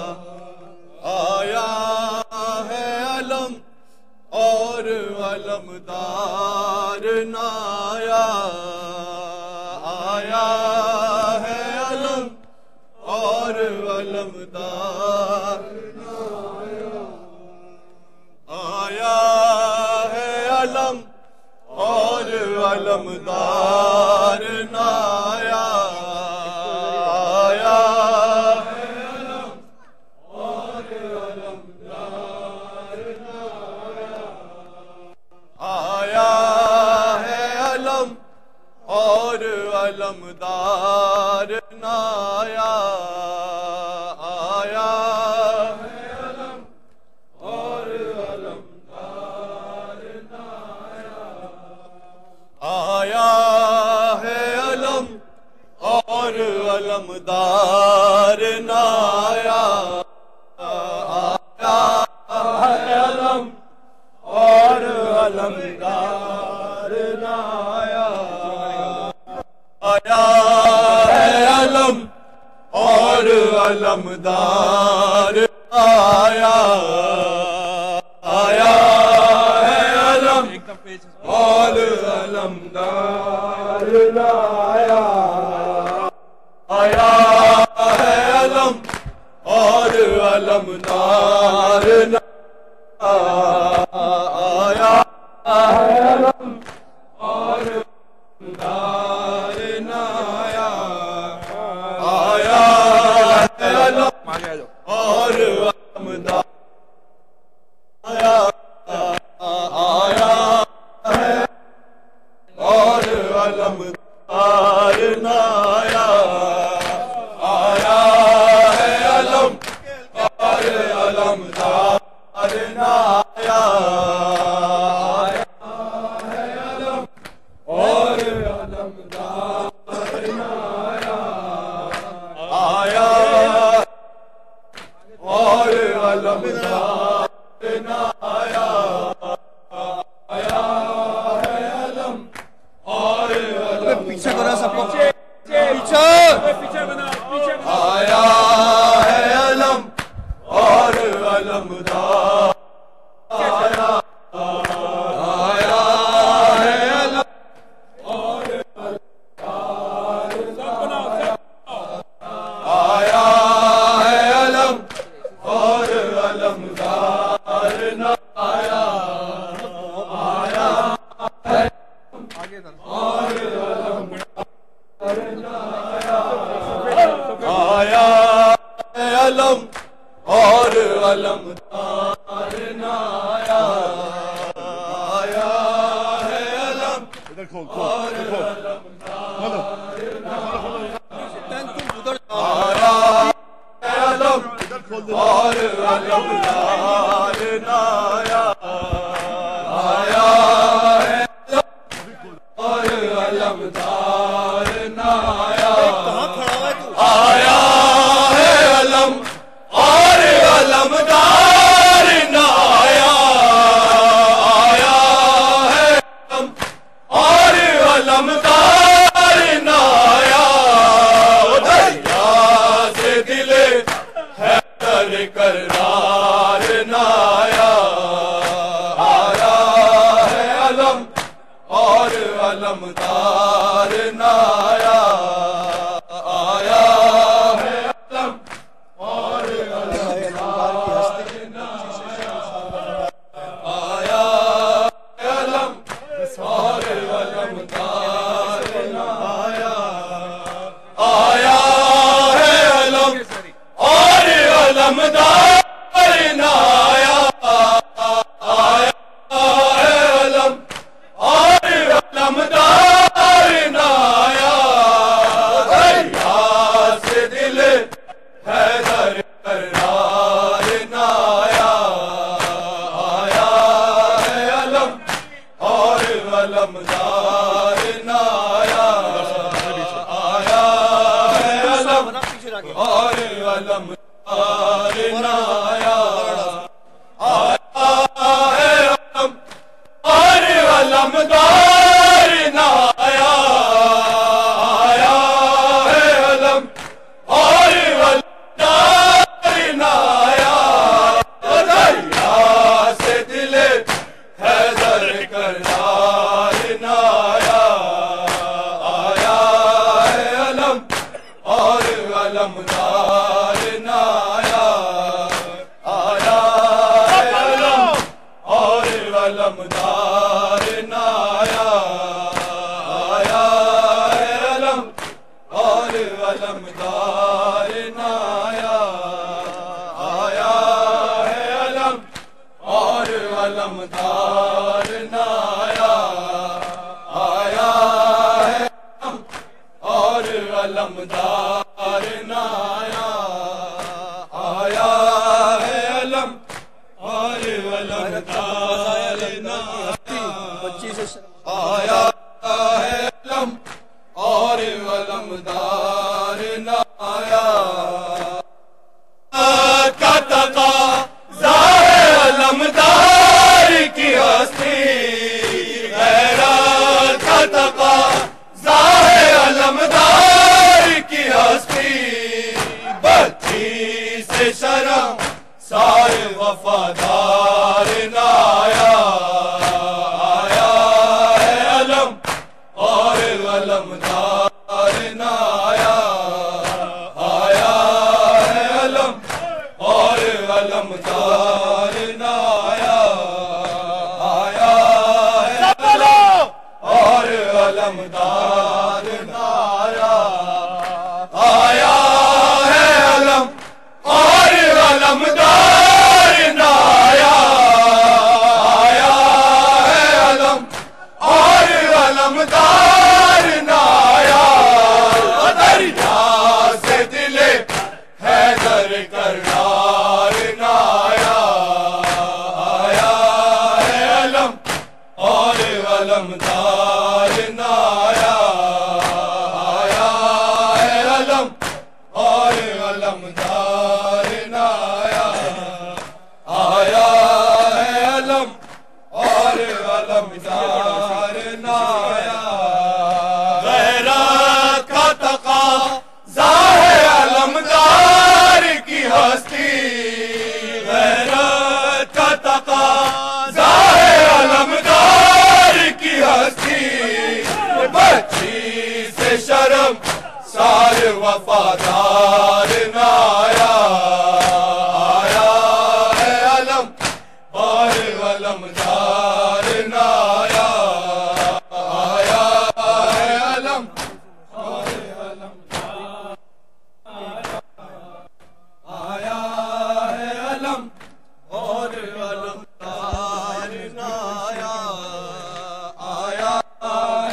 آیا ہے، علم اور علمدار نایا آیا ہے، علم اور علمدار آیا ہے، علم اور علمدار نایا آیا ہے، علم اور علمدار نایا آیا ہے، علم اور علمدار نایا آیا ہے، علم اور علمدار نایا آیا ہے، علم اور علمدار نایا آیا ہے، علم اور علمدار نایا آیا ہے، علم اور علمدار آیا آیا ہے، علم اور علمدار نایا آیا ہے، علم اور علمدار نایا آیا ہے، علم اور علمدار نایا آیا ہے، علم اور علمدار آیا آیا ہے، اور علمدار نایا آیا ہے، علم اور علمدار نایا آیا ہے، علم اور علمدار نایا آیا اور علمدار نایا آیا ہے، علم اور پیچھے کرا سب کو پیچھے پیچھے بنا پیچھے آیا ہے، علم اور علمدار آیا آیا ہے، علم اور علمدار آیا ہے، علم اور علمدار نایا آیا ہے، اور علمدار نایا آیا ہے، علم اور علمدار نایا آیا ادھر کھول کھول کھول کھولو آیا علم اور علمدار نایا آیا اور علمدار نایا آیا ہے علم اور علمدار نایا آیا ہے علم اور علمدار نایا دریا سے دل حیدر کرار نایا آیا ہے علم اور علمدار نایا آیا ہے علم اور علمدار نایا آیا ہے علم اور علمدار نایا آیا ہے علم اور علمدار نایا آیا ہے علم اور علمدار نایا دریا سے دل حیدر کرار نایا آیا ہے علم اور علمدار نایا آیا ہے علم اور علمدار نایا آیا ہے علم اور علمدار نایا آیا ہے علم اور علمدار نایا دریا سے دل حیدر کرار نایا آیا ہے علم اور علمدار نایا آیا ہے علم اور علمدار نایا آیا ہے علم اور علمدار نایا آیا ہے علم اور علمدار نایا آیا ہے علم اور علمدار نایا آیا ہے علم اور علمدار نایا آیا ہے علم اور علمدار نایا کا تقاضا ہے علمدار کی ہستی غیرت کا تقاضا ہے علمدار کی ہستی بچی سے شرم سارے وفادار نایا آیا ہے علم اور علمدار نایا آیا ہے علم اور علمدار نایا آیا ہے علم اور علمدار نایا آیا ہے علم اور علمدار نایا آیا ہے علم اور علمدار نایا دریا سے دل حیدر کرار نایا آیا ہے علم اور علمدار نایا آیا ہے علم اور علمدار نایا آیا ہے علم اور علمدار نایا غیرت کا تقاضا ہے علمدار کی ہستی غیرت کا تقاضا ہے علمدار کی ہستی بچی سے شرم سارے وفادار نایا آیا ہے علم اور علمدار نایا آیا ہے علم اور علمدار آیا ہے علم اور علمدار نایا آیا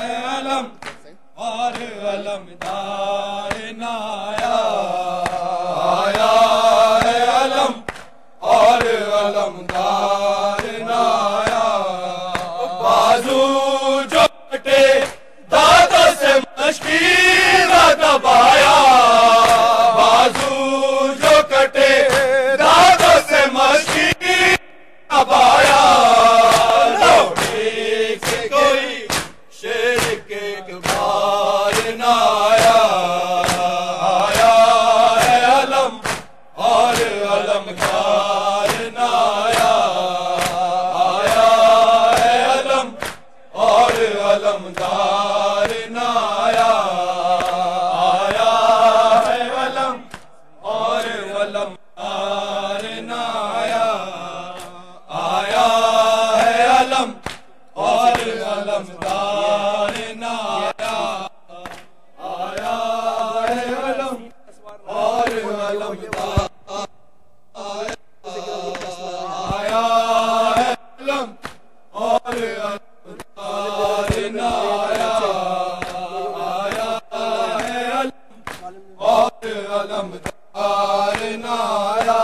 علمدار نایا آیا ہے علم اور علمدار نایا آیا ہے علم اور علمدار نایا آیا ہے علم اور علمدار نایا آیا ہے علم اور علمدار نایا آیا ہے علم اور علمدار آیا ہے علم اور علمدار نایا آیا ہے علم اور علمدار نایا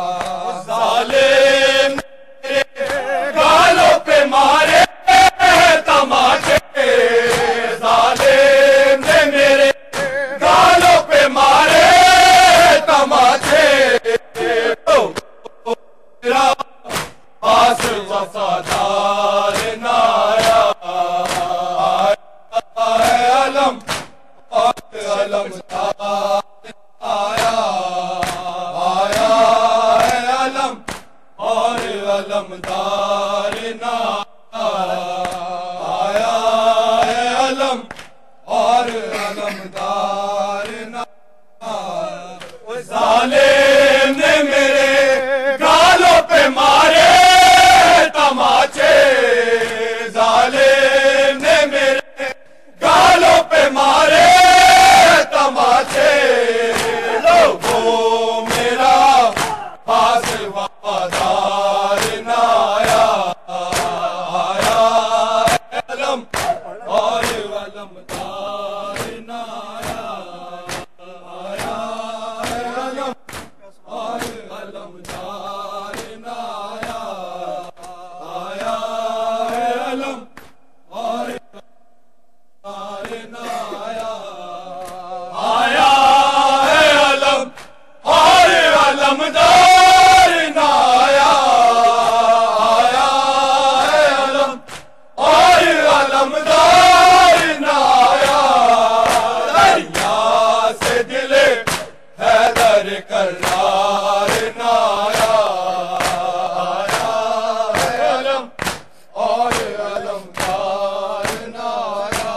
ظالم گالوں پہ مارے تماچے ظالم نے میرے گالوں پہ مارے تماچے میرا پاس وفادار نایا آیا ہے علم اور علمدار آیا آیا ہے علم اور علمدار نایا آیا ہے علم اور علمدار نایا ظالم نے میرے گالوں پہ مارے تماچے ظالم نے میرے گالوں پہ مارے تماچے لوگوں میرا پاس وفادار نایا آیا ہے علم اور علمدار نایا آیا ہے علم اور علمدار نایا آیا ہے علم اور علمدار نایا آیا ہے علم اور علمدار نایا آیا ہے علم اور علمدار نایا دریا سے دل حیدر کرار نایا آیا ہے علم اور علمدار نایا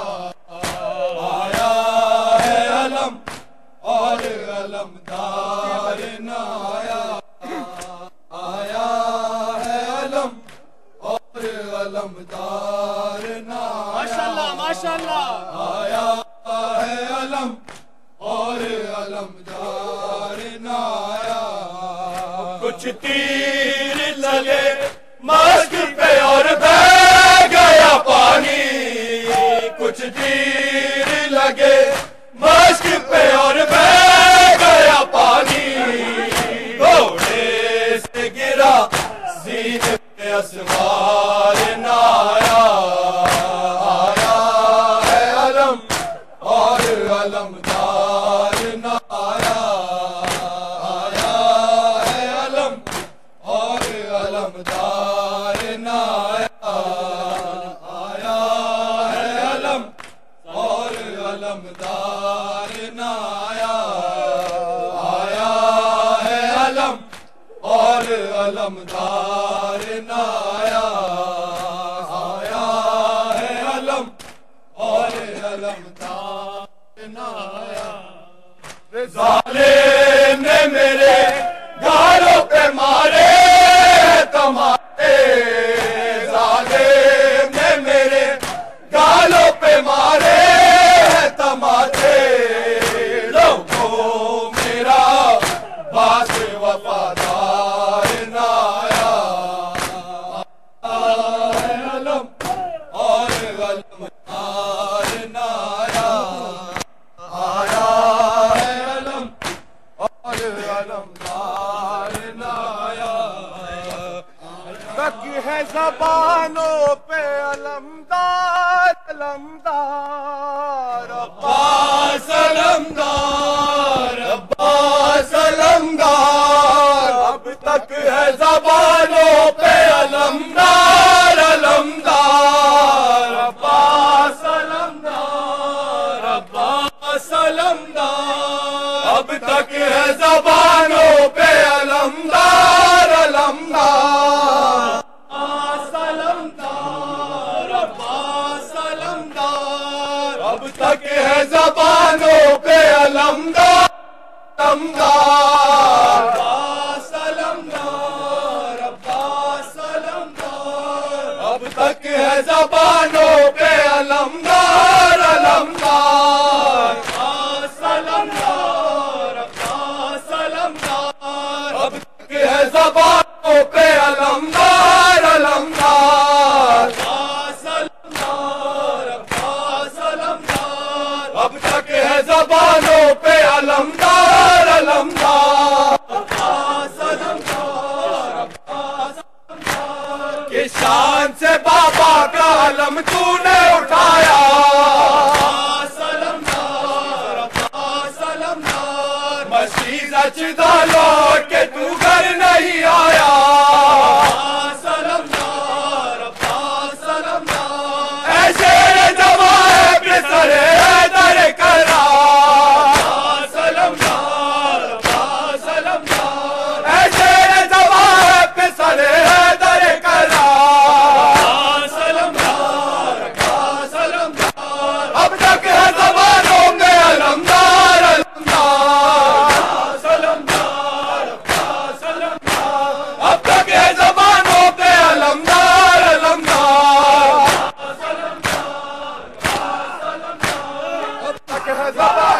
آیا ہے علم اور علمدار نایا آیا ہے علم اور علمدار نایا ماشاءاللہ ماشاءاللہ آیا ہے علم اور علمدار نایا کچھ تیر لگے مشک پہ اور بہ گیا پانی کچھ تیر لگے مشک پہ اور بہ گیا پانی گھوڑے سے گرا سینے پہ اسوار نایا آیا ہے علم اور علمدار نایا آیا ہے علم اور علمدار نایا آیا ہے علم اور علمدار نایا آیا ہے علم اور علمدار نایا آیا ہے علم اور علمدار نایا ظالم نے میرے گالوں پہ مارے تماچے ظالم نے میرے گالوں پہ مارے تماچے لوگوں میرا باس وفادار نایا آیا ہے علم اور علمدار نایا آیا ہے علم اور علمدار نایا علمدار، اب تک ہے زبانوں پہ علمدار علمدار، علمدار عباس علمدار، اب تک ہے زبانوں پہ علمدار علمدار، عباس علمدار عباس علمدار، اب تک ہے زبانوں پہ علمدار علمدار، عباس علمدار عباس علمدار، اب تک ہے زبانوں پہ علمدار علمدار، عباس علمدار عباس علمدار، اب تک ہے زبانوں پہ علمدار علمدار، عباس علمدار عباس علمدار، کہ شان سے بابا کا علم تو نے اٹھایا، عباس علمدار عباس علمدار، مسیح اچدا لوٹ کے تو گھر نہیں آیا، عباس علمدار عباس علمدار، اے شیر جوان پہ سر حیدر کرار، عباس علمدار عباس علمدار، اے شیر جوان پہ سر حیدر کرار، عباس علمدار عباس علمدار، اب تک ہے زبانوں پہ علمدار علمدار، عباس علمدار عباس علمدار، اب تک ہے زبانوں پہ علمدار علمدار، عباس علمدار عباس علمدار، اب تک ہے زبان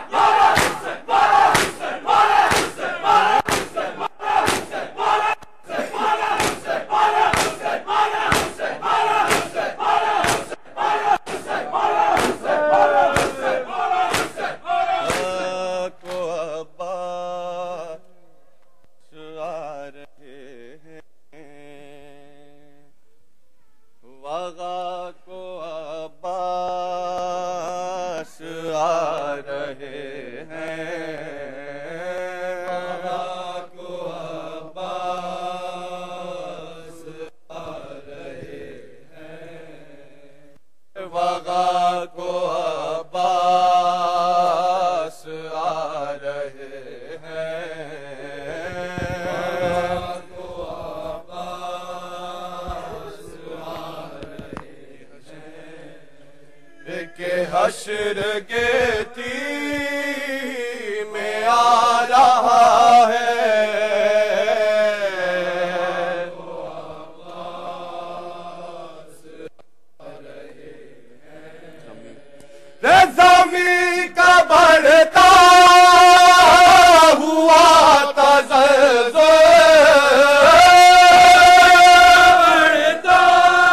کو عباس آ رہے ہیں، وغا کو عباس آ رہے ہیں، وغا کو عباس آ رہے ہیں، وغا کو عباس آ رہے ہیں، وغا کو عباس آ رہے ہیں، کہ حشر کے تیر میں آ رہا ہے، زمین کا بڑھتا ہوا تزلزل، بڑھتا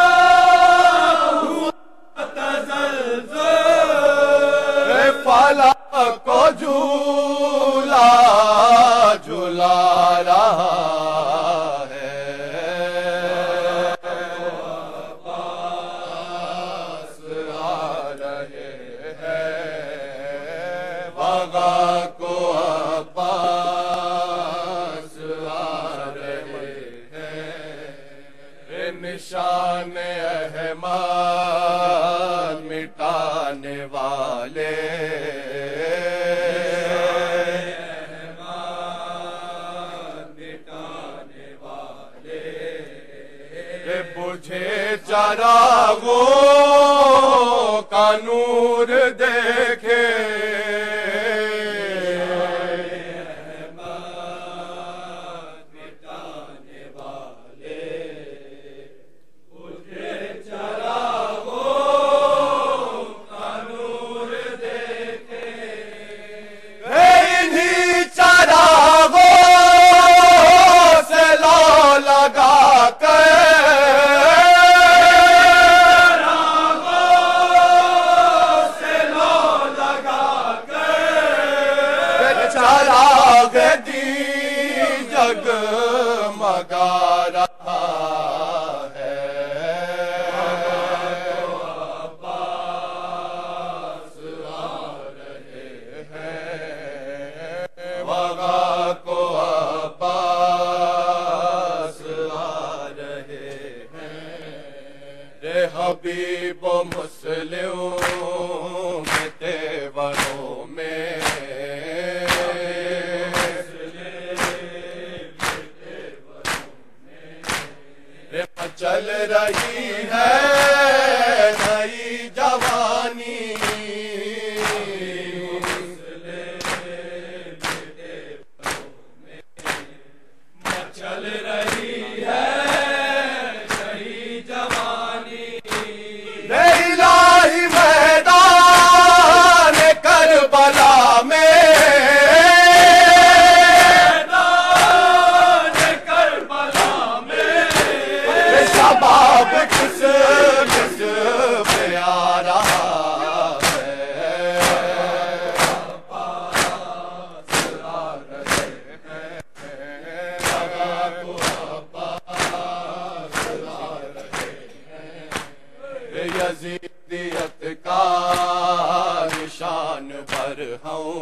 ہوا تزلزل، فلک کو جھولا جھلا رہا ہے، عباس آ رہے ہیں، وغا کو عباس آ رہے ہیں، نشان احمد مٹانے والے، مٹانے والے، بجھے چراغوں کا نور دیکھے، مٹانے والے، بجھے چراغوں کا نور دیکھے، انہی چراغوں سے لو لگا کر، چراغوں سے لو لگا مرہم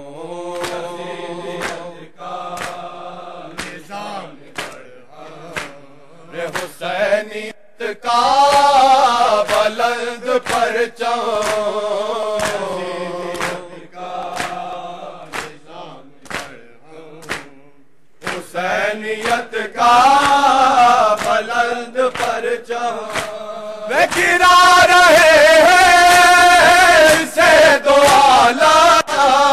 نظام رے حسینیت کا بلند پرچم حسینیت کا بلند پرچم وہ گرا رہے ہیں اسے دو عالم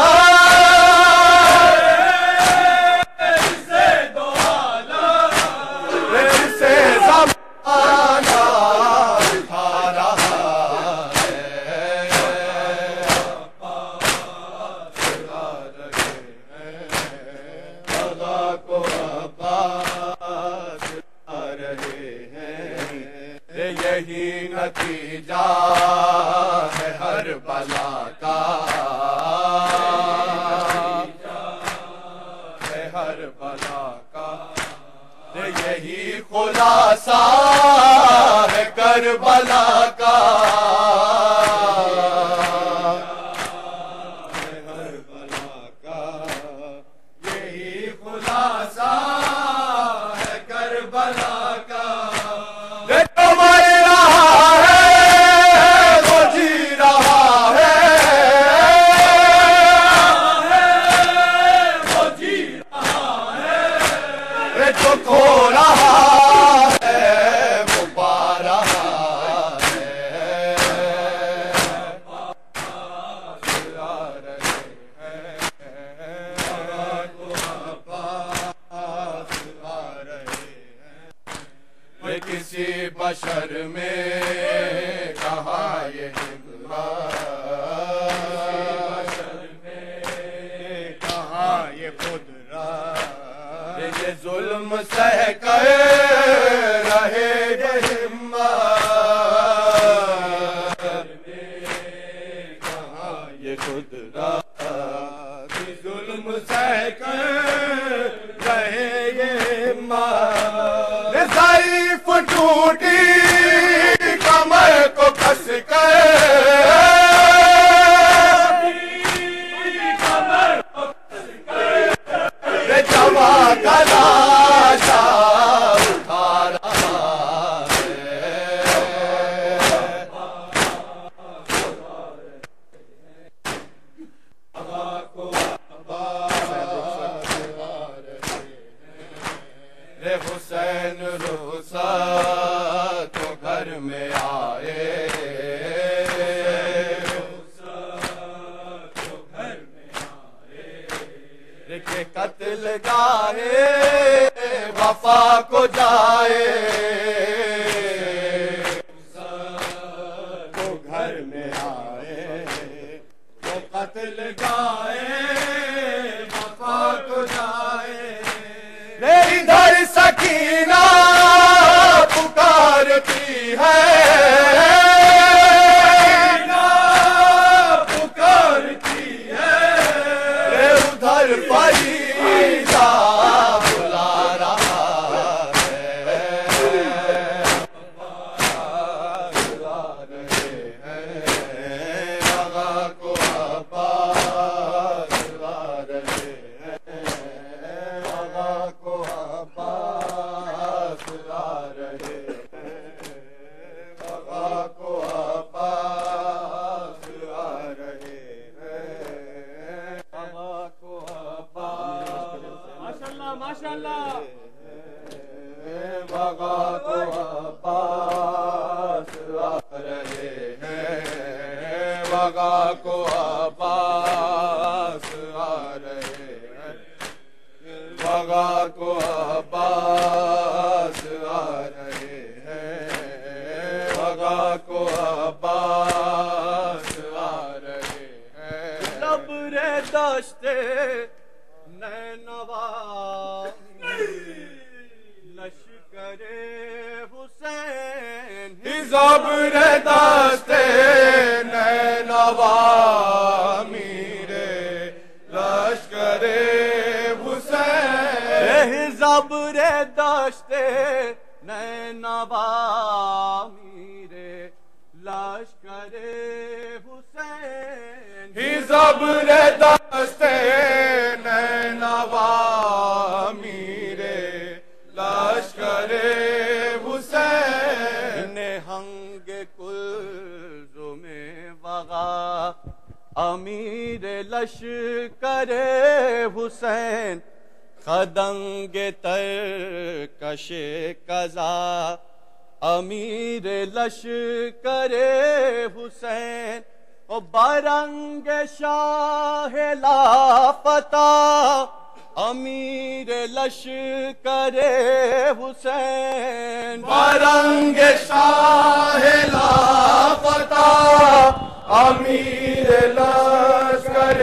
اسے دو عالم اسے زمانہ دکھا رہا ہے خدا کو عباس آ رہے ہیں یہی نتیجہ ہے ہر بلا کا ہے ہر بلا کا یہی خلاصہ ہے کربلا کا ہے ہر بلا کا یہی خلاصہ ہے کربلا کا کسی بشر میں کہاں یہ بشر میں کہاں یہ قدرت یہ ظلم سہ کر رہے ہمت کہاں یہ قدرت ظلم سہ کر رہے یہ ہمت ضعیف ٹوٹی کمر کو کس کر کمر کو کس کر جمع گلاشا اٹھا رہا ہے ہوا کو رے حسین روسا تو گھر میں آئے تو گھر میں آئے کہ قتل گاہے وفا کو جائے تو گھر میں آئے تو قتل گاہے وفا کو جائے ادھر سکینہ پکارتی ہے پکارتی ہے ادھر فریضہ بلا رہا ہے بلا رہے ہیں آغا کو عباس لا رہے ہیں آغا کو عباس لا رہے ہیں آغا کو عباس لا رہے ہیں آغا کو عباس ماشاءاللہ ماشاءاللہ آغا کو عباس لا رہے ہیں آغا کو عباس لا رہے ہیں آغا کو عباس آ رہے ہیں آغا کو عباس آ رہے ہیں صبر داشتے نینوا لشکر حسین صبر داشتے نینوا میرے لشکر حسین صبر داشتے نینوا میرے لشکر حسین ہی زبر دست نینوا میرے لشکر حسین ہنگ کلزم وغا امیر لشکر حسین خدنگ ترکش قضا امیر لشکر حسین او برنگ شاہ لافتہ امیر لشکر حسین برنگ شاہ لافتہ امیر لشکر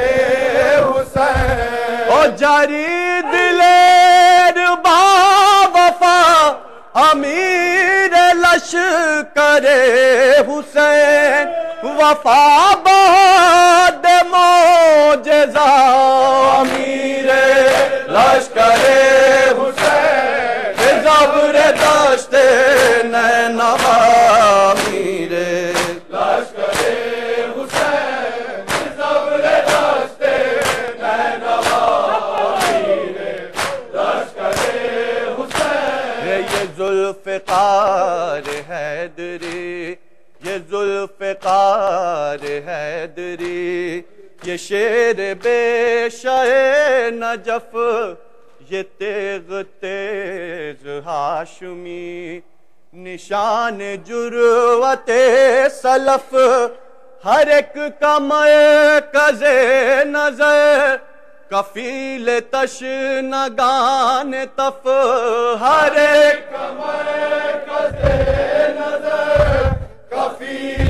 حسین او جاری دلیر با وفا امیر لشکر حسین وفا باد معجزہ امیر لشکر حسین زبردست نینوا امیر لشکر حسین زبردست نینوا امیر لشکر حسین یہ ذوالفقار حیدری یہ ذوالفقار حیدری یہ شیر بے شہ نجف یہ تیغ تیز ہاشمی نشان جرأت سلف ہر ایک کا مرکز نظر کفیل تشنگان تف ہر ایک کا مرکز نظر کفیل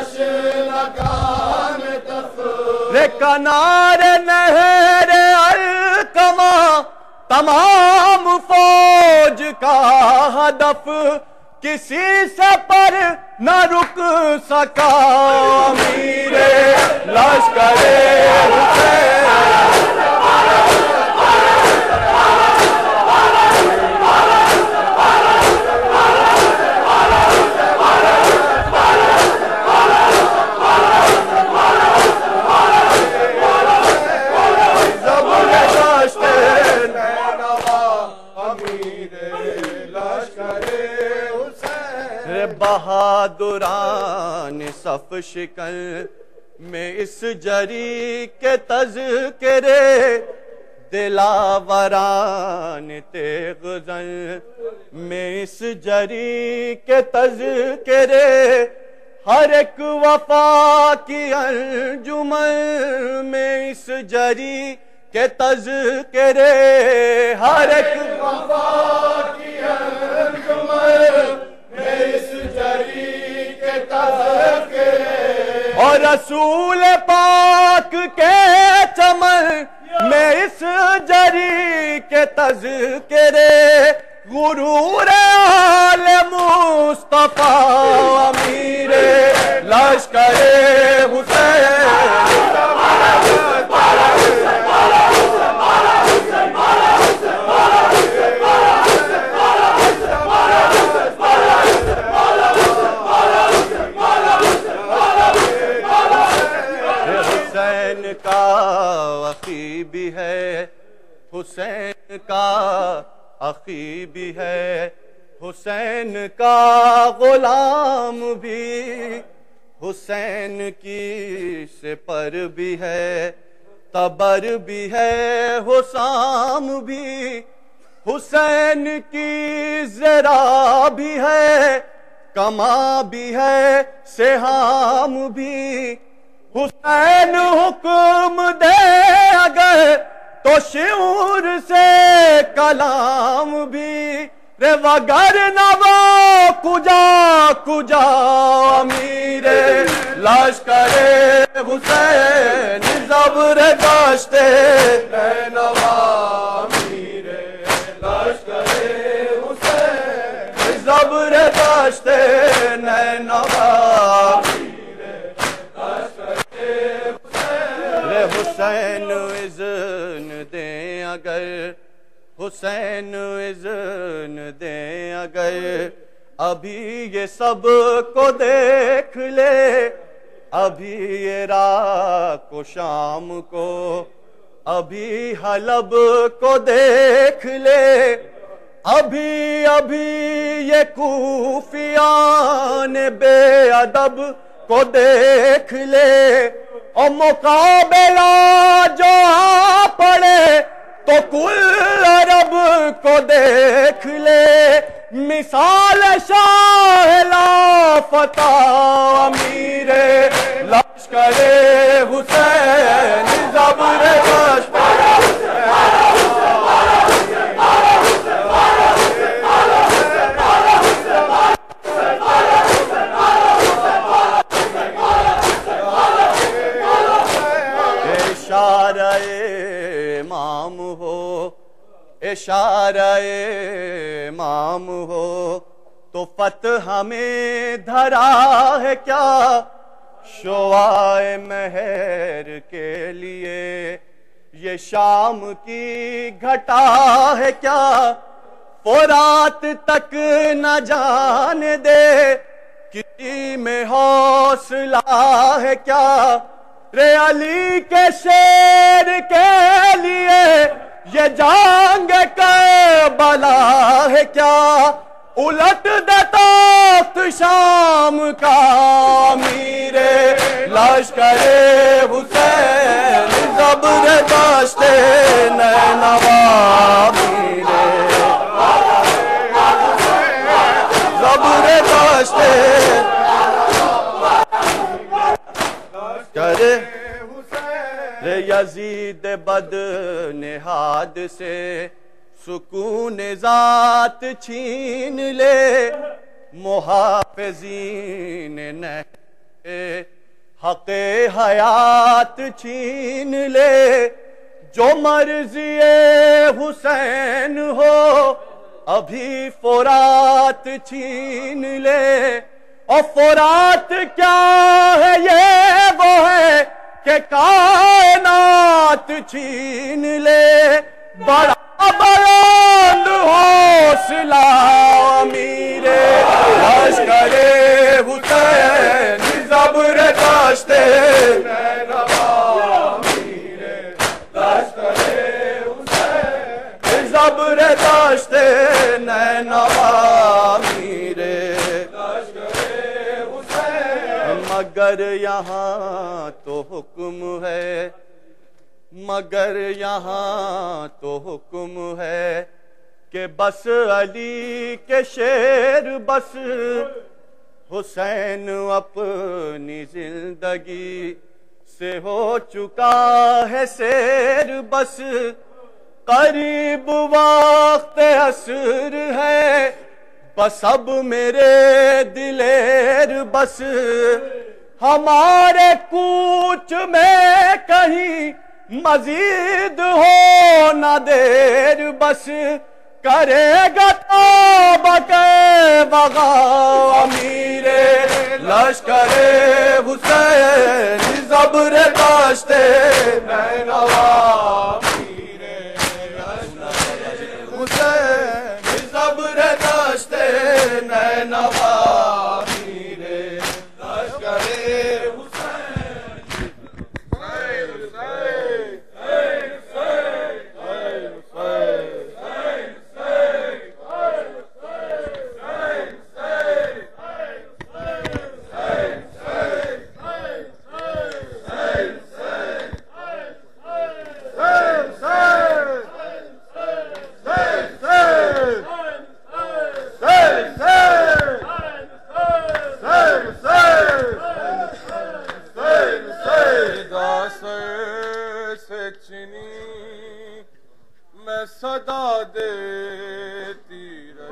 تشنگان تف رے کنار نہر الکما تمام فوج کا ہدف کسی سے پر نہ رک سکا امیر لشکر حسین بہادران صف شکن میں اس جری کے تذکرے دلاوران تیغ زن میں اس جری کے تذکرے ہر ایک وفا کی انجمن میں اس جری کے تذکرے ہر ایک وفا کی انجمن اس جری کے تذکرے اور رسول پاک کے چمن میں اس جری کے تذکرے غرور آل مصطفیٰ امیر لشکر حسین کا اخی بھی ہے حسین کا اخی بھی ہے حسین کا غلام بھی حسین کی سپر بھی ہے تبر بھی ہے حسام بھی حسین کی زرا بھی ہے کما بھی ہے سہام بھی حسین حکم دے اگر تو شعور سے کلام بھی رے وگر نہ وہ کجا کجا امیر لشکر حسین زبردست نینوا امیر لشکر حسین زبردست نینوا حسین اذن دیں اگر حسین اذن دیں اگر ابھی یہ سب کو دیکھ لے ابھی عراق و شام کو ابھی حلب کو دیکھ لے، ابھی ابھی یہ کوفیان بے ادب کو دیکھ لے، اور مقابلہ جو آ پڑے تو کل عرب کو دیکھ لے، مثال شاہ لافتہ امیر لشکر حسین زبر دشت اشارہ امام ہو، اشارہ امام ہو تو فتح ہمیں دھرا ہے کیا، شعاع مہر کے لیے یہ شام کی گھٹا ہے کیا، فرات تک نہ جان دے کسی میں حوصلہ ہے کیا، رے علی کے شیر کے لیے یہ جنگ کربلا ہے کیا، الٹ دے تخت شام کا امیر لشکر حسین زبر دشت نینوا، امیر زبر دشت کرے رے یزید بد نہاد سے سکون ذات چھین لے، محافظین نے حق حیات چھین لے، جو مرضی حسین ہو ابھی فرات چھین لے، اور فرات کیا ہے یہ وہ ہے کہ کائنات چھین لے، بڑا بلند حوصلہ امیر لشکر حسین زبر دشت نینوا، امیر لشکر حسین زبر دشت نینوا، امیر لشکر حسین، مگر یہاں تو حکم ہے، مگر یہاں تو حکم ہے کہ بس علی کے شیر بس، حسین اپنی زندگی سے ہو چکا ہے سیر بس، قریب وقت عصر ہے بس اب میرے دلیر بس، ہمارے کوچ میں کہیں مزید ہو نہ دیر بس، کرے گا توبہ کے بغا امیر لشکر حسین زبر دشت نینوا، امیر لشکر حسین زبر دشت نینوا، امیر لشکر صدا دیتی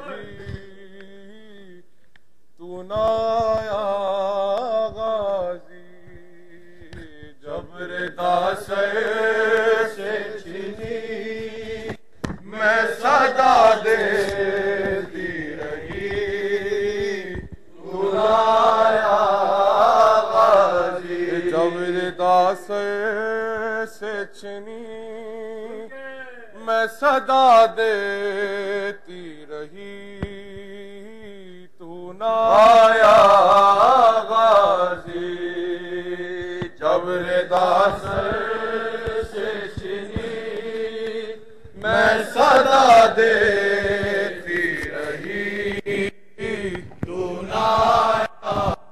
رہی تو نہ آیا غازی، جبر داس سے چھینی میں صدا دیتی رہی تو نہ آیا غازی، جبر داس سے چھینی میں صدا دیتی رہی تو نہ آیا غازی، दास से चीनी मैं सदा देती रही तू नाया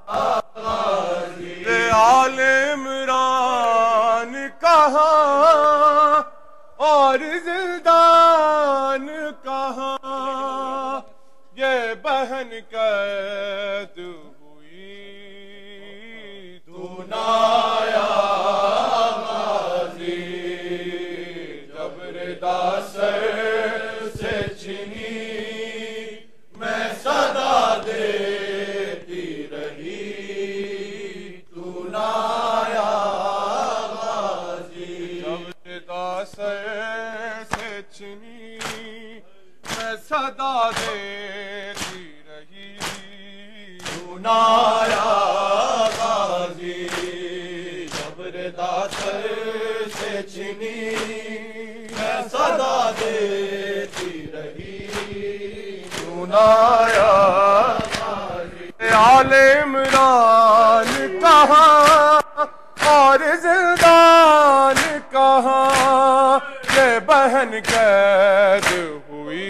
आल इमरान कहाँ और जिंदान कहाँ ये बहन कैद हुई तू नाया गाजी जबरदास से चीनी मैं सदा देती रही तू नाया गाजी जबरदास से चीनी मैं सदा देती रही तू नाया गाजी जबरदास से चीनी मैं सदा देती रही तू नाया गाजी आल इमरान कहाँ और जिंदान कहाँ ये बहन कैद हुई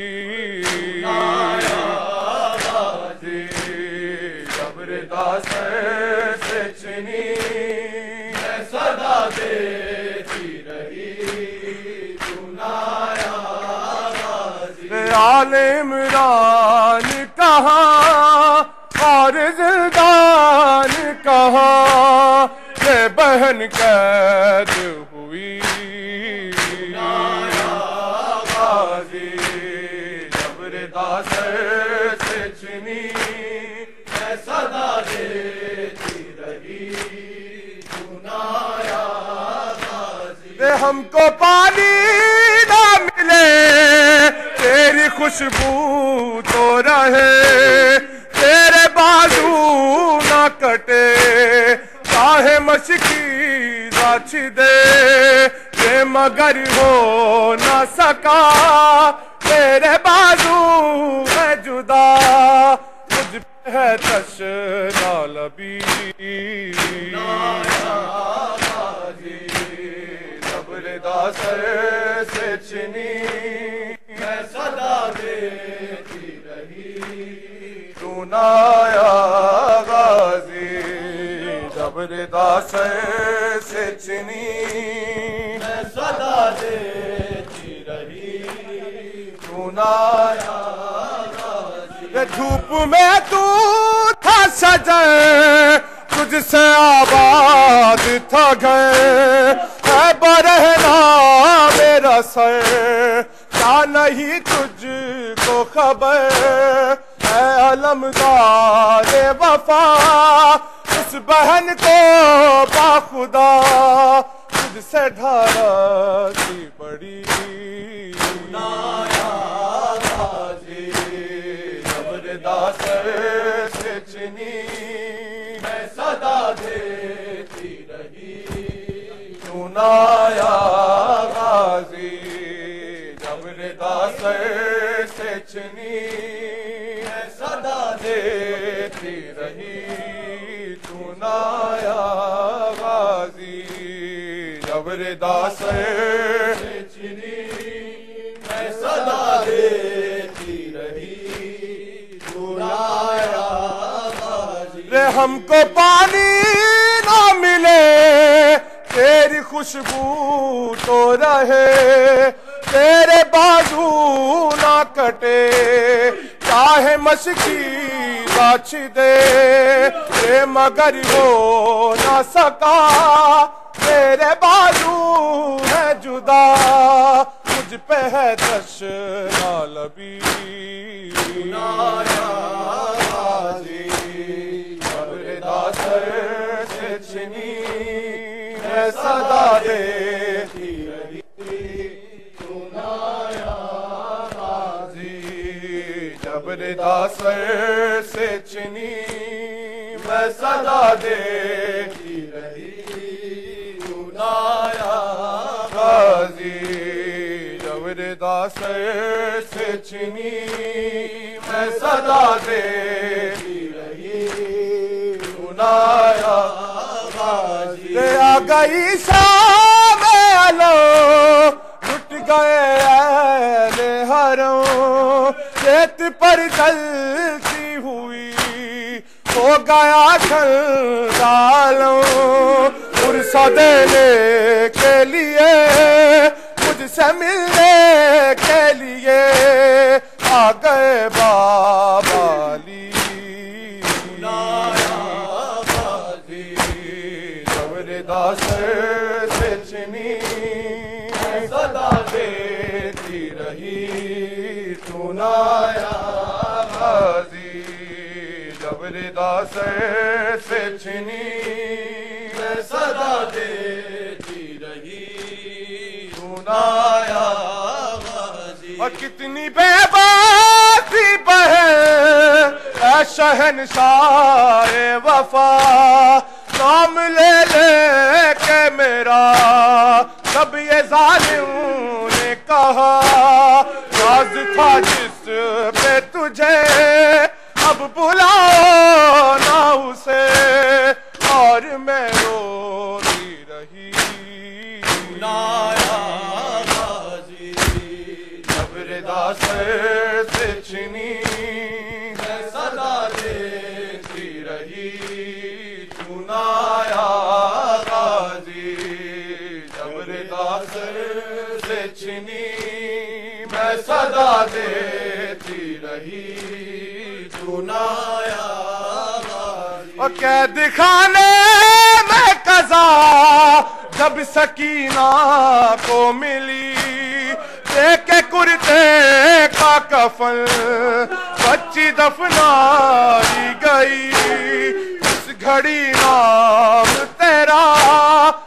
जबरदास से चीनी मैं सदा देती रही तू नाया आल इमरान कहाँ और जिंदान कहाँ ये बहन कैद हुई गाजी जबरदास से चीनी मैं सदा देती रही तू नाया गाजी हमको पानी ना मिले तेरी खुशबू तो रहे तेरे बाजू ना कटे चाहे मशकी राछी दे ये मगर हो ना सका तेरे बाजू है जुदा मुझ पे है तशना लबी जबरदास से चीनी मैं सदा देती रही तू नाया गाजी जबरदास से चीनी मैं सदा देती रही तू नाया गाजी धूप में तू था सजे तुझसे आबाद था घर है बरहना मेरा सर क्या नहीं तुझको खबर है अलमदार वफा उस बहन को बाखुदा तुझसे ढारा सी बड़ी नाया गाजी जबरदास से चीनी मैं सदा देती रही तू नाया गाजी जबरदास से चीनी मैं सदा देती रही तू नाया गाजी जबरदास से चीनी मैं सदा देती रही तू नाया गाजी रे हमको पानी ना मिले तेरी खुशबू तो रहे तेरे बाजू ना कटे चाहे मशकी गाछ दे ये मगर हो ना सका तेरे बाजू है जुदा मुझ पे है तशना लबी नाया गाजी जबरदास से चीनी मैं सदा देती रही तू नाया गाजी जबरदास से चीनी मैं सदा देती रही तू नाया गाजी जबरदास से चीनी मैं सदा देती रही तू नाया गाजी آ گئی شام علو لٹ گئے اہل حرم ریت پر چلتی ہوئی ہو گیا ڈالوں عرصہ دینے کے لیے مجھ سے ملنے کے لیے آ گئے بابا علی سر سے چنی صدا دیتی رہی تو نایا غازی جب ردا سر سے چنی صدا دیتی رہی تو نایا غازی اور کتنی بے باسی بہن اے شہنشاہ وفا نام لے لے کے میرا سب یہ ظالم نے کہا راز تھا جس پہ تجھے اب بلاؤ نہ اسے اور میں روتی رہی نایا غازی جب ردا سر سے چنی میں صدا دیتی رہی نایا غازی جب ردا سر سے چنی میں صدا دیتی رہی تو نایا غازی اور قید خانے میں قضا جب سکینہ کو ملی دیکھ کے کرتے کا کفن بچی دفنائی گئی گھڑی نام تیرا